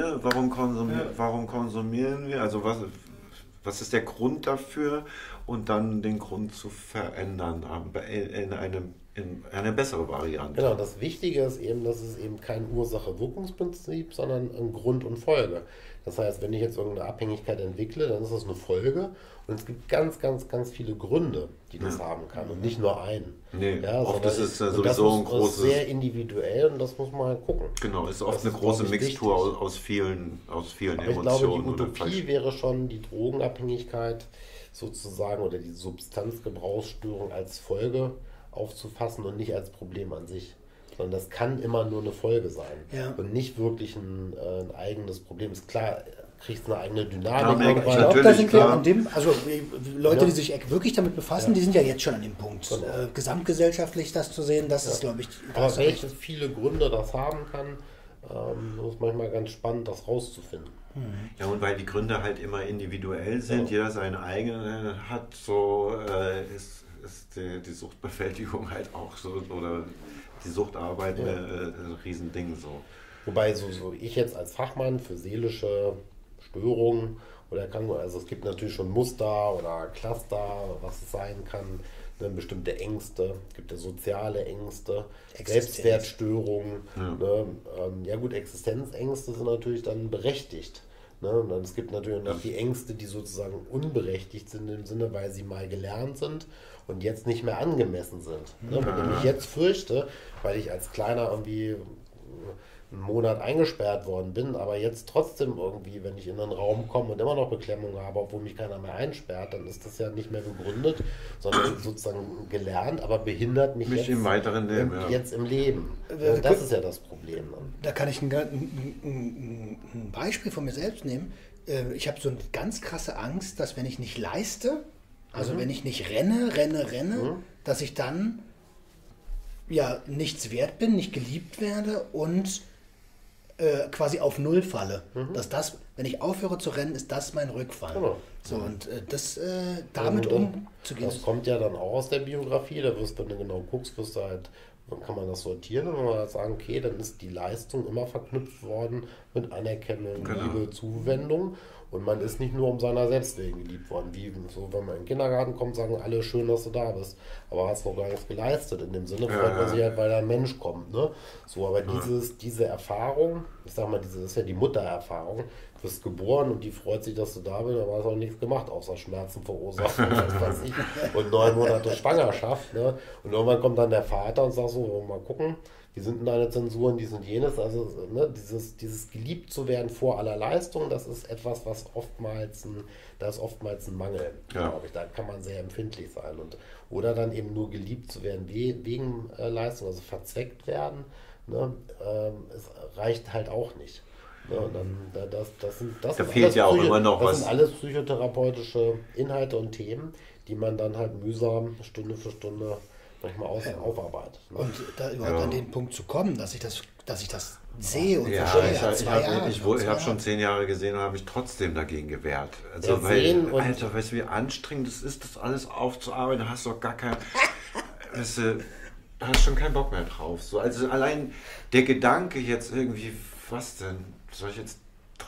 konsumieren wir? Also was ist der Grund dafür? Und dann den Grund zu verändern in eine bessere Variante. Genau, das Wichtige ist eben, dass es eben kein Ursache-Wirkungsprinzip, sondern ein Grund und Folge. Das heißt, wenn ich jetzt irgendeine Abhängigkeit entwickle, dann ist das eine Folge und es gibt ganz, ganz, ganz viele Gründe, die das haben kann und nicht nur einen. Nee, ja, oft ist es sowieso das ein großes... Das ist sehr individuell und das muss man halt gucken. Genau, ist oft eine große Mixtur aus vielen Aber Emotionen. ich glaube, die Utopie wäre schon die Drogenabhängigkeit sozusagen oder die Substanzgebrauchsstörung als Folge aufzufassen und nicht als Problem an sich. Sondern das kann immer nur eine Folge sein und nicht wirklich ein eigenes Problem. Ist klar, kriegst eine eigene Dynamik. Ich glaube, da sind wir an dem, also Leute, die sich wirklich damit befassen, die sind ja jetzt schon an dem Punkt. Genau. Gesamtgesellschaftlich das zu sehen, das ist, glaube ich... Aber welche viele Gründe das haben kann, ist manchmal ganz spannend, das rauszufinden. Ja, und weil die Gründe halt immer individuell sind, jeder seinen eigenen hat, so ist die Suchtbewältigung halt auch so, oder die Suchtarbeit ein Riesending so. Wobei so ich jetzt als Fachmann für seelische Störungen oder Erkrankungen, also es gibt natürlich schon Muster oder Cluster, was es sein kann, ne, bestimmte Ängste, es gibt ja soziale Ängste, Selbstwertstörungen. Ne, ja gut, Existenzängste sind natürlich dann berechtigt. Ne, und dann, es gibt natürlich noch die Ängste, die sozusagen unberechtigt sind im Sinne, weil sie mal gelernt sind und jetzt nicht mehr angemessen sind. Ne? Wenn ich mich jetzt fürchte, weil ich als Kleiner irgendwie einen Monat eingesperrt worden bin, aber jetzt trotzdem irgendwie, wenn ich in einen Raum komme und immer noch Beklemmung habe, obwohl mich keiner mehr einsperrt, dann ist das ja nicht mehr begründet, sondern sozusagen gelernt, aber behindert mich jetzt im weiteren Leben. Jetzt im Leben. Das ist ja das Problem. Da kann ich ein Beispiel von mir selbst nehmen. Ich habe so eine ganz krasse Angst, dass wenn ich nicht leiste, also wenn ich nicht renne, dass ich dann ja nichts wert bin, nicht geliebt werde und quasi auf Null falle. Dass das, wenn ich aufhöre zu rennen, ist das mein Rückfall. Genau. So, und das damit umzugehen. Das kommt ja dann auch aus der Biografie, da wirst du, wenn du genau guckst, wirst du halt, dann kann man das sortieren und man halt sagen, okay, dann ist die Leistung immer verknüpft worden mit Anerkennung, Liebe, Zuwendung. Und man ist nicht nur um seiner selbst willen geliebt worden. Wie so, wenn man in den Kindergarten kommt, sagen alle, schön, dass du da bist. Aber hast noch gar nichts geleistet. In dem Sinne freut man sich halt, weil da ein Mensch kommt. Ne? So, aber diese Erfahrung, ich sag mal, das ist ja die Muttererfahrung. Du wirst geboren und die freut sich, dass du da bist, aber hast auch nichts gemacht, außer Schmerzen verursachen und 9 Monate Schwangerschaft. Ne? Und irgendwann kommt dann der Vater und sagt so, mal gucken, wie sind denn deine Zensuren, dies und jenes, also ne, dieses geliebt zu werden vor aller Leistung, das ist etwas, was oftmals ein Mangel, glaube ich, da kann man sehr empfindlich sein oder dann eben nur geliebt zu werden wegen Leistung, also verzweckt werden, ne, es reicht halt auch nicht. Ja, und dann, das fehlt ja auch immer noch was. Das sind alles psychotherapeutische Inhalte und Themen, die man dann halt mühsam Stunde für Stunde manchmal aufarbeitet. Ne? Und da überhaupt an den Punkt zu kommen, dass ich das sehe und verstehe. Ich habe schon 10 Jahre gesehen und habe mich trotzdem dagegen gewehrt. Also, Alter, weißt du, wie anstrengend es ist, das alles aufzuarbeiten, da hast du doch gar kein... weißt du, da hast schon keinen Bock mehr drauf. So, also allein der Gedanke jetzt irgendwie, was denn? Soll ich jetzt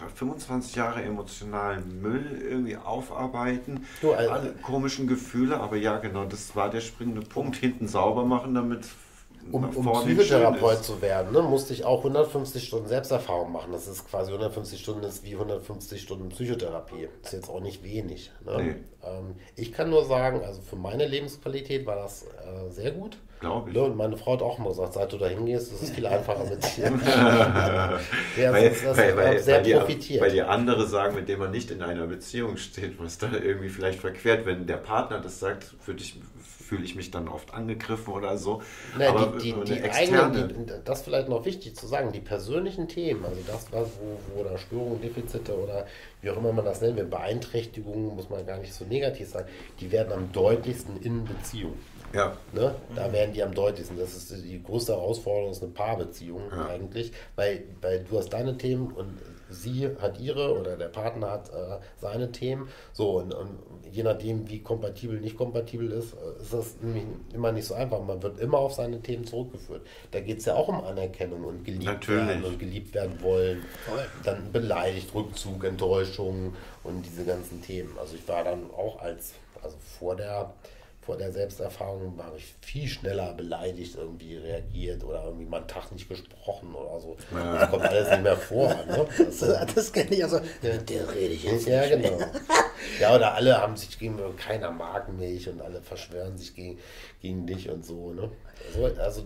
25 Jahre emotionalen Müll irgendwie aufarbeiten, alle komischen Gefühle, aber ja genau, das war der springende Punkt, hinten sauber machen, damit um Psychotherapeut zu werden, ne, musste ich auch 150 Stunden Selbsterfahrung machen. Das ist quasi 150 Stunden ist wie 150 Stunden Psychotherapie. Das ist jetzt auch nicht wenig. Ne? Nee. Ich kann nur sagen, also für meine Lebensqualität war das sehr gut. glaube ich. Ja, und meine Frau hat auch immer gesagt, seit du da hingehst, ist es viel einfacher mit dir. Weil die andere sagen, mit dem man nicht in einer Beziehung steht, was da irgendwie vielleicht verquert, wenn der Partner das sagt, fühle ich mich dann oft angegriffen oder so. Na, aber die eigenen, das ist vielleicht noch wichtig zu sagen, die persönlichen Themen, also das, wo da Störungen, Defizite oder wie auch immer man das nennt, Beeinträchtigungen, muss man gar nicht so negativ sagen, die werden am deutlichsten in Beziehung. Ja. Ne? Da werden die am deutlichsten. Das ist die größte Herausforderung, ist eine Paarbeziehung eigentlich, weil du hast deine Themen und sie hat ihre oder der Partner hat seine Themen. So, und je nachdem, wie kompatibel, nicht kompatibel ist das nämlich immer nicht so einfach. Man wird immer auf seine Themen zurückgeführt. Da geht es ja auch um Anerkennung und geliebt werden und geliebt werden wollen. Dann beleidigt, Rückzug, Enttäuschung und diese ganzen Themen. Also ich war dann auch vor der Selbsterfahrung habe ich viel schneller beleidigt irgendwie reagiert oder irgendwie mal einen Tag nicht gesprochen oder so. Ja. Das kommt alles nicht mehr vor. Ne? Das kenne ich also. Der rede ich jetzt. Ja, genau. Ja, oder alle haben sich gegen keiner mag mich und alle verschwören sich gegen dich und so. Ne? Also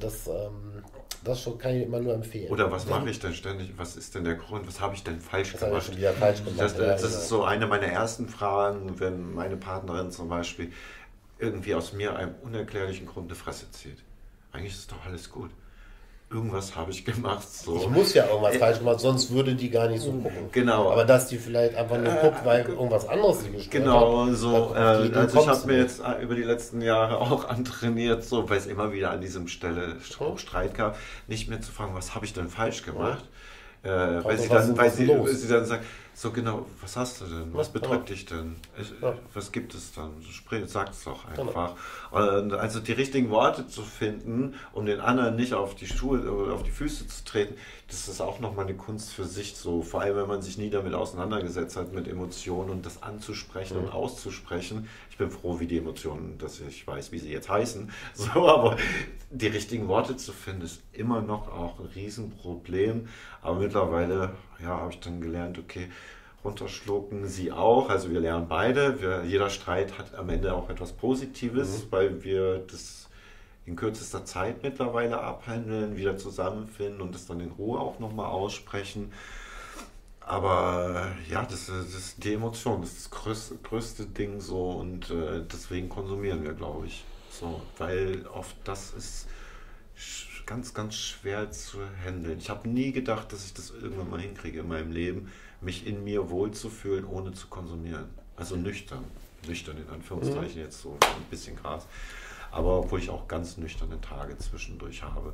das schon kann ich immer nur empfehlen. Oder was mache ich denn ständig? Was ist denn der Grund? Was habe ich denn falsch gemacht? Habe ich schon wieder falsch gemacht. Das ist so eine meiner ersten Fragen, wenn meine Partnerin zum Beispiel irgendwie aus mir einem unerklärlichen Grund eine Fresse zieht. Eigentlich ist doch alles gut. Irgendwas habe ich gemacht. So. Ich muss ja irgendwas falsch gemacht, sonst würde die gar nicht so gucken. Genau. Aber dass die vielleicht einfach nur guckt, weil irgendwas anderes sie gestört genau, hat. So. Also ich habe mir jetzt über die letzten Jahre auch antrainiert, so, weil es immer wieder an diesem Stelle Streit gab, nicht mehr zu fragen, was habe ich denn falsch gemacht? Weil sie dann sagt, so genau, was hast du denn? Was bedrückt dich denn? Was gibt es dann? Sag es doch einfach. Und also die richtigen Worte zu finden, um den anderen nicht auf die Schuhe oder auf die Füße zu treten, das ist auch nochmal eine Kunst für sich so. Vor allem, wenn man sich nie damit auseinandergesetzt hat, mit Emotionen und das anzusprechen und auszusprechen. Ich bin froh, wie die Emotionen, dass ich weiß, wie sie jetzt heißen. So, aber die richtigen Worte zu finden, ist immer noch auch ein Riesenproblem. Aber mittlerweile, habe ich dann gelernt, okay, runterschlucken sie auch. Also wir lernen beide. Jeder Streit hat am Ende auch etwas Positives, weil wir das in kürzester Zeit mittlerweile abhandeln, wieder zusammenfinden und das dann in Ruhe auch nochmal aussprechen. Aber das ist die Emotion, das ist das größte Ding so und deswegen konsumieren wir, glaube ich. So, weil oft das ist ganz, ganz schwer zu handeln. Ich habe nie gedacht, dass ich das irgendwann mal hinkriege in meinem Leben, mich in mir wohlzufühlen, ohne zu konsumieren. Also nüchtern in Anführungszeichen jetzt so ein bisschen krass. Aber obwohl ich auch ganz nüchterne Tage zwischendurch habe.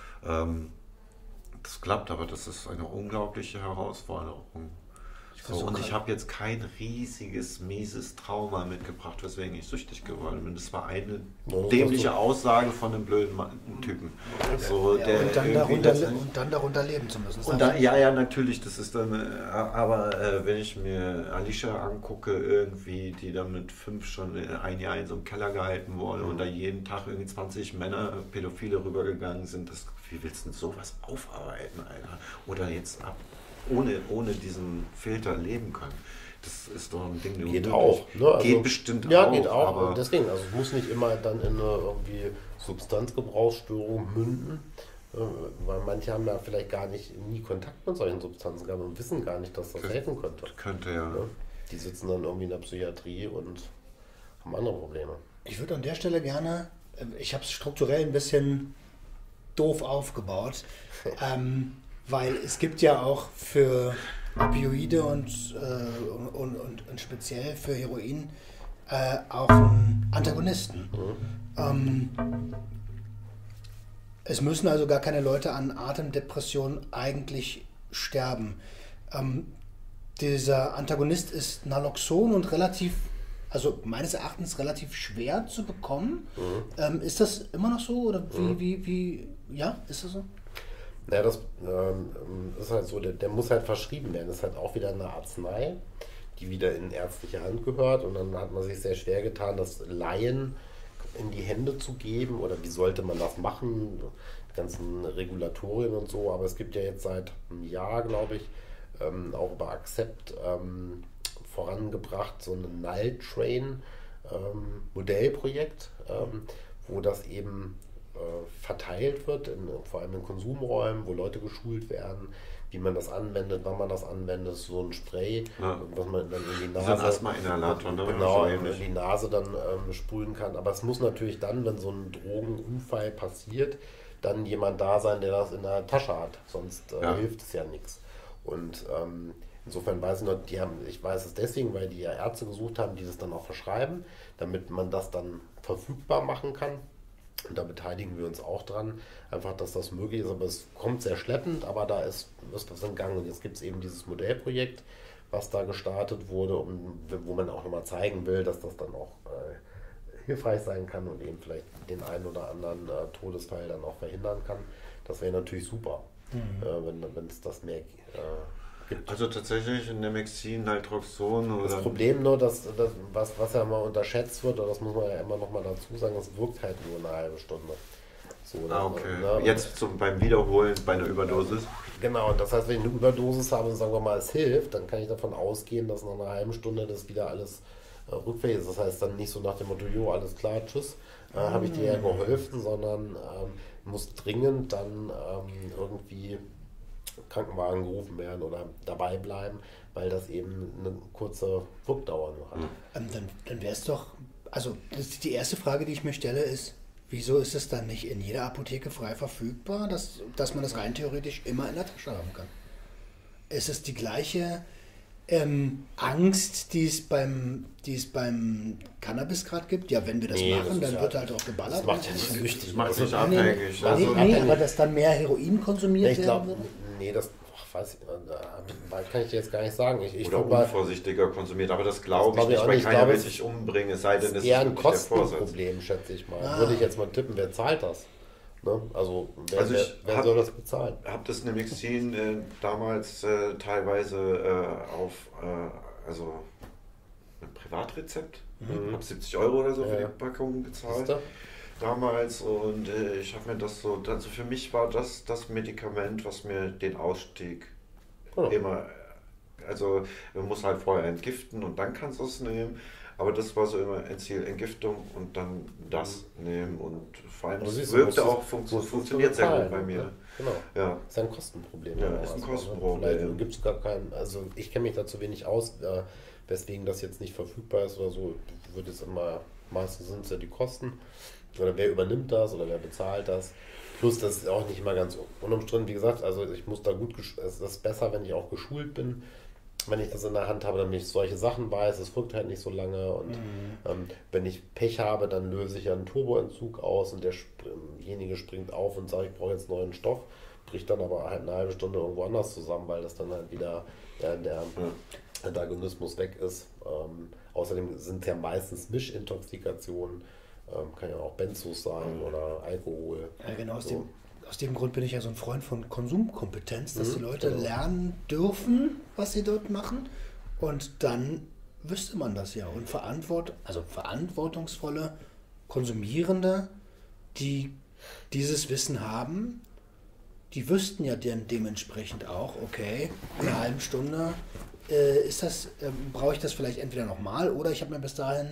Das klappt, aber das ist eine unglaubliche Herausforderung. Und ich habe jetzt kein riesiges, mieses Trauma mitgebracht, weswegen ich süchtig geworden bin. Das war eine dämliche Aussage von einem blöden Typen. So, und dann darunter leben zu müssen. Und natürlich, das ist dann, aber wenn ich mir Alicia angucke, irgendwie, die dann mit 5 schon ein Jahr in so einem Keller gehalten wurde und da jeden Tag irgendwie 20 Männer, Pädophile rübergegangen sind, wie willst du denn sowas aufarbeiten, Alter? Oder jetzt ohne diesen Filter leben können. Das ist doch ein Ding, geht auch. Ne? Also, geht bestimmt auch. Ja, geht auch. Aber deswegen, also es muss nicht immer dann in eine irgendwie Substanzgebrauchsstörung münden, weil manche haben ja vielleicht nie Kontakt mit solchen Substanzen gehabt und wissen gar nicht, dass das helfen könnte. Könnte, ja. Ne? Die sitzen dann irgendwie in der Psychiatrie und haben andere Probleme. Ich würde an der Stelle gerne, ich habe es strukturell ein bisschen doof aufgebaut, weil es gibt ja auch für Opioide und speziell für Heroin auch einen Antagonisten. Es müssen also gar keine Leute an Atemdepression eigentlich sterben. Dieser Antagonist ist Naloxon und also meines Erachtens relativ schwer zu bekommen. Ist das immer noch so? Oder ist das so? Ja, das ist halt so, der muss halt verschrieben werden. Das ist halt auch wieder eine Arznei, die wieder in ärztliche Hand gehört. Und dann hat man sich sehr schwer getan, das Laien in die Hände zu geben. Oder wie sollte man das machen? Die ganzen Regulatorien und so. Aber es gibt ja jetzt seit einem Jahr, glaube ich, auch über Accept vorangebracht, so ein Null Train Modellprojekt, wo das eben verteilt wird, vor allem in Konsumräumen, wo Leute geschult werden, wie man das anwendet, wann man das anwendet, so ein Spray, was man dann in die Nase, so ein Asthma-Inhalator, ne? Genau, in die Nase dann sprühen kann. Aber es muss natürlich dann, wenn so ein Drogenunfall passiert, dann jemand da sein, der das in der Tasche hat, sonst hilft es ja nichts. Und insofern weiß ich noch, ich weiß es deswegen, weil die ja Ärzte gesucht haben, die das dann auch verschreiben, damit man das dann verfügbar machen kann. Und da beteiligen wir uns auch dran, einfach, dass das möglich ist. Aber es kommt sehr schleppend, aber da ist was in Gang. Und jetzt gibt es eben dieses Modellprojekt, was da gestartet wurde, wo man auch nochmal zeigen will, dass das dann auch hilfreich sein kann und eben vielleicht den einen oder anderen Todesfall dann auch verhindern kann. Das wäre natürlich super, wenn es das mehr gibt. Also tatsächlich in Nemexin, Naltroxon oder... Das Problem nur, was ja mal unterschätzt wird, oder das muss man ja immer noch mal dazu sagen, es wirkt halt nur eine halbe Stunde. So, okay. Ne? Jetzt beim Wiederholen bei einer Überdosis? Genau, und das heißt, wenn ich eine Überdosis habe und sagen wir mal, es hilft, dann kann ich davon ausgehen, dass nach einer halben Stunde das wieder alles rückfällig ist. Das heißt dann nicht so nach dem Motto, jo, alles klar, tschüss, habe ich dir ja geholfen, sondern muss dringend dann irgendwie Krankenwagen gerufen werden oder dabei bleiben, weil das eben eine kurze Wirkdauer nur hat. Dann wäre es doch, also die erste Frage, die ich mir stelle, ist, wieso ist es dann nicht in jeder Apotheke frei verfügbar, dass man das rein theoretisch immer in der Tasche haben kann? Ist es die gleiche Angst, die es beim Cannabis gerade gibt? Ja, wenn wir das machen, dann wird halt auch geballert. Das macht ja nicht süchtig. Das macht nicht abhängig. Nee, aber dass dann mehr Heroin konsumiert werden würde? Nee, das kann ich dir jetzt gar nicht sagen. Oder unvorsichtiger konsumiert, aber das glaube ich nicht, weil keiner will sich umbringen, es sei denn, es ist eher ein wirklich der Vorsatz. Kostenproblem, schätze ich mal. Würde ich jetzt mal tippen, wer zahlt das? Ne? Also wer soll das bezahlen? Ich habe das Nemexin damals teilweise auf ein Privatrezept, habe 70 € oder so für die Packung gezahlt. Damals und ich habe mir das so, also für mich war das Medikament, was mir den Ausstieg immer, also man muss halt vorher entgiften und dann kannst du es nehmen, aber das war so immer ein Ziel, Entgiftung und dann das nehmen und vor allem es wirkte auch, funktioniert sehr gut bei mir. Ne? Genau, ja. Ist ein Kostenproblem. Ja, ist ein Kostenproblem. Vielleicht gibt es gar keinen, also ich kenne mich da zu wenig aus, weswegen das jetzt nicht verfügbar ist oder so, wird es immer, meistens sind es ja die Kosten. Oder wer übernimmt das oder wer bezahlt das? Plus, das ist auch nicht immer ganz unumstritten. Wie gesagt, also ich muss da es ist besser, wenn ich auch geschult bin, wenn ich das in der Hand habe, damit ich solche Sachen weiß. Es wirkt halt nicht so lange. Und wenn ich Pech habe, dann löse ich ja einen Turboentzug aus und derjenige springt auf und sagt, ich brauche jetzt neuen Stoff, bricht dann aber halt eine halbe Stunde irgendwo anders zusammen, weil das dann halt wieder der Antagonismus weg ist. Außerdem sind es ja meistens Mischintoxikationen. Kann ja auch Benzos sein oder Alkohol. Ja, genau, aus dem Grund bin ich ja so ein Freund von Konsumkompetenz, dass die Leute lernen dürfen, was sie dort machen und dann wüsste man das ja. Und verantwortungsvolle Konsumierende, die dieses Wissen haben, die wüssten ja dementsprechend auch, okay, in einer halben Stunde brauche ich das vielleicht entweder nochmal oder ich habe mir bis dahin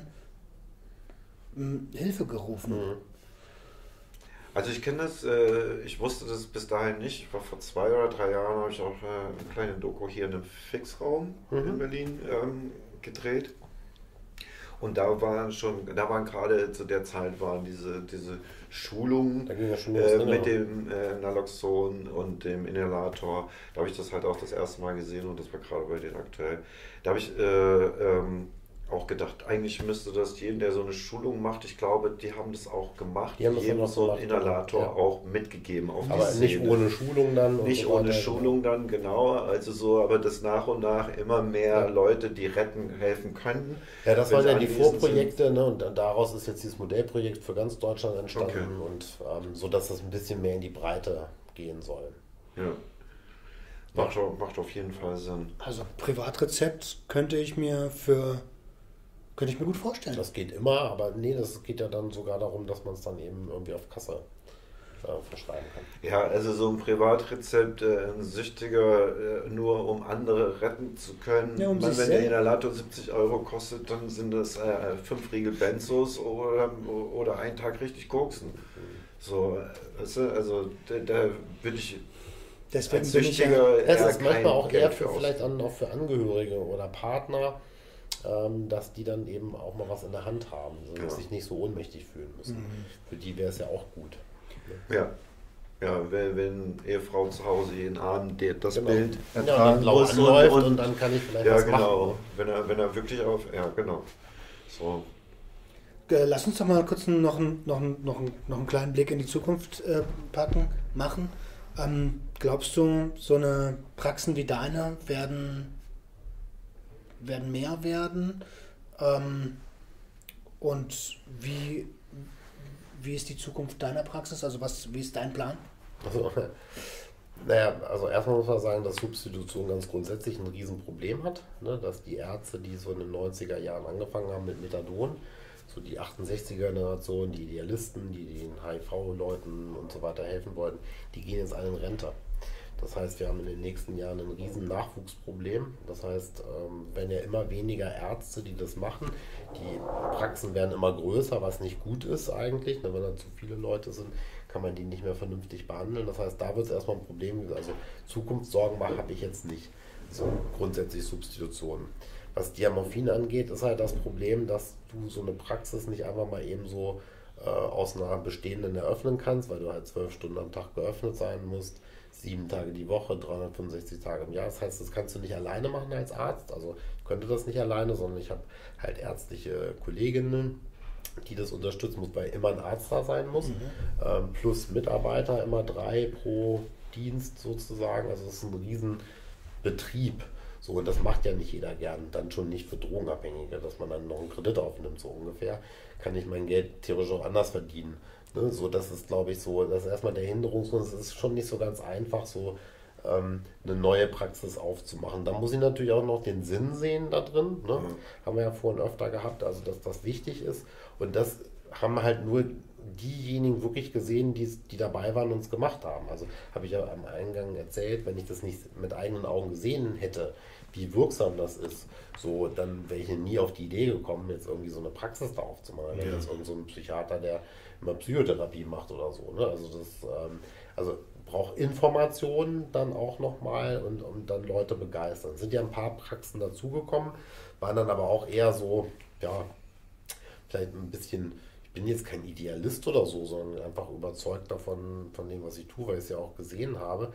Hilfe gerufen. Also ich kenne das, ich wusste das bis dahin nicht. Ich war vor 2 oder 3 Jahren, habe ich auch eine kleine Doku hier in einem Fixraum in Berlin gedreht. Und da waren gerade zu der Zeit diese Schulungen mit dem Naloxon und dem Inhalator. Da habe ich das halt auch das erste Mal gesehen und das war gerade bei denen aktuell. Da habe ich auch gedacht, eigentlich müsste das jedem, der so eine Schulung macht, ich glaube, die haben das auch gemacht, jedem so einen Inhalator auch mitgegeben. Aber nicht ohne Schulung dann? Nicht ohne Schulung dann, genau. Also so, aber das nach und nach immer mehr Leute, die helfen könnten. Ja, das waren ja die Vorprojekte, ne? Und daraus ist jetzt dieses Modellprojekt für ganz Deutschland entstanden und so, dass das ein bisschen mehr in die Breite gehen soll. Ja. Macht auf jeden Fall Sinn. Also Privatrezept könnte ich mir gut vorstellen. Das geht immer, aber nee, das geht ja dann sogar darum, dass man es dann eben irgendwie auf Kasse verschreiben kann. Ja, also so ein Privatrezept, ein Süchtiger, nur um andere retten zu können. Ja, wenn der Inhalator 70 € kostet, dann sind das 5 Riegel Benzos oder einen Tag richtig koksen. So, weißt du, also da würde ich Deswegen als bin ich ja, Süchtiger Es eher ist manchmal kein auch eher Geld für aus. vielleicht auch für Angehörige oder Partner, dass die dann eben auch mal was in der Hand haben, Ja. sich nicht so ohnmächtig fühlen müssen. Für die wäre es ja auch gut. Ja. Ja, wenn Ehefrau zu Hause jeden Abend das Genau. Bild Ja, und ertragen dann blau muss anläuft und dann kann ich vielleicht ja, was genau. machen. Wenn er wirklich ja, genau. So. lass uns doch mal kurz noch einen kleinen Blick in die Zukunft machen. Glaubst du, so eine Praxen wie deine werden mehr werden? Und wie ist die Zukunft deiner Praxis? Also wie ist dein Plan? Also, naja, also erstmal muss man sagen, dass Substitution ganz grundsätzlich ein Riesenproblem hat. Ne? Dass die Ärzte, die so in den 90er Jahren angefangen haben mit Methadon, so die 68er-Generation, die Idealisten, die den HIV-Leuten und so weiter helfen wollten, die gehen jetzt alle in Rente. Das heißt, wir haben in den nächsten Jahren ein riesen Nachwuchsproblem. Das heißt, wenn ja immer weniger Ärzte, die das machen, die Praxen werden immer größer, was nicht gut ist eigentlich. Wenn da zu viele Leute sind, kann man die nicht mehr vernünftig behandeln. Das heißt, da wird es erstmal ein Problem geben. Also Zukunftssorgen habe ich jetzt nicht. So grundsätzlich Substitutionen. Was Diamorphin angeht, ist halt das Problem, dass du so eine Praxis nicht einfach mal eben so aus einer bestehenden eröffnen kannst, weil du halt 12 Stunden am Tag geöffnet sein musst, 7 Tage die Woche, 365 Tage im Jahr. Das heißt, das kannst du nicht alleine machen als Arzt. Also ich könnte das nicht alleine, sondern ich habe halt ärztliche Kolleginnen, die das unterstützen muss, weil immer ein Arzt da sein muss, plus Mitarbeiter, immer 3 pro Dienst sozusagen. Also es ist ein Riesenbetrieb. So, und das macht ja nicht jeder gern, dann schon nicht für Drogenabhängige, dass man dann noch einen Kredit aufnimmt, so ungefähr. Kann ich mein Geld theoretisch auch anders verdienen. Ne? So, das ist, glaube ich, so, das ist erstmal der Hinderungsgrund. Es ist schon nicht so ganz einfach, so eine neue Praxis aufzumachen. Da muss ich natürlich auch noch den Sinn sehen da drin. Ne? Haben wir ja vorhin öfter gehabt, also dass das wichtig ist. Und das haben halt nur diejenigen wirklich gesehen, die dabei waren und es gemacht haben. Also habe ich ja am Eingang erzählt, wenn ich das nicht mit eigenen Augen gesehen hätte, wie wirksam das ist, so, dann wäre ich nie auf die Idee gekommen, jetzt irgendwie so eine Praxis da aufzumachen. Wenn jetzt irgend so ein Psychiater, der immer Psychotherapie macht oder so. Ne? Also das braucht Informationen dann auch nochmal und dann Leute begeistern. Es sind ja ein paar Praxen dazugekommen, waren dann aber auch eher so, ja, vielleicht ein bisschen, ich bin jetzt kein Idealist oder so, sondern einfach überzeugt davon, von dem, was ich tue, weil ich es ja auch gesehen habe.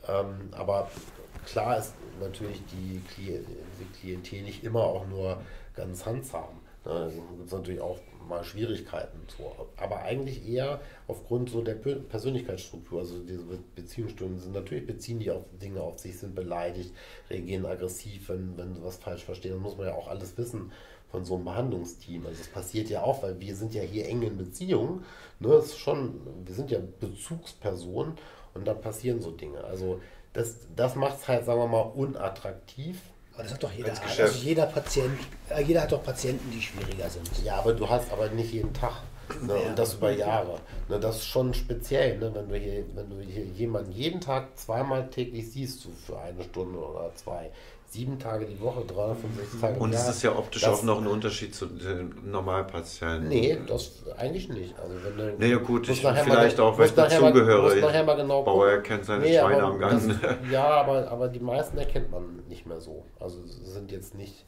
Aber klar ist natürlich die Klientel nicht immer auch nur ganz handsam. Da gibt es natürlich auch mal Schwierigkeiten. So. Aber eigentlich eher aufgrund so der Persönlichkeitsstruktur. Also diese Beziehungsstörungen sind natürlich, beziehen die auf Dinge auf sich, sind beleidigt, reagieren aggressiv, wenn sie was falsch verstehen. Dann muss man ja auch alles wissen von so einem Behandlungsteam. Also es passiert ja auch, weil wir sind ja hier eng in Beziehungen. Ne? Das ist schon, wir sind ja Bezugspersonen und da passieren so Dinge. Also das macht es halt, sagen wir mal, unattraktiv. Aber das hat doch jeder. Als Also Geschäft. jeder hat doch Patienten, die schwieriger sind. Ja, aber du hast aber nicht jeden Tag. Ne? Ja. Und das über Jahre. Ne? Das ist schon speziell, ne? Wenn du hier jemanden jeden Tag zweimal täglich siehst, so für 1 Stunde oder 2, 7 Tage die Woche, 365 Tage im Und Jahr. es ist ja optisch das- auch noch ein Unterschied zu den Normalpatienten. Nee, das eigentlich nicht. Also wenn du, Naja gut, musst ich nachher vielleicht mal, auch, weil ich musst nachher mal- dazugehöre. musst nachher mal genau Bauer gucken. kennt seine Nee, Schweine aber am Gang. Ja, aber die meisten erkennt man nicht mehr so. Also sind jetzt nicht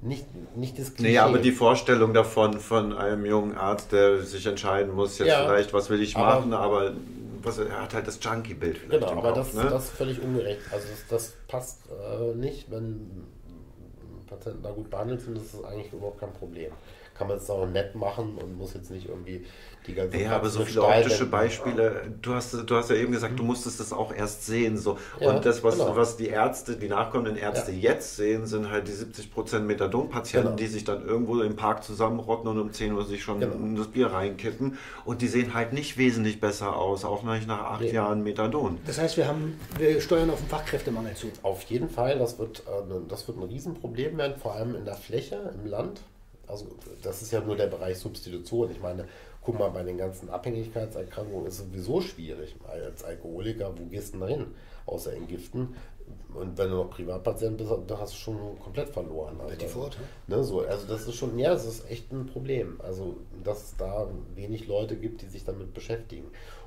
das Klischee. Nee, aber die Vorstellung davon von einem jungen Arzt, der sich entscheiden muss, jetzt Ja, vielleicht, was will ich aber- machen, aber er hat halt das Junkie-Bild vielleicht Genau, im aber Kopf. das ist völlig ungerecht. Also das passt nicht, wenn Patienten da gut behandelt sind, das ist eigentlich überhaupt kein Problem. Kann man es auch nett machen und muss jetzt nicht irgendwie die ganze Ja, aber so mit viele Steinen optische wenden. Beispiele. Du hast ja eben gesagt, du musstest das auch erst sehen. So. Ja, Und das, genau. was die Ärzte, die nachkommenden Ärzte jetzt sehen, sind halt die 70% Methadon-Patienten, Genau. die sich dann irgendwo im Park zusammenrotten und um 10 Uhr sich schon Genau. das Bier reinkippen. Und die sehen halt nicht wesentlich besser aus, auch nicht nach 8 Nee. Jahren Methadon. Das heißt, wir steuern auf den Fachkräftemangel zu. Auf jeden Fall, das wird ein Riesenproblem werden, vor allem in der Fläche, im Land. Also das ist ja nur der Bereich Substitution. Ich meine, guck mal, bei den ganzen Abhängigkeitserkrankungen ist es sowieso schwierig. Als Alkoholiker, wo gehst du denn dahin? Außer in Giften. Und wenn du noch Privatpatient bist, dann hast du schon komplett verloren. Also, Die Fort, ne, so, also das ist schon, ja, das ist echt ein Problem. Also, dass es da wenig Leute gibt, die sich damit beschäftigen.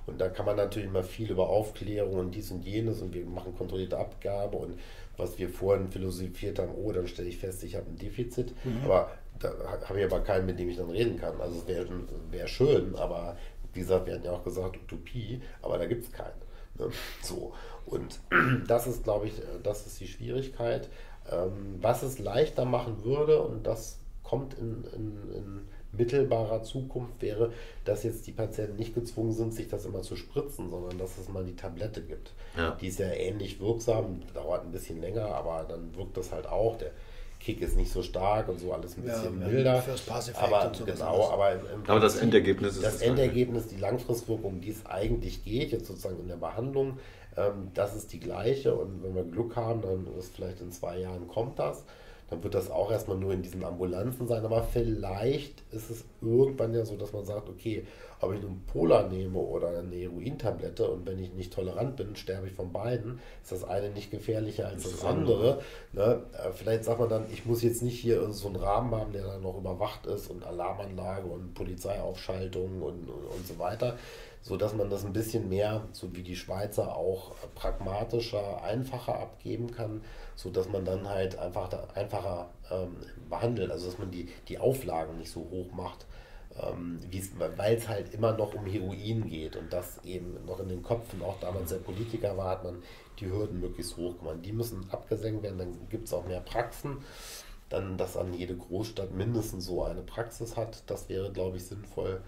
Und da kann man natürlich mal viel über Aufklärung und dies und jenes und wir machen kontrollierte Abgabe und was wir vorhin philosophiert haben, oh, dann stelle ich fest, ich habe ein Defizit, aber da habe ich aber keinen, mit dem ich dann reden kann. Also es wär schön, aber wie gesagt, wir hatten ja auch gesagt, Utopie, aber da gibt es keinen. Ne? So. Und das ist, glaube ich, das ist die Schwierigkeit. Was es leichter machen würde, und das kommt in mittelbarer Zukunft, wäre, dass jetzt die Patienten nicht gezwungen sind, sich das immer zu spritzen, sondern dass es mal die Tablette gibt. Ja. Die ist ja ähnlich wirksam, dauert ein bisschen länger, aber dann wirkt das halt auch. Der Kick ist nicht so stark und so alles ein bisschen milder. Aber genau, aber das Endergebnis ist das Endergebnis, die Langfristwirkung, die es eigentlich geht, jetzt sozusagen in der Behandlung, das ist die gleiche und wenn wir Glück haben, dann ist vielleicht in 2 Jahren kommt das. Dann wird das auch erstmal nur in diesen Ambulanzen sein, aber vielleicht ist es irgendwann ja so, dass man sagt, okay, ob ich einen Polar nehme oder eine Herointablette und wenn ich nicht tolerant bin, sterbe ich von beiden, ist das eine nicht gefährlicher als das andere. Ne? Vielleicht sagt man dann, ich muss jetzt nicht hier so einen Rahmen haben, der dann noch überwacht ist und Alarmanlage und Polizeiaufschaltung und so weiter, so dass man das ein bisschen mehr, so wie die Schweizer, auch pragmatischer, einfacher abgeben kann, so dass man dann halt einfacher behandelt, also dass man die Auflagen nicht so hoch macht, weil es halt immer noch um Heroin geht und das eben noch in den Köpfen auch damals der Politiker war, hat man die Hürden möglichst hoch gemacht. Die müssen abgesenkt werden, dann gibt es auch mehr Praxen, dann, dass an jede Großstadt mindestens so eine Praxis hat, das wäre, glaube ich, sinnvoll.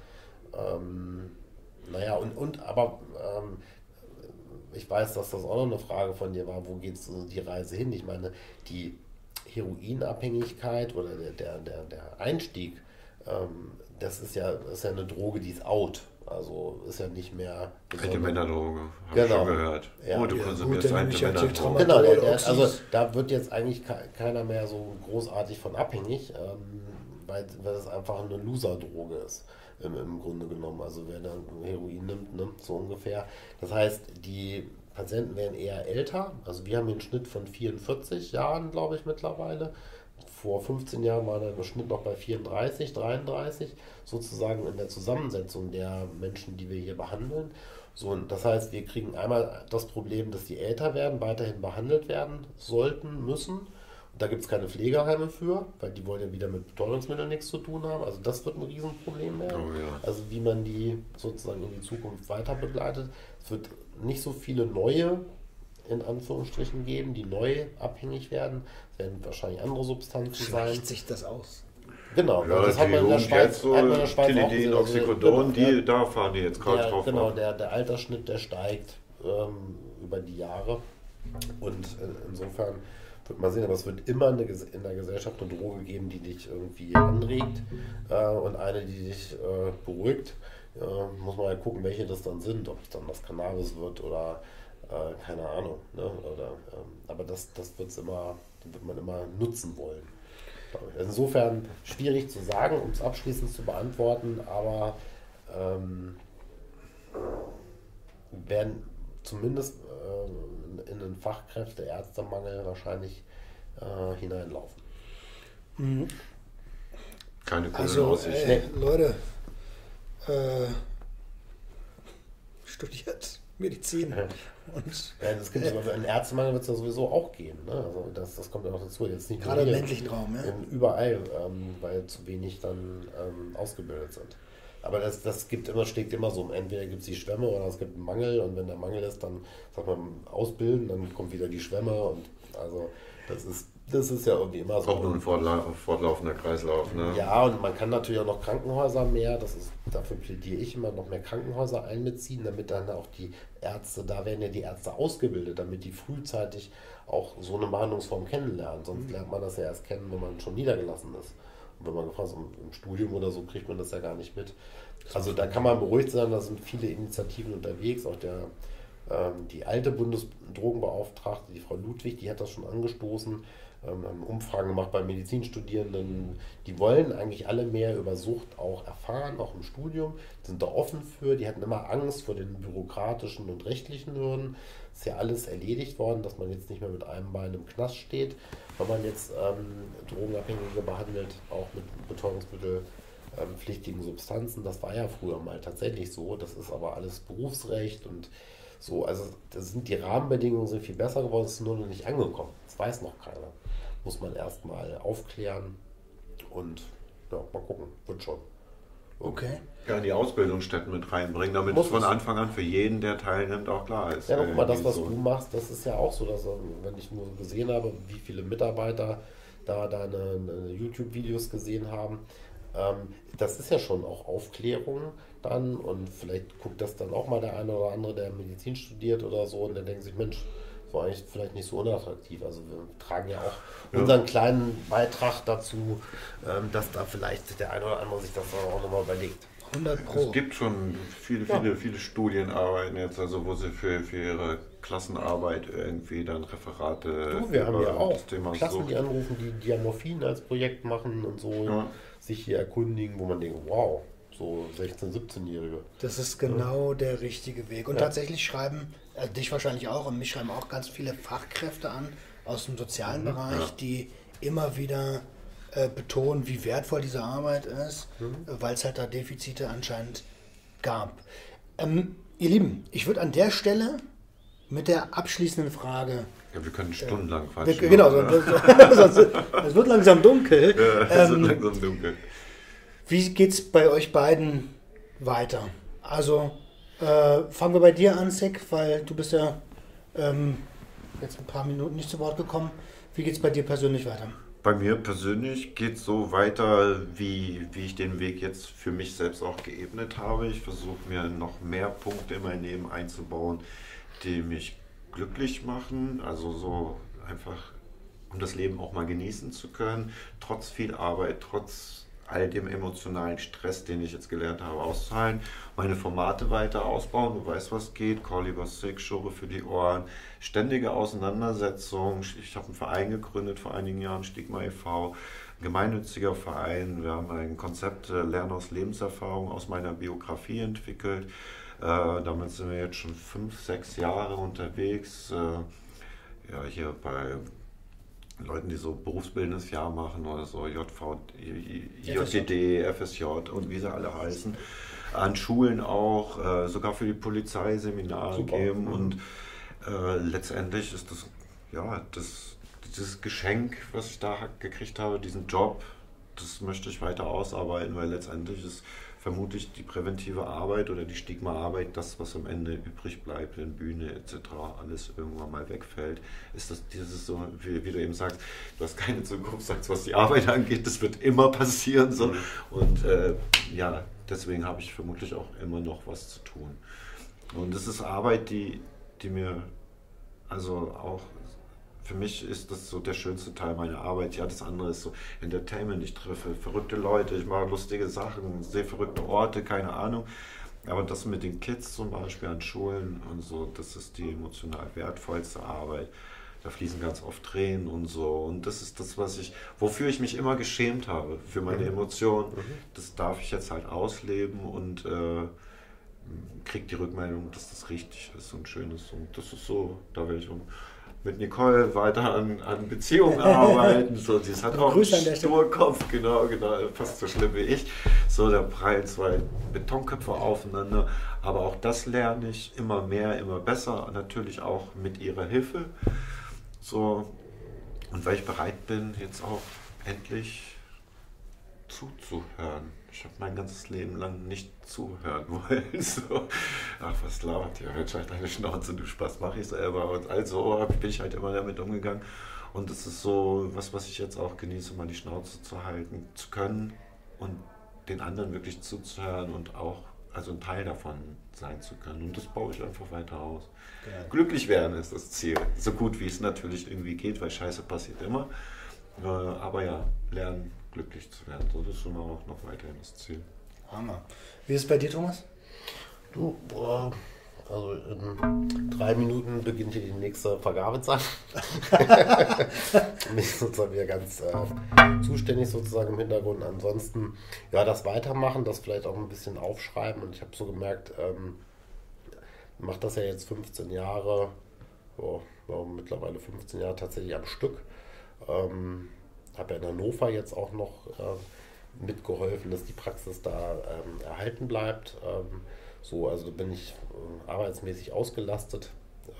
Aber ich weiß, dass das auch noch eine Frage von dir war, wo geht die Reise hin? Ich meine, die Heroinabhängigkeit oder der Einstieg, das ist ja eine Droge, die ist out. Also ist ja nicht mehr alte Männerdroge, habe ich genau. schon gehört. Ja. Oh, du konsumierst alte Männerdroge. Genau, also da wird jetzt eigentlich keiner mehr so großartig von abhängig, weil das einfach eine Loser-Droge ist. Im Grunde genommen, also wer dann Heroin nimmt, ne, so ungefähr. Das heißt, die Patienten werden eher älter, also wir haben hier einen Schnitt von 44 Jahren, glaube ich, mittlerweile. Vor 15 Jahren war der Schnitt noch bei 34, 33, sozusagen in der Zusammensetzung der Menschen, die wir hier behandeln. So, und das heißt, wir kriegen einmal das Problem, dass die älter werden, weiterhin behandelt werden sollten, müssen. Da gibt es keine Pflegeheime für, weil die wollen ja wieder mit Betäubungsmitteln nichts zu tun haben. Also das wird ein Riesenproblem werden. Oh ja. Also wie man die sozusagen in die Zukunft weiter begleitet. Es wird nicht so viele neue, in Anführungsstrichen, geben, die neu abhängig werden. Es werden wahrscheinlich andere Substanzen sein. Schleicht sich das aus? Genau, Ja, das hat man in der Schweiz, so Tilidin, Oxycodon, da fahren die jetzt gerade drauf. Genau, der Altersschnitt, der steigt über die Jahre. Und insofern wird man sehen, aber es wird immer in der Gesellschaft eine Droge geben, die dich irgendwie anregt und eine, die dich beruhigt. Muss man halt gucken, welche das dann sind, ob es dann das Cannabis wird oder keine Ahnung. Ne? Aber das wird man immer nutzen wollen. Insofern schwierig zu sagen, um es abschließend zu beantworten, aber werden zumindest in den Ärztemangel wahrscheinlich hineinlaufen. Keine gute Also, Aussicht. Leute, studiert Medizin. Und Ja, das gibt einen Ärztemangel wird es ja sowieso auch geben. Ne? Also das kommt ja noch dazu. Jetzt nicht gerade im hier, ländlichen Raum, ja. Überall, weil zu wenig dann ausgebildet sind. Aber das schlägt immer so. Entweder gibt es die Schwämme oder es gibt einen Mangel und wenn der Mangel ist, dann sagt man ausbilden, dann kommt wieder die Schwämme und also das ist ja irgendwie immer so. Auch nur ein fortlaufender Kreislauf. Ne? Ja, und man kann natürlich auch noch Krankenhäuser mehr, dafür plädiere ich immer, noch mehr Krankenhäuser einbeziehen, damit dann auch die Ärzte, da werden ja die Ärzte ausgebildet, damit die frühzeitig auch so eine Behandlungsform kennenlernen. Sonst lernt man das ja erst kennen, wenn man schon niedergelassen ist. Und wenn man gefragt ist, im Studium oder so, kriegt man das ja gar nicht mit. Also da kann man beruhigt sein, da sind viele Initiativen unterwegs, auch die alte Bundesdrogenbeauftragte, die Frau Ludwig, die hat das schon angestoßen, haben Umfragen gemacht bei Medizinstudierenden. Die wollen eigentlich alle mehr über Sucht auch erfahren, auch im Studium, sind da offen für, die hatten immer Angst vor den bürokratischen und rechtlichen Hürden. Ist ja alles erledigt worden, dass man jetzt nicht mehr mit einem Bein im Knast steht, wenn man jetzt Drogenabhängige behandelt, auch mit Betäubungsmittel pflichtigen Substanzen. Das war ja früher mal tatsächlich so. Das ist aber alles Berufsrecht und so. Also das sind die Rahmenbedingungen sind viel besser geworden, es ist nur noch nicht angekommen. Das weiß noch keiner. Muss man erstmal aufklären und ja, mal gucken, wird schon. Okay. Ja, die Ausbildungsstätten mit reinbringen, damit es von Anfang an für jeden, der teilnimmt, auch klar ist. Ja, guck mal, das, was du machst, das ist ja auch so, dass, wenn ich nur gesehen habe, wie viele Mitarbeiter da deine YouTube-Videos gesehen haben, das ist ja schon auch Aufklärung dann und vielleicht guckt das dann auch mal der eine oder andere, der Medizin studiert oder so und der denkt sich, Mensch, das war eigentlich vielleicht nicht so unattraktiv. Also wir tragen ja auch unseren kleinen Beitrag dazu, dass da vielleicht der eine oder andere sich das auch nochmal überlegt. 100 Pro. Es gibt schon viele Studienarbeiten jetzt, also wo sie für ihre Klassenarbeit irgendwie dann Referate. Wir haben ja auch das Thema Klassen, Sucht. die anrufen, die Diamorphin als Projekt machen und so, sich hier erkundigen, wo man denkt, wow, so 16-, 17-Jährige. Das ist genau der richtige Weg. Und tatsächlich schreiben, dich wahrscheinlich auch und mich schreiben auch ganz viele Fachkräfte an aus dem sozialen Bereich, die immer wieder betonen, wie wertvoll diese Arbeit ist, weil es halt da Defizite anscheinend gab. Ihr Lieben, ich würde an der Stelle mit der abschließenden Frage... Ja, wir können stundenlang quatschen. Genau, es wird langsam dunkel. Es wird langsam dunkel. Wie geht es bei euch beiden weiter? Also fangen wir bei dir an, Sek, weil du bist ja jetzt ein paar Minuten nicht zu Wort gekommen. Wie geht es bei dir persönlich weiter? Bei mir persönlich geht es so weiter, wie ich den Weg jetzt für mich selbst auch geebnet habe. Ich versuche mir noch mehr Punkte in mein Leben einzubauen, die mich glücklich machen. Also so einfach, um das Leben auch mal genießen zu können, trotz viel Arbeit, trotz all dem emotionalen Stress, den ich jetzt gelernt habe, auszuhalten, meine Formate weiter ausbauen, du weißt, was geht, Call Lieber Sick, Schure für die Ohren, ständige Auseinandersetzung. Ich habe einen Verein gegründet vor einigen Jahren, Stigma e.V., gemeinnütziger Verein. Wir haben ein Konzept Lernen aus Lebenserfahrung aus meiner Biografie entwickelt. Damit sind wir jetzt schon 5, 6 Jahre unterwegs. Ja, hier bei Leuten, die so berufsbildendes Jahr machen oder so, JGD, FSJ und wie sie alle heißen, an Schulen auch, sogar für die Polizei Seminare geben und letztendlich ist das, ja, dieses Geschenk, was ich da gekriegt habe, diesen Job, das möchte ich weiter ausarbeiten, weil letztendlich ist vermutlich die präventive Arbeit oder die Stigma-Arbeit, das, was am Ende übrig bleibt, in Bühne etc., alles irgendwann mal wegfällt, ist das dieses so, wie du eben sagst, du hast keine Zukunft, sagst, was die Arbeit angeht, das wird immer passieren. So. Und ja, deswegen habe ich vermutlich auch immer noch was zu tun. Und das ist Arbeit, die mir, also auch für mich ist das so der schönste Teil meiner Arbeit. Ja, das andere ist so Entertainment. Ich treffe verrückte Leute, ich mache lustige Sachen, sehe verrückte Orte, keine Ahnung. Aber das mit den Kids zum Beispiel an Schulen und so, das ist die emotional wertvollste Arbeit. Da fließen ganz oft Tränen und so. Und das ist das, wofür ich mich immer geschämt habe, für meine Emotionen. Das darf ich jetzt halt ausleben und kriege die Rückmeldung, dass das richtig ist und schön ist. Und das ist so, da will ich mit Nicole weiter an Beziehungen arbeiten. So, sie hat auch einen Sturkopf, genau, fast so schlimm wie ich. So, da prallen 2 Betonköpfe aufeinander. Aber auch das lerne ich immer mehr, immer besser. Natürlich auch mit ihrer Hilfe. So, und weil ich bereit bin, jetzt auch endlich zuzuhören. Ich habe mein ganzes Leben lang nicht zuhören wollen. So, ach, was labert ihr? Jetzt halt deine Schnauze, du Spaß, mache ich selber. Und also bin ich halt immer damit umgegangen. Und das ist so was ich jetzt auch genieße, mal die Schnauze zu halten, zu können und den anderen wirklich zuzuhören und auch also ein Teil davon sein zu können. Und das baue ich einfach weiter aus. Ja. Glücklich werden ist das Ziel. So gut wie es natürlich irgendwie geht, weil Scheiße passiert immer. Aber ja, lernen, glücklich zu werden. So, das ist immer auch noch weiterhin das Ziel. Hammer. Wie ist es bei dir, Thomas? Du, also in 3 Minuten beginnt hier die nächste Vergabezeit. Bin ich sozusagen wieder ganz zuständig sozusagen im Hintergrund. Ansonsten, ja, das Weitermachen, das vielleicht auch ein bisschen aufschreiben. Und ich habe so gemerkt, ich mache das ja jetzt 15 Jahre, mittlerweile 15 Jahre tatsächlich am Stück. Habe ja in Hannover jetzt auch noch mitgeholfen, dass die Praxis da erhalten bleibt. Also bin ich arbeitsmäßig ausgelastet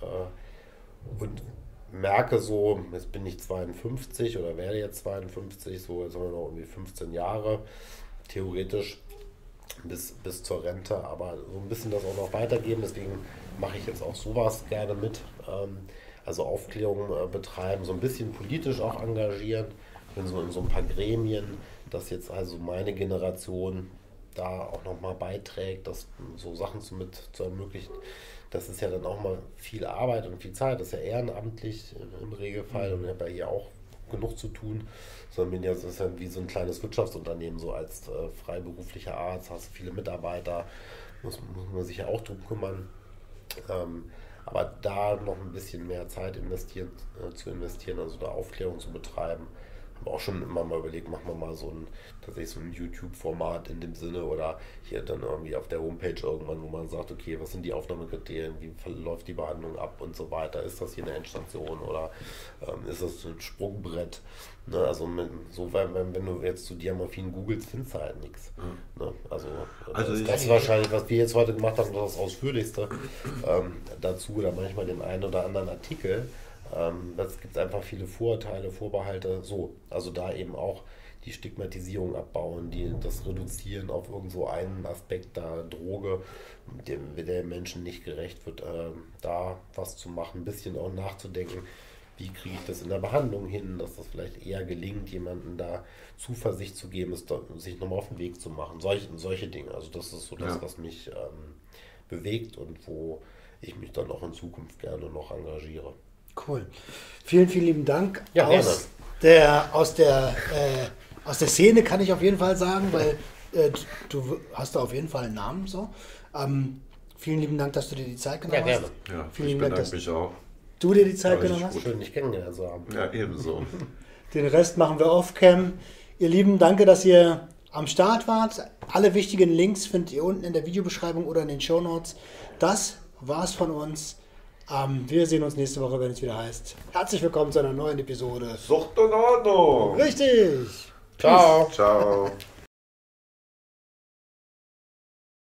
und merke so, jetzt bin ich 52 oder werde jetzt 52, so jetzt haben wir noch irgendwie 15 Jahre, theoretisch bis zur Rente, aber so ein bisschen das auch noch weitergeben, deswegen mache ich jetzt auch sowas gerne mit, also Aufklärung betreiben, so ein bisschen politisch auch engagieren, bin so in so ein paar Gremien, dass jetzt also meine Generation da auch nochmal beiträgt, dass so Sachen zu ermöglichen. Das ist ja dann auch mal viel Arbeit und viel Zeit, das ist ja ehrenamtlich im Regelfall und ich habe ja hier auch genug zu tun, sondern das ist ja wie so ein kleines Wirtschaftsunternehmen, so als freiberuflicher Arzt, hast du viele Mitarbeiter, muss man sich ja auch drum kümmern. Aber da noch ein bisschen mehr Zeit zu investieren, also da Aufklärung zu betreiben. Habe auch schon immer mal überlegt, machen wir mal tatsächlich so ein YouTube-Format in dem Sinne oder hier dann irgendwie auf der Homepage irgendwann, wo man sagt, okay, was sind die Aufnahmekriterien, wie verläuft die Behandlung ab und so weiter, ist das hier eine Endstation oder ist das ein Sprungbrett? Ne? Also wenn du jetzt zu Diamorphin googelst, findest du halt nichts. Ne? Also das ist wahrscheinlich, was wir jetzt heute gemacht haben, das Ausführlichste dazu oder manchmal den einen oder anderen Artikel. Es gibt einfach viele Vorurteile, Vorbehalte, also da eben auch die Stigmatisierung abbauen, das Reduzieren auf irgend so einen Aspekt da, Droge, der Menschen nicht gerecht wird, da was zu machen, ein bisschen auch nachzudenken, wie kriege ich das in der Behandlung hin, dass das vielleicht eher gelingt, jemandem da Zuversicht zu geben, sich nochmal auf den Weg zu machen, solche Dinge, also das ist so das, was mich bewegt und wo ich mich dann auch in Zukunft gerne noch engagiere. Cool. Vielen, vielen lieben Dank. Ja, aus der Szene kann ich auf jeden Fall sagen, weil du hast da auf jeden Fall einen Namen. So. Vielen lieben Dank, dass du dir die Zeit genommen hast. Ja, gerne. Ja, vielen ich lieben Dank, bedanke mich auch. Du dir die Zeit genommen hast. Schön, dich kennengelernt zu haben. Ja, ebenso. Den Rest machen wir off-cam. Ihr Lieben, danke, dass ihr am Start wart. Alle wichtigen Links findet ihr unten in der Videobeschreibung oder in den Shownotes. Das war's von uns. Wir sehen uns nächste Woche, wenn es wieder heißt. Herzlich willkommen zu einer neuen Episode. Sucht und Ordnung. Richtig. Ciao. Ciao.